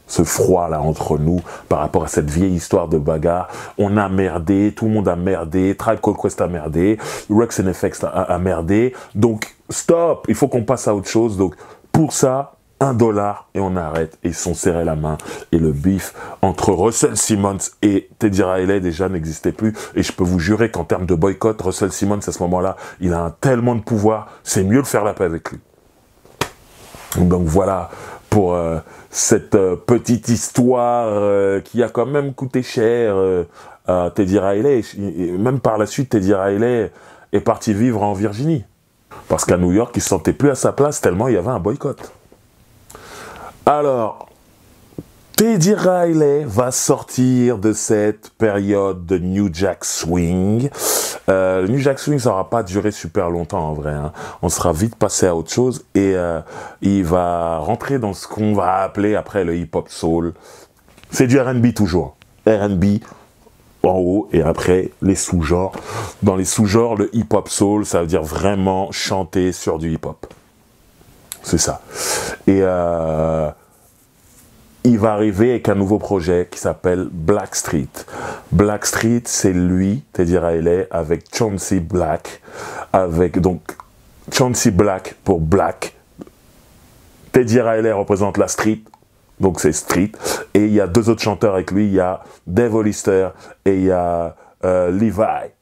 ce froid-là entre nous par rapport à cette vieille histoire de bagarre. On a merdé, tout le monde a merdé, Tribe Called Quest a merdé, Rex and F X a, a merdé. Donc, stop, il faut qu'on passe à autre chose. Donc, pour ça, un dollar et on arrête. Et ils se sont serrés la main. Et le beef entre Russell Simmons et Teddy Riley déjà n'existait plus. Et je peux vous jurer qu'en termes de boycott, Russell Simmons, à ce moment-là, il a un tellement de pouvoir, c'est mieux de faire la paix avec lui. Donc voilà pour euh, cette euh, petite histoire euh, qui a quand même coûté cher euh, à Teddy Riley. Et même par la suite, Teddy Riley est parti vivre en Virginie. Parce qu'à New York, il ne se sentait plus à sa place tellement il y avait un boycott. Alors, Teddy Riley va sortir de cette période de New Jack Swing. Euh, le New Jack Swing, ça n'aura pas duré super longtemps en vrai. Hein. On sera vite passé à autre chose et euh, il va rentrer dans ce qu'on va appeler après le hip-hop soul. C'est du R and B toujours. R and B en haut et après les sous-genres. Dans les sous-genres, le hip-hop soul, ça veut dire vraiment chanter sur du hip-hop. C'est ça. Et euh, il va arriver avec un nouveau projet qui s'appelle Blackstreet. Blackstreet, c'est lui, Teddy Riley, avec Chauncey Black, avec donc Chauncey Black pour Black. Teddy Riley représente la street, donc c'est street. Et il y a deux autres chanteurs avec lui, il y a Dave Hollister et il y a euh, Levi.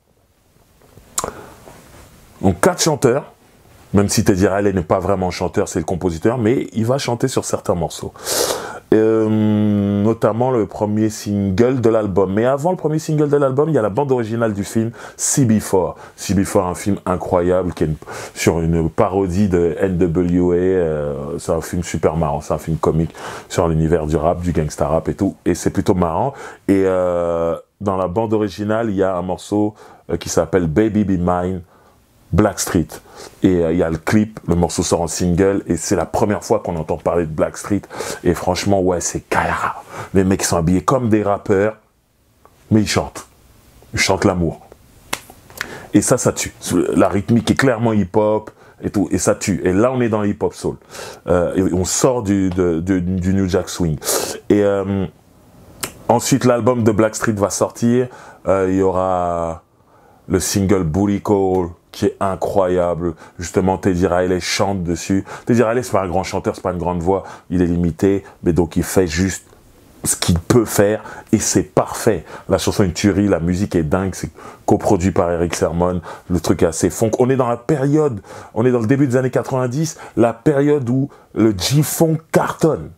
Donc quatre chanteurs. Même si Teddy Riley n'est pas vraiment chanteur, c'est le compositeur, mais il va chanter sur certains morceaux. Euh, notamment le premier single de l'album. Mais avant le premier single de l'album, il y a la bande originale du film C B quatre. C B quatre, un film incroyable qui est une, sur une parodie de N W A. Euh, c'est un film super marrant, c'est un film comique sur l'univers du rap, du gangsta rap et tout. Et c'est plutôt marrant. Et euh, dans la bande originale, il y a un morceau euh, qui s'appelle Baby Be Mine, Blackstreet. Et il euh, y a le clip, le morceau sort en single et c'est la première fois qu'on entend parler de Blackstreet. Et franchement, ouais, c'est Kaira. Les mecs sont habillés comme des rappeurs, mais ils chantent. Ils chantent l'amour. Et ça, ça tue. La rythmique est clairement hip-hop et tout, et ça tue. Et là, on est dans le hip-hop soul. Euh, et on sort du, de, de, du New Jack Swing. Et euh, ensuite, l'album de Blackstreet va sortir. Euh, il y aura le single Booty Call, qui est incroyable. Justement, Teddy Riley chante dessus. Teddy Riley, c'est pas un grand chanteur, c'est pas une grande voix. Il est limité, mais donc il fait juste ce qu'il peut faire et c'est parfait. La chanson est une tuerie, la musique est dingue, c'est coproduit par Eric Sermon. Le truc est assez funk. On est dans la période, on est dans le début des années quatre-vingt-dix, la période où le G-Funk cartonne.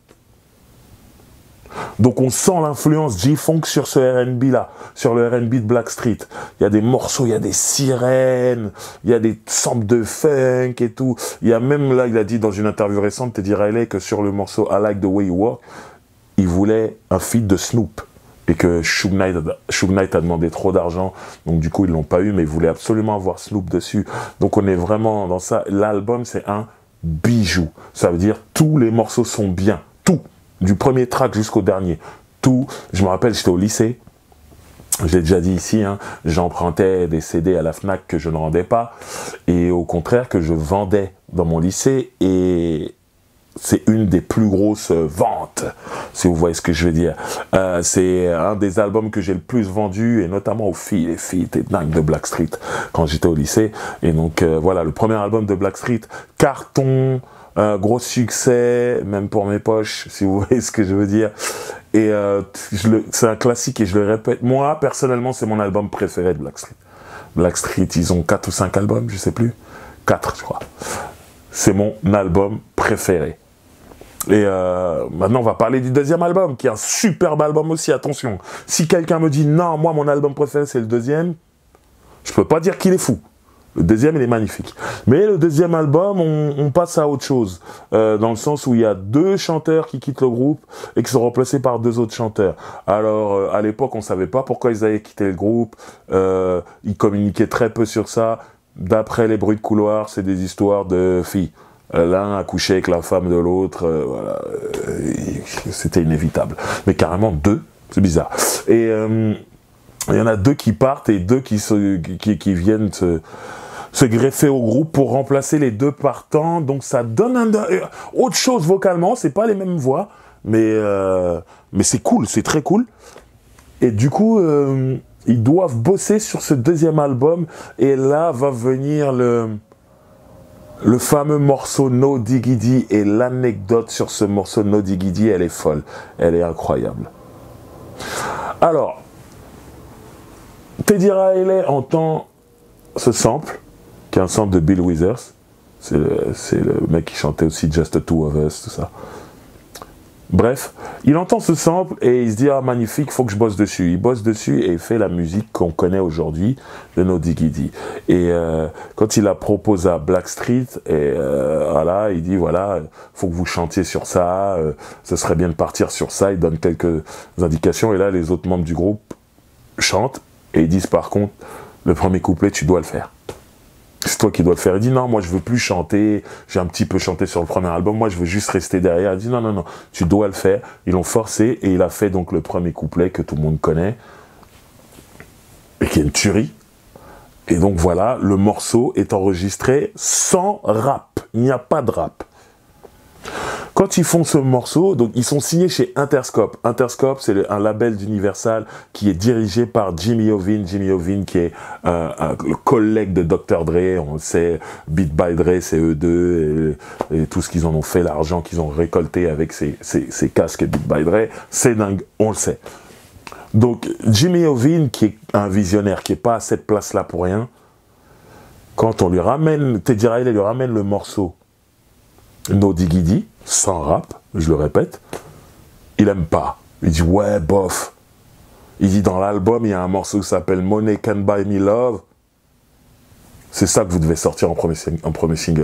Donc on sent l'influence G-Funk sur ce R and B là, sur le R and B de Blackstreet. Il y a des morceaux, il y a des sirènes, il y a des samples de funk et tout. Il y a même là, il a dit dans une interview récente, Teddy Riley, que sur le morceau I Like the Way You Walk, il voulait un feat de Snoop. Et que Suge Knight, Suge Knight a demandé trop d'argent, donc du coup ils l'ont pas eu, mais il voulait absolument avoir Snoop dessus. Donc on est vraiment dans ça. L'album c'est un bijou. Ça veut dire tous les morceaux sont bien, tout. Du premier track jusqu'au dernier. Tout, je me rappelle, j'étais au lycée, j'ai déjà dit ici, hein, j'empruntais des C D à la FNAC que je ne rendais pas, et au contraire que je vendais dans mon lycée, et c'est une des plus grosses ventes, si vous voyez ce que je veux dire. Euh, c'est un des albums que j'ai le plus vendu, et notamment aux filles. Les filles étaient dingues de Blackstreet quand j'étais au lycée. Et donc euh, voilà, le premier album de Blackstreet, carton, Euh, gros succès, même pour mes poches, si vous voyez ce que je veux dire. Et euh, c'est un classique et je le répète. Moi, personnellement, c'est mon album préféré de Blackstreet. Blackstreet, ils ont quatre ou cinq albums, je sais plus. quatre, je crois. C'est mon album préféré. Et euh, maintenant, on va parler du deuxième album, qui est un superbe album aussi, attention. Si quelqu'un me dit, non, moi, mon album préféré, c'est le deuxième, je peux pas dire qu'il est fou. Le deuxième, il est magnifique. Mais le deuxième album, on, on passe à autre chose. Euh, dans le sens où il y a deux chanteurs qui quittent le groupe et qui sont remplacés par deux autres chanteurs. Alors, euh, à l'époque, on savait pas pourquoi ils avaient quitté le groupe. Euh, ils communiquaient très peu sur ça. D'après les bruits de couloir, c'est des histoires de filles. L'un a couché avec la femme de l'autre. Euh, voilà. Euh, C'était inévitable. Mais carrément deux, c'est bizarre. Et euh, il y en a deux qui partent et deux qui, se, qui, qui viennent se... se greffer au groupe pour remplacer les deux partants, donc ça donne un, autre chose vocalement, c'est pas les mêmes voix, mais, euh, mais c'est cool, c'est très cool. Et du coup, euh, ils doivent bosser sur ce deuxième album, et là va venir le, le fameux morceau No Diggity, et l'anecdote sur ce morceau No Diggity, elle est folle, elle est incroyable. Alors, Teddy Riley entend ce sample, qui est un sample de Bill Withers, c'est le, le mec qui chantait aussi Just the Two of Us, tout ça. Bref, il entend ce sample et il se dit « Ah, magnifique, faut que je bosse dessus ». Il bosse dessus et il fait la musique qu'on connaît aujourd'hui de No Diggity. Et euh, quand il la propose à Blackstreet, et euh, voilà, il dit « Voilà, faut que vous chantiez sur ça, euh, ce serait bien de partir sur ça ». Il donne quelques indications et là, les autres membres du groupe chantent et ils disent par contre « Le premier couplet, tu dois le faire ». C'est toi qui dois le faire. Il dit non, moi je veux plus chanter, j'ai un petit peu chanté sur le premier album, moi je veux juste rester derrière. Il dit non, non, non, tu dois le faire. Ils l'ont forcé et il a fait donc le premier couplet que tout le monde connaît et qui est une tuerie. Et donc voilà, le morceau est enregistré sans rap. Il n'y a pas de rap. Quand ils font ce morceau, donc ils sont signés chez Interscope. Interscope, c'est un label d'Universal qui est dirigé par Jimmy Iovine. Jimmy Iovine qui est euh, un, le collègue de docteur Dre. On le sait, Beat by Dre, c'est eux deux. Et, et tout ce qu'ils en ont fait, l'argent qu'ils ont récolté avec ces, ces, ces casques Beat by Dre, c'est dingue, on le sait. Donc Jimmy Iovine, qui est un visionnaire, qui n'est pas à cette place-là pour rien, quand on lui ramène, Teddy Riley lui ramène le morceau No Diggity, sans rap, je le répète, il aime pas. Il dit ouais, bof. Il dit dans l'album, il y a un morceau qui s'appelle Money Can Buy Me Love. C'est ça que vous devez sortir en premier, en premier single.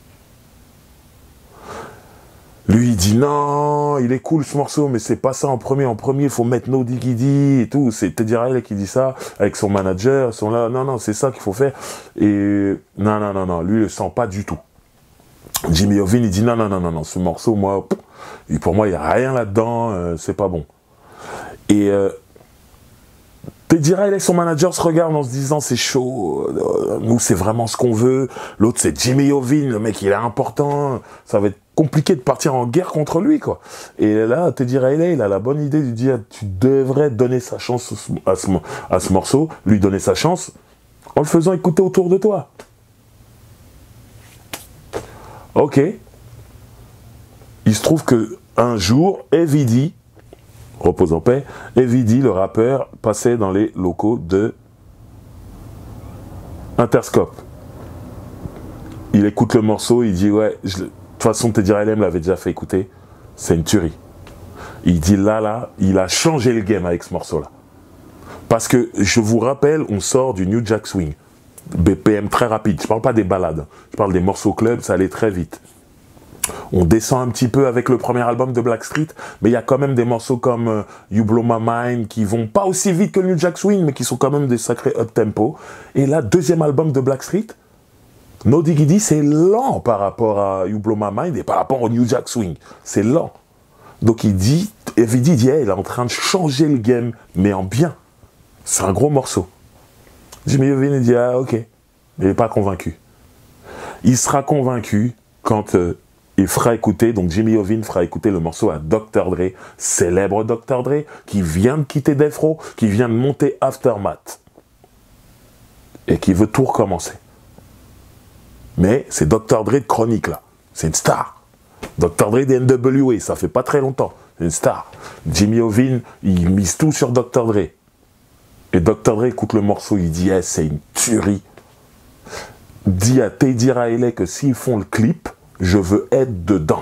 Lui, il dit non, il est cool ce morceau, mais c'est pas ça en premier. En premier, il faut mettre No Diggity et tout. C'est Teddy Riley qui dit ça avec son manager. Son là, non, non, c'est ça qu'il faut faire. Et non, non, non, non, lui, il le sent pas du tout. Jimmy Iovine, il dit non, non, non, non, non, ce morceau, moi, pff, pour moi, il n'y a rien là-dedans, euh, c'est pas bon. Et euh, Teddy Riley, son manager, se regarde en se disant c'est chaud, euh, nous, c'est vraiment ce qu'on veut. L'autre, c'est Jimmy Iovine, le mec, il est important, ça va être compliqué de partir en guerre contre lui, quoi. Et là, Teddy Riley, il a la bonne idée de dire tu devrais donner sa chance à ce, à ce morceau, lui donner sa chance, en le faisant écouter autour de toi. Ok. Il se trouve que un jour, Heavy D, repose en paix, Heavy D, le rappeur, passait dans les locaux de Interscope. Il écoute le morceau, il dit ouais, je, de toute façon Teddy Riley me l'avait déjà fait écouter, c'est une tuerie. Il dit là, là, il a changé le game avec ce morceau-là. Parce que, je vous rappelle, on sort du New Jack Swing. B P M très rapide, je parle pas des balades, je parle des morceaux club, ça allait très vite. On descend un petit peu avec le premier album de Blackstreet, mais il y a quand même des morceaux comme euh, You Blow My Mind qui vont pas aussi vite que le New Jack Swing, mais qui sont quand même des sacrés up-tempo. Et là, deuxième album de Blackstreet, No Diggity, c'est lent par rapport à You Blow My Mind et par rapport au New Jack Swing. C'est lent. Donc il dit, Heavy D dit, hey, il est en train de changer le game, mais en bien. C'est un gros morceau. Jimmy Iovine dit ah ok, mais il n'est pas convaincu. Il sera convaincu quand euh, il fera écouter, donc Jimmy Iovine fera écouter le morceau à docteur Dre, célèbre docteur Dre, qui vient de quitter Death Row, qui vient de monter Aftermath, et qui veut tout recommencer. Mais c'est docteur Dre de chronique là, c'est une star. docteur Dre des N W A, ça fait pas très longtemps, c'est une star. Jimmy Iovine, il mise tout sur docteur Dre. Et docteur Dre écoute le morceau, il dit hey, c'est une tuerie. Dit à Teddy Riley que s'ils font le clip, je veux être dedans.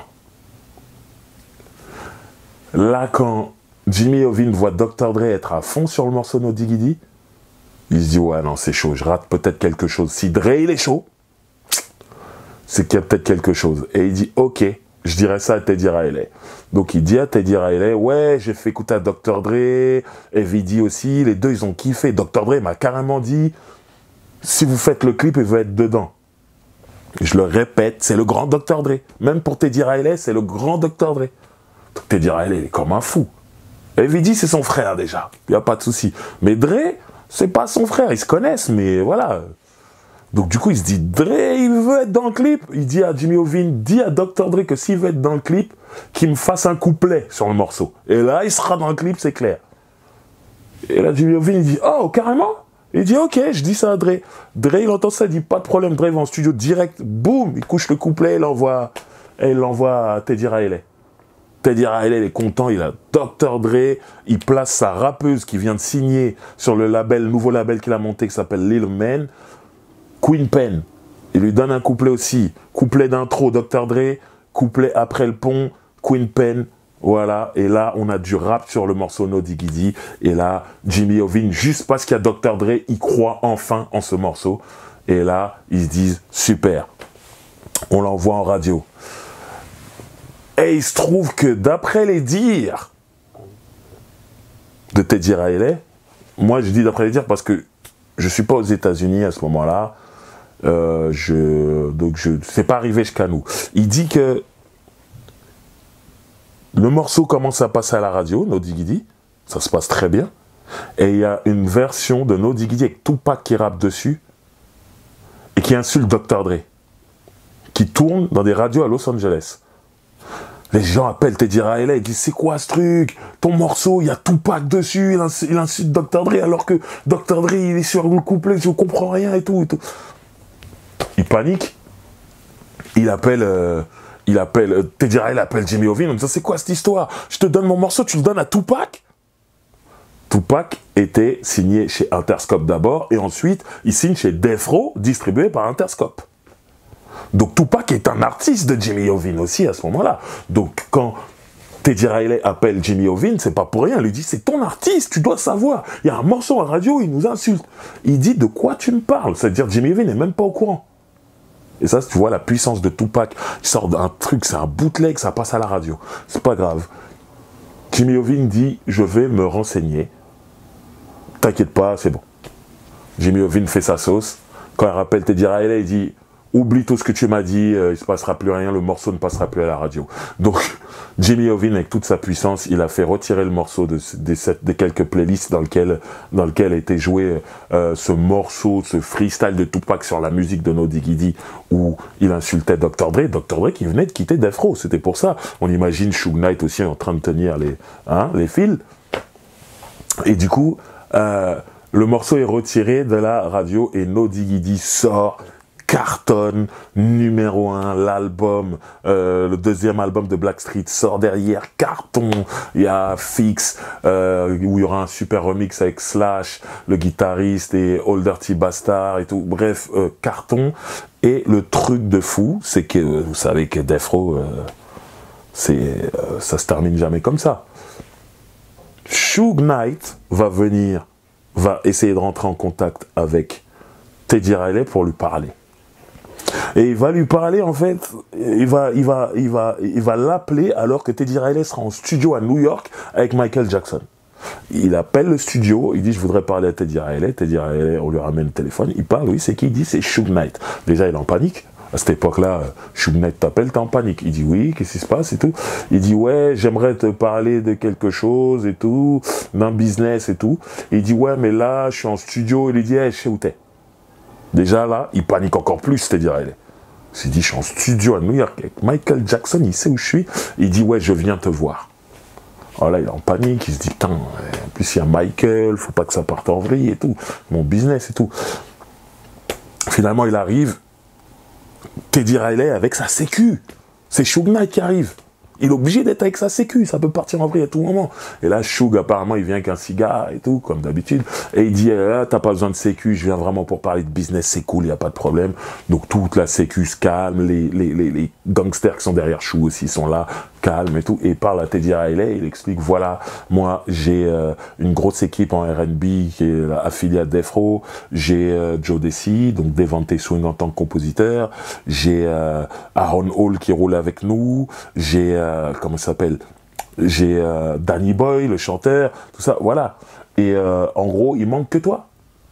Là, quand Jimmy Iovine voit docteur Dre être à fond sur le morceau No Diggity, il se dit ouais non c'est chaud, je rate peut-être quelque chose. Si Dre il est chaud, c'est qu'il y a peut-être quelque chose. Et il dit ok, je dirais ça à Teddy Riley. Donc il dit à Teddy Riley, ouais, j'ai fait écouter à docteur Dre, Heavy D aussi, les deux ils ont kiffé. docteur Dre m'a carrément dit, si vous faites le clip, il veut être dedans. Je le répète, c'est le grand docteur Dre. Même pour Teddy Riley, c'est le grand docteur Dre. Donc Teddy Riley, il est comme un fou. Heavy D, c'est son frère déjà, il n'y a pas de souci. Mais Dre, c'est pas son frère, ils se connaissent, mais voilà. Donc du coup, il se dit, Dre, il veut être dans le clip. Il dit à Jimmy Iovine, dis à docteur Dre que s'il veut être dans le clip, qu'il me fasse un couplet sur le morceau. Et là, il sera dans le clip, c'est clair. Et là, Jimmy Iovine, il dit, oh, carrément? Il dit, ok, je dis ça à Dre. Dre, il entend ça, il dit, pas de problème. Dre va en studio direct, boum, il couche le couplet, il l'envoie, et il l'envoie à Teddy Riley. Teddy Riley, il est content, il a docteur Dre, il place sa rappeuse qui vient de signer sur le label, nouveau label qu'il a monté qui s'appelle Lil Man, Queen Pen. Il lui donne un couplet aussi, couplet d'intro docteur Dre, couplet après le pont, Queen Pen, voilà. Et là, on a du rap sur le morceau No Diggity. Et là, Jimmy Iovine, juste parce qu'il y a docteur Dre, il croit enfin en ce morceau. Et là, ils se disent, super, on l'envoie en radio. Et il se trouve que d'après les dires de Teddy Riley, moi je dis d'après les dires parce que je ne suis pas aux États-Unis à ce moment-là, euh, je, donc je c'est pas arrivé jusqu'à nous. Il dit que le morceau commence à passer à la radio, No Diggity, ça se passe très bien, et il y a une version de No Diggity avec Tupac qui rappe dessus et qui insulte docteur Dre, qui tourne dans des radios à Los Angeles. Les gens appellent Teddy Riley et disent, c'est quoi ce truc? Ton morceau, il y a Tupac dessus, il, ins il insulte docteur Dre alors que docteur Dre, il est sur le couplet, je comprends rien et tout. Et tout. Il panique. Il appelle, euh, il appelle, euh, Teddy Riley appelle Jimmy Iovine en disant, c'est quoi cette histoire? Je te donne mon morceau, tu le donnes à Tupac? Tupac était signé chez Interscope d'abord et ensuite, il signe chez Death Row, distribué par Interscope. Donc Tupac est un artiste de Jimmy Iovine aussi à ce moment-là. Donc quand Teddy Riley appelle Jimmy Iovine, c'est pas pour rien. Il lui dit, c'est ton artiste, tu dois savoir. Il y a un morceau à radio, il nous insulte. Il dit, de quoi tu me parles? C'est-à-dire Jimmy Iovine n'est même pas au courant. Et ça, tu vois la puissance de Tupac. Il sort d'un truc, c'est un bootleg, ça passe à la radio. C'est pas grave. Jimmy Iovine dit, je vais me renseigner. T'inquiète pas, c'est bon. Jimmy Iovine fait sa sauce. Quand il rappelle Teddy Riley, il dit, oublie tout ce que tu m'as dit, euh, il ne se passera plus rien, le morceau ne passera plus à la radio. Donc, Jimmy Iovine, avec toute sa puissance, il a fait retirer le morceau de, de, de, de quelques playlists dans lesquelles, dans lesquelles était joué euh, ce morceau, ce freestyle de Tupac sur la musique de No Diggity, où il insultait docteur Dre. docteur Dre qui venait de quitter Death Row, c'était pour ça. On imagine Suge Knight aussi en train de tenir les, hein, les fils. Et du coup, euh, le morceau est retiré de la radio et No Diggity sort, cartonne, numéro un, l'album, euh, le deuxième album de Blackstreet sort derrière, carton, il y a Fix, euh, où il y aura un super remix avec Slash, le guitariste, et Old Dirty Bastard et tout, bref, euh, carton. Et le truc de fou, c'est que, euh, vous savez que Death Row, euh, c'est, euh, ça se termine jamais comme ça. Suge Knight va venir, va essayer de rentrer en contact avec Teddy Riley pour lui parler. Et il va lui parler, en fait, il va, il va, il va, il va l'appeler alors que Teddy Riley sera en studio à New York avec Michael Jackson. Il appelle le studio, il dit, je voudrais parler à Teddy Riley. Teddy Riley, on lui ramène le téléphone, il parle, oui, c'est qui? Il dit, c'est Suge Knight. Déjà, il est en panique. À cette époque-là, Suge Knight t'appelle, t'es en panique. Il dit, oui, qu'est-ce qui se passe et tout. Il dit, ouais, j'aimerais te parler de quelque chose et tout, d'un business et tout. Et il dit, ouais, mais là, je suis en studio. Il lui dit, hey, je sais où t'es. Déjà là, il panique encore plus, Teddy Riley. Il s'est dit, je suis en studio à New York avec Michael Jackson, il sait où je suis. Il dit, ouais, je viens te voir. Alors là, il est en panique, il se dit, putain, en plus il y a Michael, faut pas que ça parte en vrille et tout, mon business et tout. Finalement, il arrive, Teddy Riley avec sa sécu. C'est Suge Knight qui arrive. Il est obligé d'être avec sa sécu, ça peut partir en vrille à tout moment. Et là, Suge, apparemment, il vient avec un cigare et tout, comme d'habitude. Et il dit, ah, t'as pas besoin de sécu, je viens vraiment pour parler de business, c'est cool, il n'y a pas de problème. Donc toute la sécu se calme, les, les, les, les gangsters qui sont derrière Suge aussi sont là, calme et tout. Et il parle à Teddy Riley, il explique, voilà, moi, j'ai euh, une grosse équipe en R and B qui est affiliée à Death Row, j'ai euh, Joe Desi, donc Devante Swing en tant que compositeur, j'ai euh, Aaron Hall qui roule avec nous, j'ai... Euh, Euh, comment ça s'appelle, j'ai euh, Danny Boy, le chanteur, tout ça, voilà. Et euh, en gros, il manque que toi.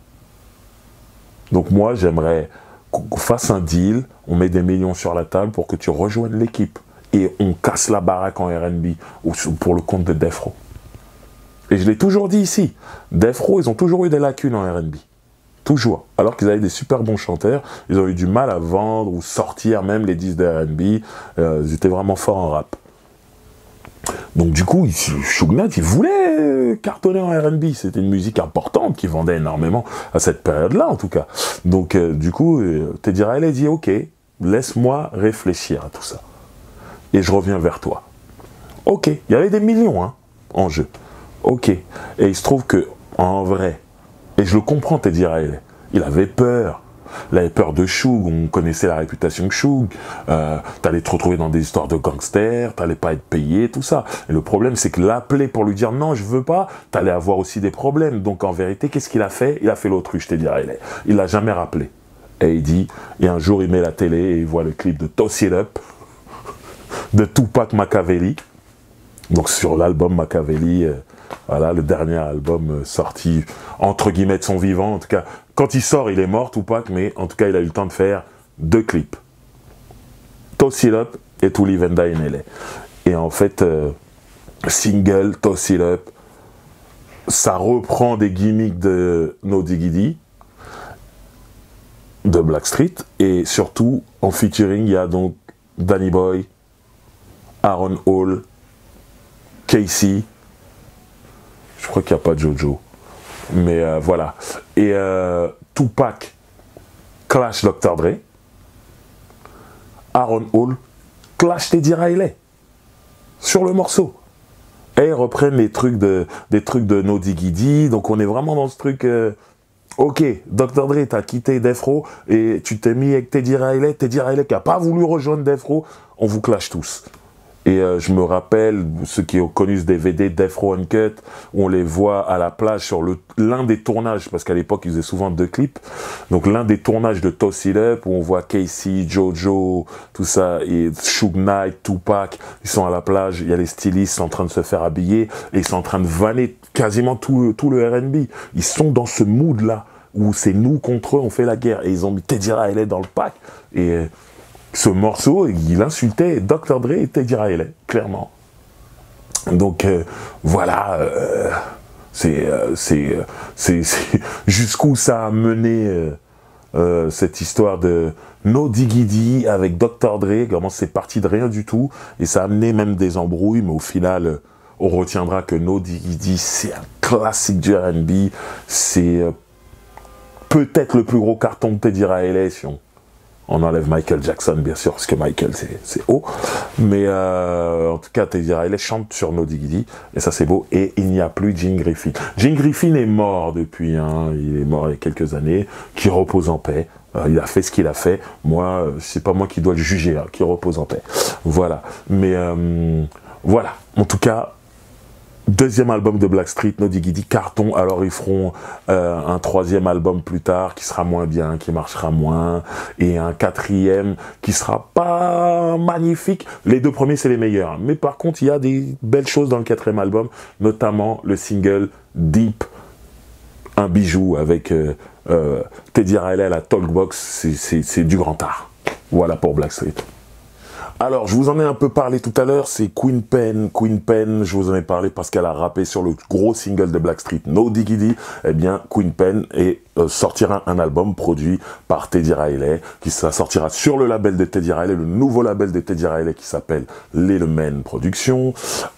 Donc moi, j'aimerais qu'on fasse un deal, on met des millions sur la table pour que tu rejoignes l'équipe. Et on casse la baraque en R and B pour le compte de Death Row. Et je l'ai toujours dit ici, Death Row, ils ont toujours eu des lacunes en R and B. Toujours. Alors qu'ils avaient des super bons chanteurs, ils ont eu du mal à vendre ou sortir même les disques de R and B. Euh, ils étaient vraiment forts en rap. Donc du coup, Suge Knight, il voulait cartonner en R and B. C'était une musique importante qui vendait énormément à cette période-là, en tout cas. Donc euh, du coup, euh, Teddy Riley dit « Ok, laisse-moi réfléchir à tout ça. Et je reviens vers toi. » Ok, il y avait des millions hein, en jeu. Ok. Et il se trouve que, en vrai, et je le comprends, Teddy Riley, il avait peur. Il avait peur de Suge, on connaissait la réputation de Suge, euh, t'allais te retrouver dans des histoires de gangsters, t'allais pas être payé, tout ça. Et le problème, c'est que l'appeler pour lui dire non, je veux pas, t'allais avoir aussi des problèmes. Donc en vérité, qu'est-ce qu'il a fait? Il a fait l'autruche, Teddy Riley. Il l'a jamais rappelé. Et il dit, et un jour il met la télé et il voit le clip de Toss It Up de Tupac Makaveli. Donc sur l'album Makaveli, euh, voilà, le dernier album euh, sorti entre guillemets de son vivant. En tout cas, quand il sort, il est mort, Tupac, mais en tout cas, il a eu le temps de faire deux clips. Toss It Up et To Live and Die in L A. Et en fait, euh, single, Toss It Up, ça reprend des gimmicks de No Diggity, de Blackstreet, et surtout, en featuring, il y a donc Danny Boy, Aaron Hall, Casey, je crois qu'il n'y a pas Jojo, mais euh, voilà. Et euh, Tupac clash docteur Dre, Aaron Hall clash Teddy Riley sur le morceau. Et ils reprennent les trucs de, des trucs de No Diggity, donc on est vraiment dans ce truc... Euh, ok, docteur Dre, t'as quitté Death Row et tu t'es mis avec Teddy Riley, Teddy Riley qui n'a pas voulu rejoindre Death Row, on vous clash tous. Et euh, je me rappelle, ceux qui ont connu ce D V D Death Row Uncut, où on les voit à la plage sur l'un des tournages, parce qu'à l'époque ils faisaient souvent deux clips, donc l'un des tournages de Toss It Up, où on voit Casey, Jojo, tout ça, et Suge Knight, Tupac, ils sont à la plage, il y a les stylistes en train de se faire habiller, et ils sont en train de vanner quasiment tout, tout le R and B. Ils sont dans ce mood-là, où c'est nous contre eux, on fait la guerre, et ils ont mis Teddy Riley dans le pack, et... ce morceau, il insultait docteur Dre et Teddy Riley, clairement. Donc, euh, voilà, euh, c'est euh, c'est jusqu'où ça a mené euh, euh, cette histoire de No Diggity avec docteur Dre, comment c'est parti de rien du tout, et ça a amené même des embrouilles, mais au final, on retiendra que No Diggity, c'est un classique du R and B, c'est euh, peut-être le plus gros carton de Teddy Riley, si on... on enlève Michael Jackson, bien sûr, parce que Michael, c'est haut. Mais euh, en tout cas, Teddy Riley chante sur No Diggity, et ça, c'est beau. Et il n'y a plus Gene Griffin. Gene Griffin est mort depuis, hein, il est mort il y a quelques années, qui repose en paix. Euh, il a fait ce qu'il a fait. Moi, c'est pas moi qui dois le juger, hein, qui repose en paix. Voilà. Mais euh, voilà. En tout cas... deuxième album de Blackstreet, No Diggity, carton. Alors ils feront euh, un troisième album plus tard qui sera moins bien, qui marchera moins, et un quatrième qui sera pas magnifique. Les deux premiers c'est les meilleurs, mais par contre il y a des belles choses dans le quatrième album, notamment le single Deep, un bijou avec euh, euh, Teddy Riley à la Talkbox, c'est du grand art. Voilà pour Blackstreet. Alors, je vous en ai un peu parlé tout à l'heure, c'est Queen Pen. Queen Pen, je vous en ai parlé parce qu'elle a rappé sur le gros single de Blackstreet, No Diggity. Eh bien, Queen Pen et, euh, sortira un album produit par Teddy Riley, qui ça sortira sur le label de Teddy Riley, le nouveau label de Teddy Riley qui s'appelle Little Men Productions.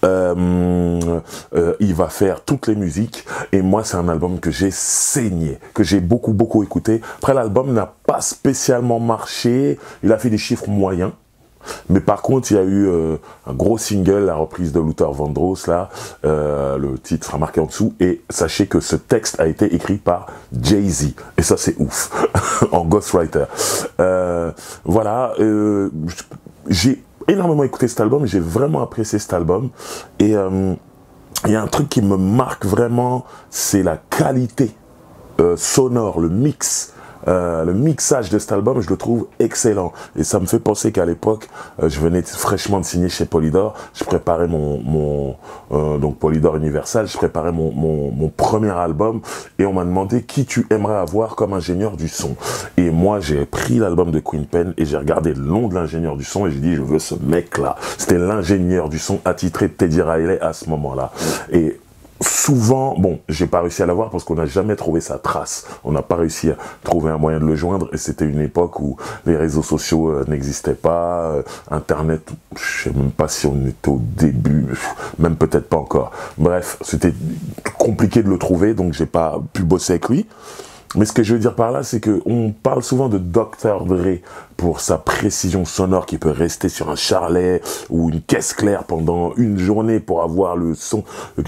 Euh, euh, il va faire toutes les musiques, et moi, c'est un album que j'ai saigné, que j'ai beaucoup, beaucoup écouté. Après, l'album n'a pas spécialement marché, il a fait des chiffres moyens. Mais par contre, il y a eu euh, un gros single, la reprise de Luther Vandross, là, euh, le titre sera marqué en dessous, et sachez que ce texte a été écrit par Jay-Z, et ça c'est ouf, en ghostwriter. Euh, voilà, euh, j'ai énormément écouté cet album, j'ai vraiment apprécié cet album, et euh, il y a un truc qui me marque vraiment, c'est la qualité euh, sonore, le mix. Euh, le mixage de cet album, je le trouve excellent. Et ça me fait penser qu'à l'époque, euh, je venais fraîchement de signer chez Polydor. Je préparais mon, mon euh, donc Polydor Universal, je préparais mon, mon, mon premier album. Et on m'a demandé qui tu aimerais avoir comme ingénieur du son. Et moi, j'ai pris l'album de Queen Pen et j'ai regardé le nom de l'ingénieur du son et j'ai dit, je veux ce mec-là. C'était l'ingénieur du son attitré de Teddy Riley à ce moment-là. Et souvent, bon, j'ai pas réussi à l'avoir parce qu'on n'a jamais trouvé sa trace. On n'a pas réussi à trouver un moyen de le joindre et c'était une époque où les réseaux sociaux euh, n'existaient pas, euh, Internet, je sais même pas si on était au début, même peut-être pas encore. Bref, c'était compliqué de le trouver, donc j'ai pas pu bosser avec lui. Mais ce que je veux dire par là, c'est qu'on parle souvent de docteur Dre pour sa précision sonore qui peut rester sur un charlet ou une caisse claire pendant une journée pour avoir le son,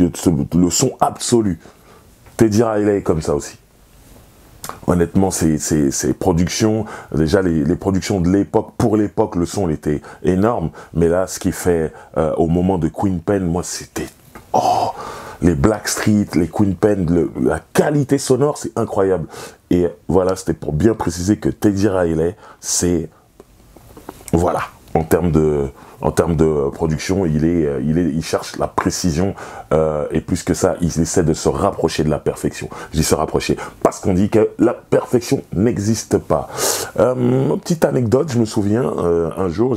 le son absolu. Teddy Riley est comme ça aussi. Honnêtement, ces, ces, ces productions, déjà les, les productions de l'époque, pour l'époque, le son était énorme. Mais là, ce qu'il fait euh, au moment de Queen Pen, moi, c'était... Oh, les Blackstreet, les Queen Pen, le, la qualité sonore, c'est incroyable. Et voilà, c'était pour bien préciser que Teddy Riley, c'est... Voilà, en termes de... En termes de production, il, est, il, est, il cherche la précision euh, et plus que ça, il essaie de se rapprocher de la perfection. Je dis se rapprocher parce qu'on dit que la perfection n'existe pas. Euh, petite anecdote, je me souviens, euh, un jour,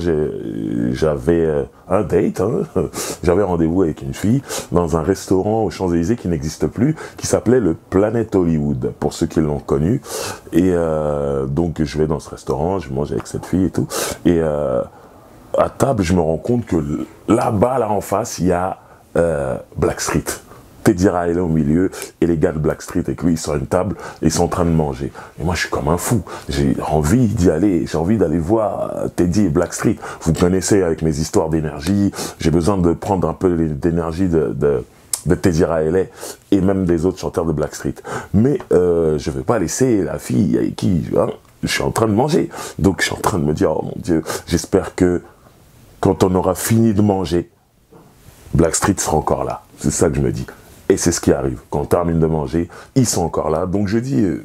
j'avais euh, un date, hein, j'avais rendez-vous avec une fille dans un restaurant aux Champs-Élysées qui n'existe plus, qui s'appelait le Planet Hollywood, pour ceux qui l'ont connu. Et euh, donc, je vais dans ce restaurant, je mange avec cette fille et tout. Et... Euh, à table, je me rends compte que là-bas, là en face, il y a euh, Blackstreet. Teddy Riley au milieu et les gars de Blackstreet avec lui, ils sont à une table et ils sont en train de manger. Et moi, je suis comme un fou. J'ai envie d'y aller. J'ai envie d'aller voir Teddy et Blackstreet. Vous connaissez avec mes histoires d'énergie. J'ai besoin de prendre un peu d'énergie de, de, de Teddy Riley et même des autres chanteurs de Blackstreet. Mais euh, je ne vais pas laisser la fille avec qui... Hein, je suis en train de manger. Donc, je suis en train de me dire, oh mon Dieu, j'espère que quand on aura fini de manger, Blackstreet sera encore là. C'est ça que je me dis. Et c'est ce qui arrive. Quand on termine de manger, ils sont encore là. Donc je dis euh,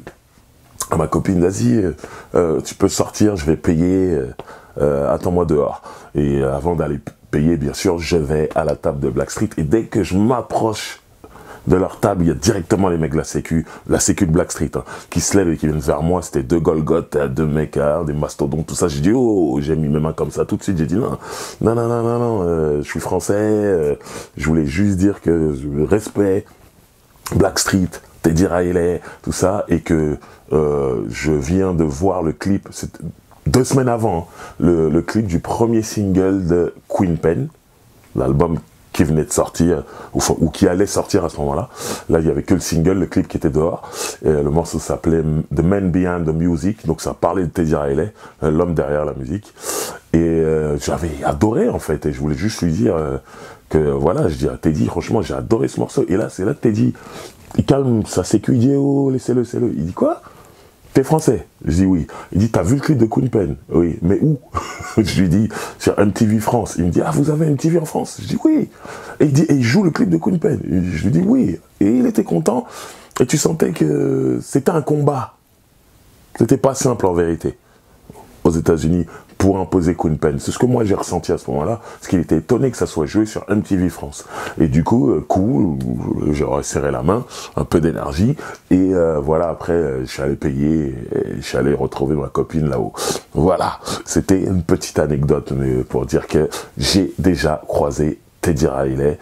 à ma copine, vas-y, euh, euh, tu peux sortir, je vais payer, euh, euh, attends-moi dehors. Et euh, avant d'aller payer, bien sûr, je vais à la table de Blackstreet. Et dès que je m'approche de leur table, il y a directement les mecs de la sécu, la sécu de Blackstreet, hein, qui se lèvent et qui viennent vers moi. C'était deux Golgoth, deux mecs, hein, des mastodontes, tout ça. J'ai dit, oh, j'ai mis mes mains comme ça tout de suite. J'ai dit, non, non, non, non, non, non euh, je suis français. Euh, je voulais juste dire que je respect Blackstreet, Teddy Riley, tout ça, et que euh, je viens de voir le clip, deux semaines avant, hein, le, le clip du premier single de Queen Pen, l'album qui venait de sortir, ou, ou qui allait sortir à ce moment-là. Là, il n'y avait que le single, le clip qui était dehors. Et le morceau s'appelait The Man Behind the Music, donc ça parlait de Teddy Riley, l'homme derrière la musique. Et euh, j'avais adoré, en fait, et je voulais juste lui dire euh, que, voilà, je dis à Teddy, franchement, j'ai adoré ce morceau. Et là, c'est là que Teddy, il calme sa sécu, il dit, oh, laissez-le, laissez-le. Il dit, quoi ? T'es français? Je dis oui. Il dit, t'as vu le clip de Queen Pen? Oui, mais où? Je lui dis, sur M T V France. Il me dit, ah, vous avez M T V en France? Je dis oui. Et il dit, et il joue le clip de Queen Pen? Je lui dis oui. Et il était content. Et tu sentais que c'était un combat. C'était pas simple en vérité, aux États-Unis, pour imposer Queen Pen. C'est ce que moi j'ai ressenti à ce moment-là, parce qu'il était étonné que ça soit joué sur M T V France. Et du coup, euh, cool, j'aurais serré la main, un peu d'énergie, et euh, voilà, après, euh, je suis allé payer, et je suis allé retrouver ma copine là-haut. Voilà, c'était une petite anecdote, mais pour dire que j'ai déjà croisé Teddy Riley.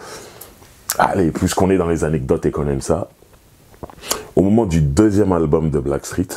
Allez, puisqu'on est dans les anecdotes et qu'on aime ça, au moment du deuxième album de Blackstreet,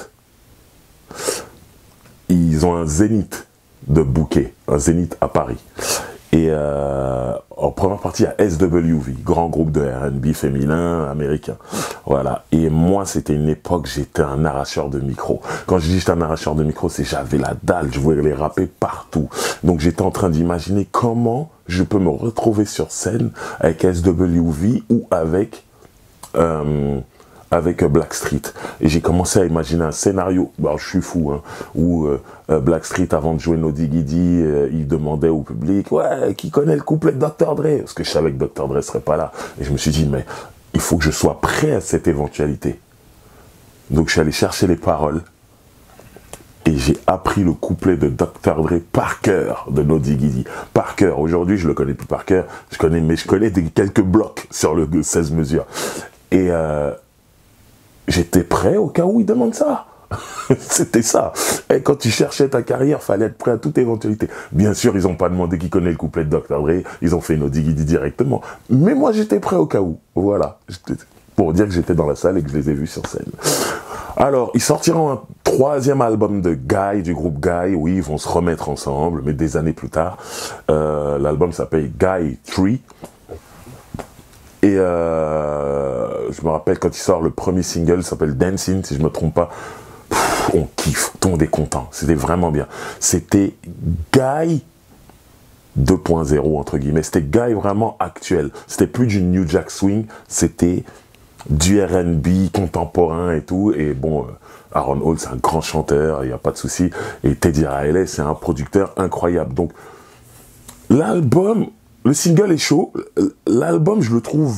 ils ont un zénith de bouquet, un zénith à Paris. Et euh, en première partie, il y a S W V, grand groupe de R and B féminin américain. Voilà. Et moi, c'était une époque, j'étais un arracheur de micro. Quand je dis j'étais un arracheur de micro, c'est j'avais la dalle, je voulais les rapper partout. Donc j'étais en train d'imaginer comment je peux me retrouver sur scène avec S W V ou avec... Euh, avec Blackstreet. Et j'ai commencé à imaginer un scénario, bon, je suis fou, hein, où euh, Blackstreet, avant de jouer No Diggity, euh, il demandait au public, ouais, qui connaît le couplet de docteur Dre? Parce que je savais que docteur Dre serait pas là. Et je me suis dit, mais il faut que je sois prêt à cette éventualité. Donc je suis allé chercher les paroles, et j'ai appris le couplet de docteur Dre par cœur, de No Diggity. Par cœur. Aujourd'hui, je le connais plus par cœur, je connais, mais je connais des, quelques blocs sur le seize mesures. Et euh, j'étais prêt au cas où il demande ça. C'était ça. Et quand tu cherchais ta carrière, fallait être prêt à toute éventualité. Bien sûr, ils n'ont pas demandé qui connaît le couplet de docteur Dre, ils ont fait une Odigidi directement. Mais moi, j'étais prêt au cas où. Voilà. Pour dire que j'étais dans la salle et que je les ai vus sur scène. Alors, ils sortiront un troisième album de Guy, du groupe Guy. Oui, ils vont se remettre ensemble, mais des années plus tard. Euh, L'album s'appelle Guy trois. Et euh, je me rappelle quand il sort le premier single, s'appelle Dancing, si je me trompe pas. Pff, on kiffe, tout le monde est content. C'était vraiment bien. C'était Guy deux point zéro, entre guillemets. C'était Guy vraiment actuel. C'était plus du New Jack Swing, c'était du R and B contemporain et tout. Et bon, euh, Aaron Hall, c'est un grand chanteur, il n'y a pas de souci. Et Teddy Riley, c'est un producteur incroyable. Donc, l'album, le single est chaud. L'album, je le trouve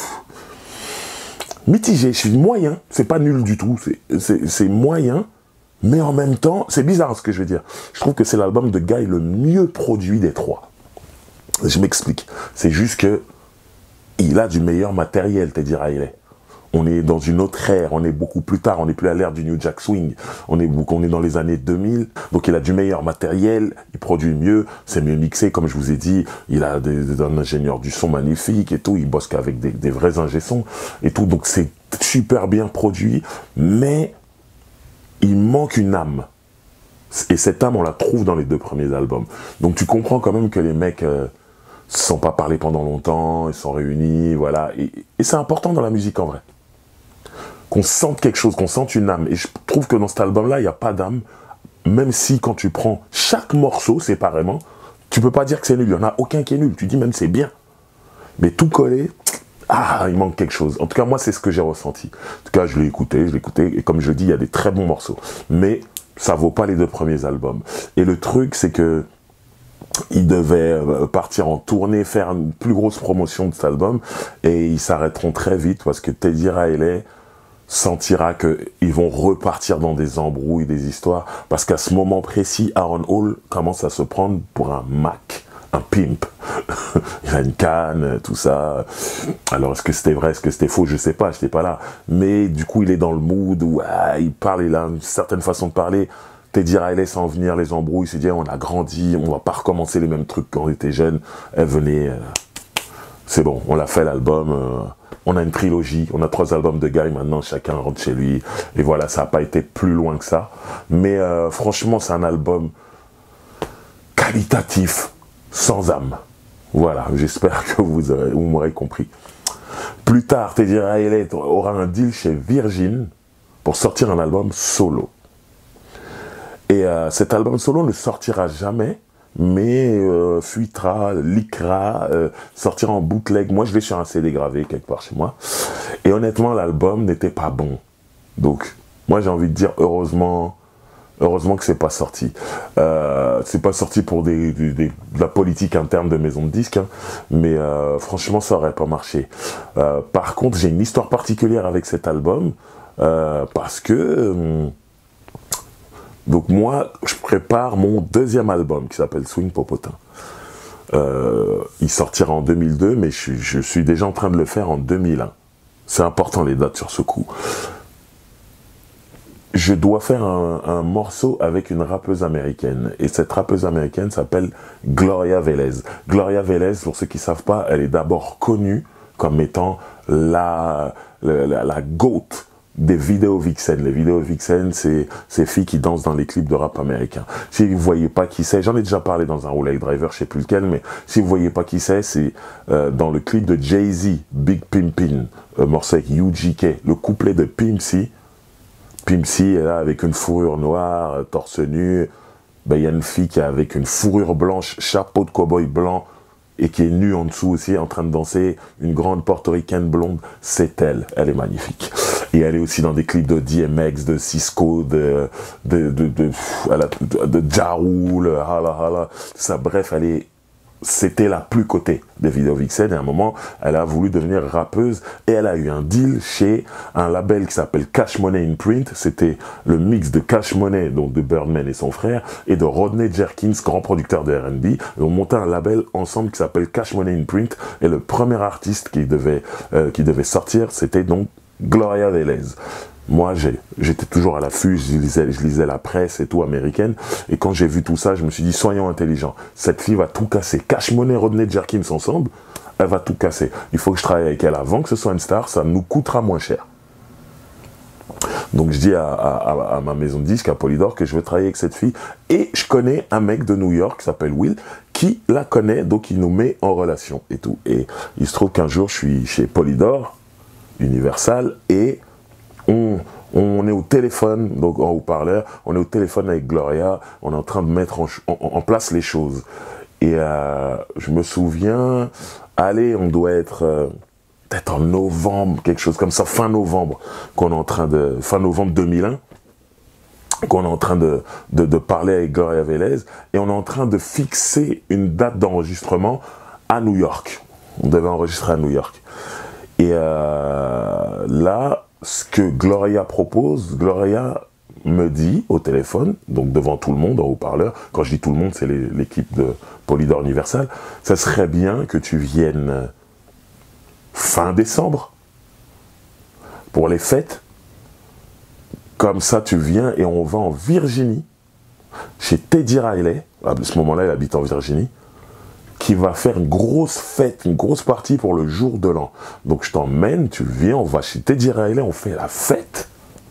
mitigé. Je suis moyen. C'est pas nul du tout. C'est moyen. Mais en même temps, c'est bizarre ce que je veux dire. Je trouve que c'est l'album de Guy le mieux produit des trois. Je m'explique. C'est juste que il a du meilleur matériel, Teddy Riley. On est dans une autre ère, on est beaucoup plus tard, on n'est plus à l'ère du New Jack Swing, on est, on est dans les années deux mille, donc il a du meilleur matériel, il produit mieux, c'est mieux mixé, comme je vous ai dit, il a des, des, un ingénieur du son magnifique et tout, il bosse qu'avec des, des vrais ingé-sons et tout, donc c'est super bien produit, mais il manque une âme. Et cette âme, on la trouve dans les deux premiers albums. Donc tu comprends quand même que les mecs euh, se sont pas parlé pendant longtemps, ils sont réunis, voilà, et, et c'est important dans la musique en vrai. Qu'on sente quelque chose, qu'on sente une âme. Et je trouve que dans cet album-là, il n'y a pas d'âme. Même si quand tu prends chaque morceau séparément, tu peux pas dire que c'est nul. Il n'y en a aucun qui est nul. Tu dis même c'est bien. Mais tout collé, ah, il manque quelque chose. En tout cas, moi, c'est ce que j'ai ressenti. En tout cas, je l'ai écouté, je l'ai écouté. Et comme je le dis, il y a des très bons morceaux. Mais ça vaut pas les deux premiers albums. Et le truc, c'est que ils devaient partir en tournée, faire une plus grosse promotion de cet album. Et ils s'arrêteront très vite parce que Teddy Riley sentira qu'ils vont repartir dans des embrouilles, des histoires, parce qu'à ce moment précis, Aaron Hall commence à se prendre pour un Mac, un pimp. Il a une canne, tout ça. Alors, est-ce que c'était vrai, est-ce que c'était faux, je sais pas, je n'étais pas là. Mais du coup, il est dans le mood où ah, il parle, il a une certaine façon de parler. Teddy Riley, sans venir les embrouilles, il s'est dit, on a grandi, on va pas recommencer les mêmes trucs quand on était jeune. Elle venait, euh, c'est bon, on l'a fait l'album. Euh, On a une trilogie, on a trois albums de Guy, maintenant chacun rentre chez lui. Et voilà, ça n'a pas été plus loin que ça. Mais euh, franchement, c'est un album qualitatif, sans âme. Voilà, j'espère que vous, vous m'aurez compris. Plus tard, Teddy Riley aura un deal chez Virgin pour sortir un album solo. Et euh, cet album solo ne sortira jamais, mais euh, fuitera, leakera, euh, sortira en bootleg. Moi, je l'ai sur un C D gravé quelque part chez moi. Et honnêtement, l'album n'était pas bon. Donc, moi, j'ai envie de dire heureusement, heureusement que c'est pas sorti. Euh, c'est pas sorti pour des, des, des, de la politique interne de maison de disques, hein, mais euh, franchement, ça aurait pas marché. Euh, par contre, j'ai une histoire particulière avec cet album euh, parce que euh, donc moi, je prépare mon deuxième album qui s'appelle Swing Popotin. Euh, il sortira en deux mille deux, mais je, je suis déjà en train de le faire en deux mille un. C'est important les dates sur ce coup. Je dois faire un, un morceau avec une rappeuse américaine. Et cette rappeuse américaine s'appelle Gloria Velez. Gloria Velez, pour ceux qui ne savent pas, elle est d'abord connue comme étant la, la, la, la GOAT des vidéos vixen. Les vidéos vixen, c'est ces filles qui dansent dans les clips de rap américains. Si vous voyez pas qui c'est, j'en ai déjà parlé dans un Roulette Driver, je sais plus lequel, mais si vous voyez pas qui c'est, c'est euh, dans le clip de Jay-Z, Big Pimpin', euh, morceau avec U G K, le couplet de Pimp C. Pimp C est là avec une fourrure noire, euh, torse nu. Ben, y a une fille qui est avec une fourrure blanche, chapeau de cow-boy blanc, et qui est nue en dessous aussi, en train de danser, une grande portoricaine blonde, c'est elle, elle est magnifique. Et elle est aussi dans des clips de D M X, de Cisco, de de de de, de, de Ja Rule, hala hala, ça, bref, elle est, c'était la plus cotée des vidéos vixen, et à un moment, elle a voulu devenir rappeuse, et elle a eu un deal chez un label qui s'appelle Cash Money Imprint, c'était le mix de Cash Money, donc de Birdman et son frère, et de Rodney Jerkins, grand producteur de R and B, et on montait un label ensemble qui s'appelle Cash Money Imprint, et le premier artiste qui devait, euh, qui devait sortir, c'était donc Gloria Velez. Moi, j'étais toujours à l'affût, je lisais, je lisais la presse et tout américaine, et quand j'ai vu tout ça, je me suis dit, soyons intelligents. Cette fille va tout casser. Cash Money, Rodney Jerkins ensemble, elle va tout casser. Il faut que je travaille avec elle avant que ce soit une star, ça nous coûtera moins cher. Donc je dis à, à, à ma maison de disques, à Polydor, que je veux travailler avec cette fille. Et je connais un mec de New York qui s'appelle Will, qui la connaît, donc il nous met en relation et tout. Et il se trouve qu'un jour, je suis chez Polydor, Universal, et on, on est au téléphone, donc en haut-parleur, on est au téléphone avec Gloria, on est en train de mettre en, en, en place les choses. Et euh, je me souviens, allez, on doit être... Euh, peut-être en novembre, quelque chose comme ça, fin novembre, qu'on est en train de, fin novembre deux mille un, qu'on est en train de, de, de parler avec Gloria Vélez, et on est en train de fixer une date d'enregistrement à New York. On devait enregistrer à New York. Et euh, là, ce que Gloria propose, Gloria me dit au téléphone, donc devant tout le monde, en haut-parleur, quand je dis tout le monde, c'est l'équipe de Polydor Universal, ça serait bien que tu viennes fin décembre, pour les fêtes. Comme ça, tu viens et on va en Virginie, chez Teddy Riley, à ce moment-là, il habite en Virginie, qui va faire une grosse fête, une grosse partie pour le jour de l'an. Donc je t'emmène, tu viens, on va chez Teddy Riley, on fait la fête.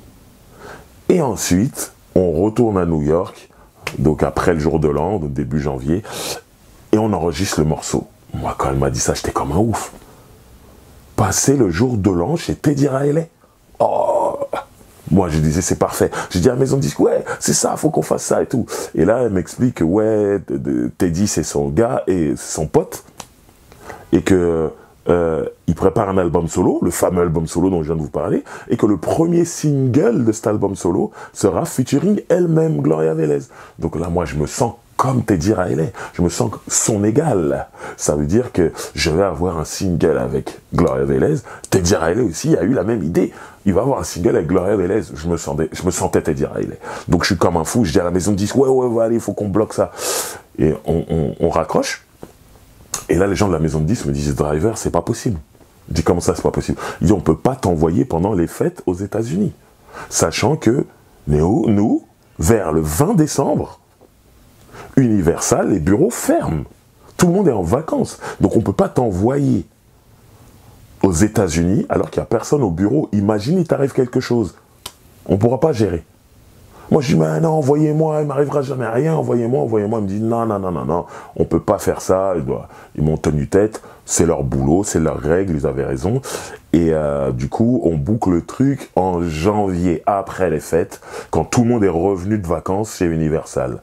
Et ensuite, on retourne à New York, donc après le jour de l'an, donc début janvier, et on enregistre le morceau. Moi, quand elle m'a dit ça, j'étais comme un ouf. Passer le jour de l'an chez Teddy Riley. Oh, moi je disais c'est parfait. J'ai dit à la maison de disque, ouais, c'est ça, faut qu'on fasse ça et tout. Et là elle m'explique que ouais, de, de, Teddy c'est son gars et son pote, et que euh, il prépare un album solo, le fameux album solo dont je viens de vous parler, et que le premier single de cet album solo sera featuring elle-même, Gloria Vélez. Donc là moi je me sens comme Teddy Riley, je me sens son égal. Ça veut dire que je vais avoir un single avec Gloria Vélez. Teddy Riley aussi a eu la même idée. Il va avoir un single avec Gloria Vélez. Je me sentais, je me sentais Teddy Riley. Donc je suis comme un fou. Je dis à la maison de disques, ouais, ouais, ouais, allez, il faut qu'on bloque ça. Et on, on, on raccroche. Et là, les gens de la maison de disques me disent, Driver, c'est pas possible. Je dis, comment ça, c'est pas possible? Il dit, on peut pas t'envoyer pendant les fêtes aux États-Unis. Sachant que nous, nous, vers le vingt décembre, Universal, les bureaux ferment. Tout le monde est en vacances. Donc on ne peut pas t'envoyer aux États-Unis alors qu'il n'y a personne au bureau. Imagine, il t'arrive quelque chose. On ne pourra pas gérer. Moi, je dis, mais non, envoyez-moi, il ne m'arrivera jamais rien, envoyez-moi, envoyez-moi. Il me dit, non, non, non, non, non, on ne peut pas faire ça. Ils, doivent... ils m'ont tenu tête, c'est leur boulot, c'est leurs règles, ils avaient raison. Et euh, du coup, on boucle le truc en janvier, après les fêtes, quand tout le monde est revenu de vacances chez Universal.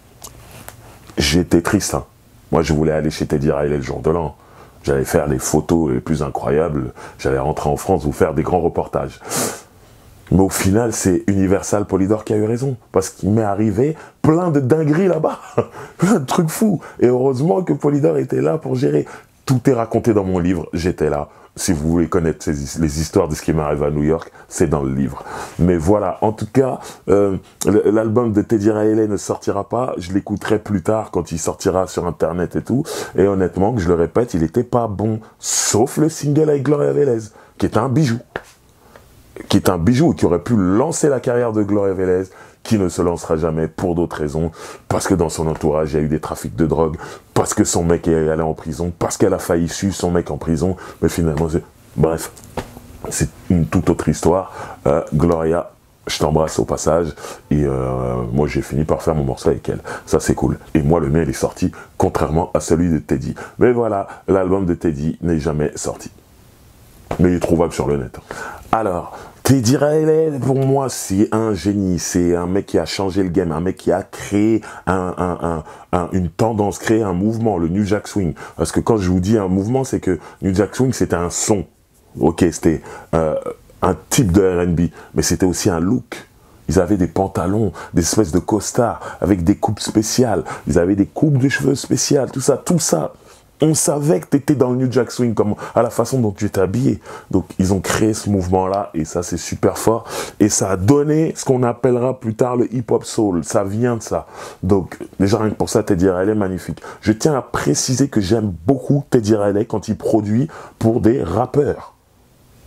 J'étais triste, hein. Moi, je voulais aller chez Teddy Riley le jour de l'an. J'allais faire les photos les plus incroyables. J'allais rentrer en France, vous faire des grands reportages. Mais au final, c'est Universal Polydor qui a eu raison. Parce qu'il m'est arrivé plein de dingueries là-bas. Plein de trucs fous. Et heureusement que Polydor était là pour gérer. Tout est raconté dans mon livre. J'étais là. Si vous voulez connaître ces, les histoires de ce qui m'est arrivé à New York, c'est dans le livre. Mais voilà, en tout cas, euh, l'album de Teddy Riley ne sortira pas. Je l'écouterai plus tard quand il sortira sur Internet et tout. Et honnêtement, que je le répète, il n'était pas bon. Sauf le single avec Gloria Vélez, qui est un bijou. Qui est un bijou et qui aurait pu lancer la carrière de Gloria Vélez, qui ne se lancera jamais pour d'autres raisons, parce que dans son entourage, il y a eu des trafics de drogue, parce que son mec est allé en prison, parce qu'elle a failli suivre son mec en prison, mais finalement, c'est... Bref, c'est une toute autre histoire. Euh, Gloria, je t'embrasse au passage, et euh, moi, j'ai fini par faire mon morceau avec elle. Ça, c'est cool. Et moi, le mien, il est sorti, contrairement à celui de Teddy. Mais voilà, l'album de Teddy n'est jamais sorti. Mais il est trouvable sur le net. Alors, Teddy Riley, pour moi, c'est un génie. C'est un mec qui a changé le game, un mec qui a créé un, un, un, un, une tendance, créé un mouvement, le New Jack Swing. Parce que quand je vous dis un mouvement, c'est que New Jack Swing, c'était un son. Ok, c'était euh, un type de R and B, mais c'était aussi un look. Ils avaient des pantalons, des espèces de costards, avec des coupes spéciales. Ils avaient des coupes de cheveux spéciales, tout ça, tout ça. On savait que tu étais dans le New Jack Swing, comme à la façon dont tu étais habillé. Donc, ils ont créé ce mouvement-là, et ça, c'est super fort. Et ça a donné ce qu'on appellera plus tard le hip-hop soul. Ça vient de ça. Donc, déjà, rien que pour ça, Teddy Riley est magnifique. Je tiens à préciser que j'aime beaucoup Teddy Riley quand il produit pour des rappeurs.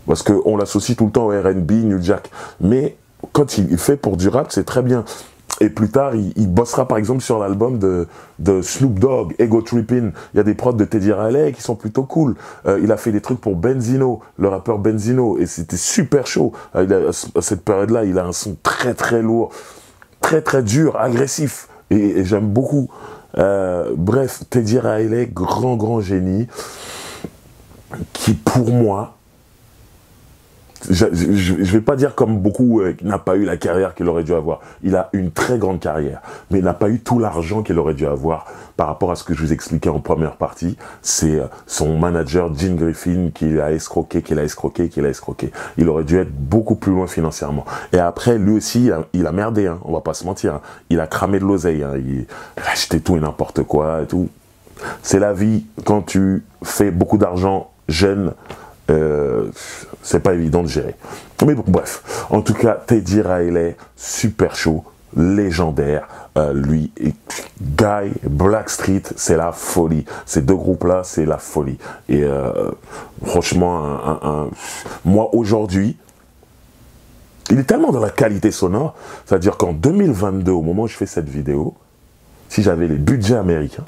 Parce qu'on l'associe tout le temps au R and B, New Jack. Mais quand il fait pour du rap, c'est très bien. Et plus tard, il, il bossera par exemple sur l'album de, de Snoop Dogg, Ego Trippin'. Il y a des prods de Teddy Riley qui sont plutôt cool. Euh, il a fait des trucs pour Benzino, le rappeur Benzino, et c'était super chaud. Euh, il a, à cette période-là, il a un son très très lourd, très très dur, agressif, et, et j'aime beaucoup. Euh, bref, Teddy Riley, grand grand génie, qui pour moi, je ne vais pas dire comme beaucoup, euh, n'a pas eu la carrière qu'il aurait dû avoir. Il a une très grande carrière, mais il n'a pas eu tout l'argent qu'il aurait dû avoir par rapport à ce que je vous expliquais en première partie. C'est euh, son manager, Gene Griffin, qui l'a escroqué, qui l'a escroqué, qui l'a escroqué. Il aurait dû être beaucoup plus loin financièrement. Et après, lui aussi, il a, il a merdé, hein, on va pas se mentir. Hein. Il a cramé de l'oseille, hein, il, il a acheté tout et n'importe quoi et tout. C'est la vie. Quand tu fais beaucoup d'argent jeune, Euh, c'est pas évident de gérer. Mais bon, bref. En tout cas, Teddy Riley, super chaud, légendaire. Euh, lui, et Guy, Blackstreet, c'est la folie. Ces deux groupes-là, c'est la folie. Et euh, franchement, un, un, un... moi aujourd'hui, il est tellement dans la qualité sonore, c'est-à-dire qu'en deux mille vingt-deux, au moment où je fais cette vidéo, si j'avais les budgets américains,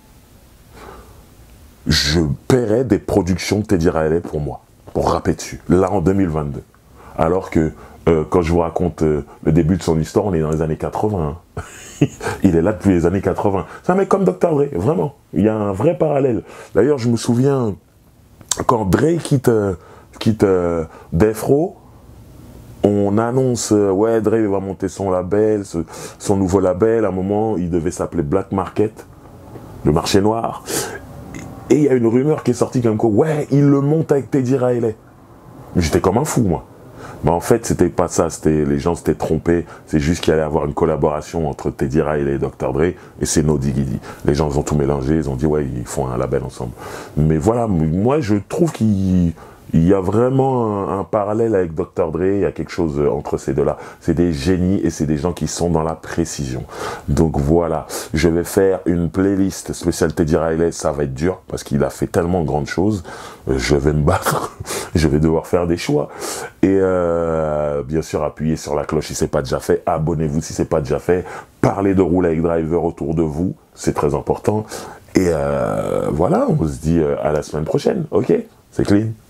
je paierais des productions de Teddy Riley pour moi, pour rapper dessus, là en deux mille vingt-deux. Alors que, euh, quand je vous raconte euh, le début de son histoire, on est dans les années quatre-vingts. Hein. Il est là depuis les années quatre-vingts. C'est un mec comme docteur Dre, vraiment. Il y a un vrai parallèle. D'ailleurs, je me souviens, quand Dre quitte, euh, quitte euh, Death Row, on annonce, euh, ouais, Dre va monter son label, ce, son nouveau label. À un moment, il devait s'appeler Black Market, le marché noir. Et il y a une rumeur qui est sortie comme quoi, ouais, il le monte avec Teddy Riley. J'étais comme un fou, moi. Mais en fait, c'était pas ça. C'était, les gens s'étaient trompés. C'est juste qu'il allait y avoir une collaboration entre Teddy Riley et docteur Dre. Et c'est No Diggity. Les gens, ils ont tout mélangé. Ils ont dit, ouais, ils font un label ensemble. Mais voilà, moi, je trouve qu'il il y a vraiment un, un parallèle avec docteur Dre. Il y a quelque chose entre ces deux-là. C'est des génies et c'est des gens qui sont dans la précision. Donc voilà, je vais faire une playlist spéciale Teddy Riley. Ça va être dur parce qu'il a fait tellement de grandes choses. Je vais me battre. Je vais devoir faire des choix. Et euh, bien sûr, appuyez sur la cloche si ce n'est pas déjà fait. Abonnez-vous si ce n'est pas déjà fait. Parlez de Roule avec Driver autour de vous. C'est très important. Et euh, voilà, on se dit à la semaine prochaine. Ok? C'est clean.